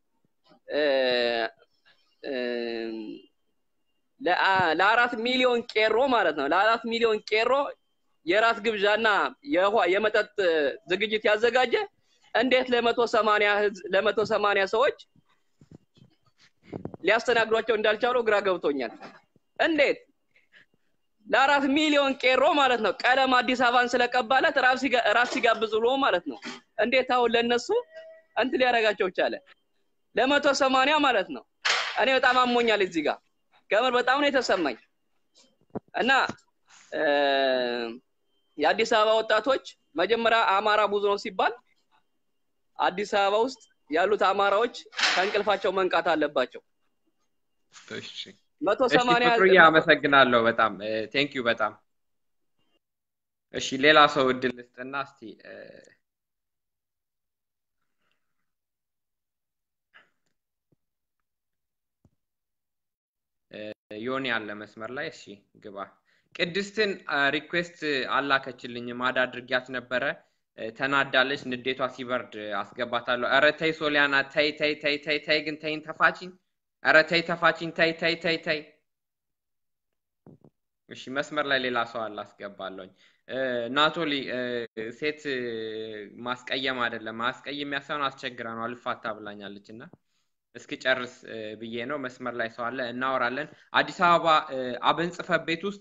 ለ4 ሚሊዮን ቄሮ ማለት ነው ለ4 ሚሊዮን ቄሮ የራት ግብዣና የመጠጥ ዝግጅት ያዘጋጀ እንዴት ለ180 ሰዎች ሊያስተናግዷቸው እንዳልቻሉ ግራ ገብቶኛል እንዴት ለ4 ሚሊዮን ቄሮ ማለት ነው ቀለም አዲስ አበባን ስለቀባለት ራስ ሲጋብዙ ማለት ነው እንዴት አሁን ለነሱ እንት ሊያረጋቸው ቻለ ለ180 ማለት ነው እኔ በጣም አሞኛል እዚህ ጋር ገመር በጣም ነው የተሰማኝ እና የአዲስ አበባ ወጣቶች መጀመሪያ አማራ ብዙ ነው ሲባል አዲስ አበባ ውስጥ ያሉት አማራዎች ከንቅልፋቸው መንቃት አለባቸው እሺ 180 ያመሰግናለሁ በጣም ቴንክ ዩ በጣም እሺ ሌላ ሰው እድል ልስጥና እስቲ ዮኒ ያለ መስመር ላይ እሺ ግባ ቅድስትን ሪኩዌስት አላከችልኝ ማዳ አድርጊያት ነበረ ተናዳለች ንዴቷ ሲበርድ አስገባታለሁ አረ ተይ ሶሊያና ተይ ግን ተይን ተፋቺኝ አረ ተይ ተፋቺኝ ተይ እሺ መስመር ላይ ሌላ ሰው አላስገባለኝ ናቶሊ ሴት ማስቀየም አይደለም ማስቀየም ያሳውን አስቸግራ ነው አልፋታ ብላኛለችና እስኪ ጨርስ ብዬ ነው መስመር ላይ ሰው አለ እናወራለን አዲስ አበባ አብንጽፈት ቤት ውስጥ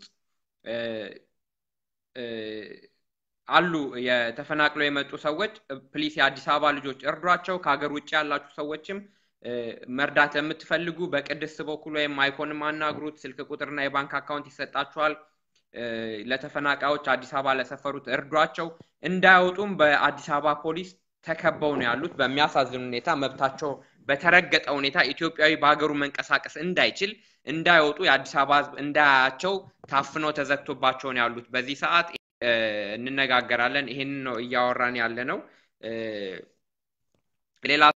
አሉ የተፈናቅለው የመጡ ሰዎች ፕሊስ የአዲስ አበባ ልጆች እርዷቸው ከሀገር ውጭ ያላችሁ ሰዎችም መርዳት ለምትፈልጉ በቅድስት በኩል ወይም አይኮንም አናግሩት ስልክ ቁጥርና የባንክ አካውንት ይሰጣችኋል ለተፈናቃዮች አዲስ አበባ ለሰፈሩት እርዷቸው እንዳይወጡም በአዲስ አበባ ፖሊስ ተከበው ነው ያሉት በሚያሳዝን ሁኔታ መብታቸው በተረገጠ ሁኔታ ኢትዮጵያዊ በአገሩ መንቀሳቀስ እንዳይችል እንዳይወጡ የአዲስ አበባ ህዝብ እንዳያቸው ታፍነው ተዘግቶባቸው ነው ያሉት በዚህ ሰዓት እንነጋገራለን ይሄን ነው እያወራን ያለ ነው ሌላ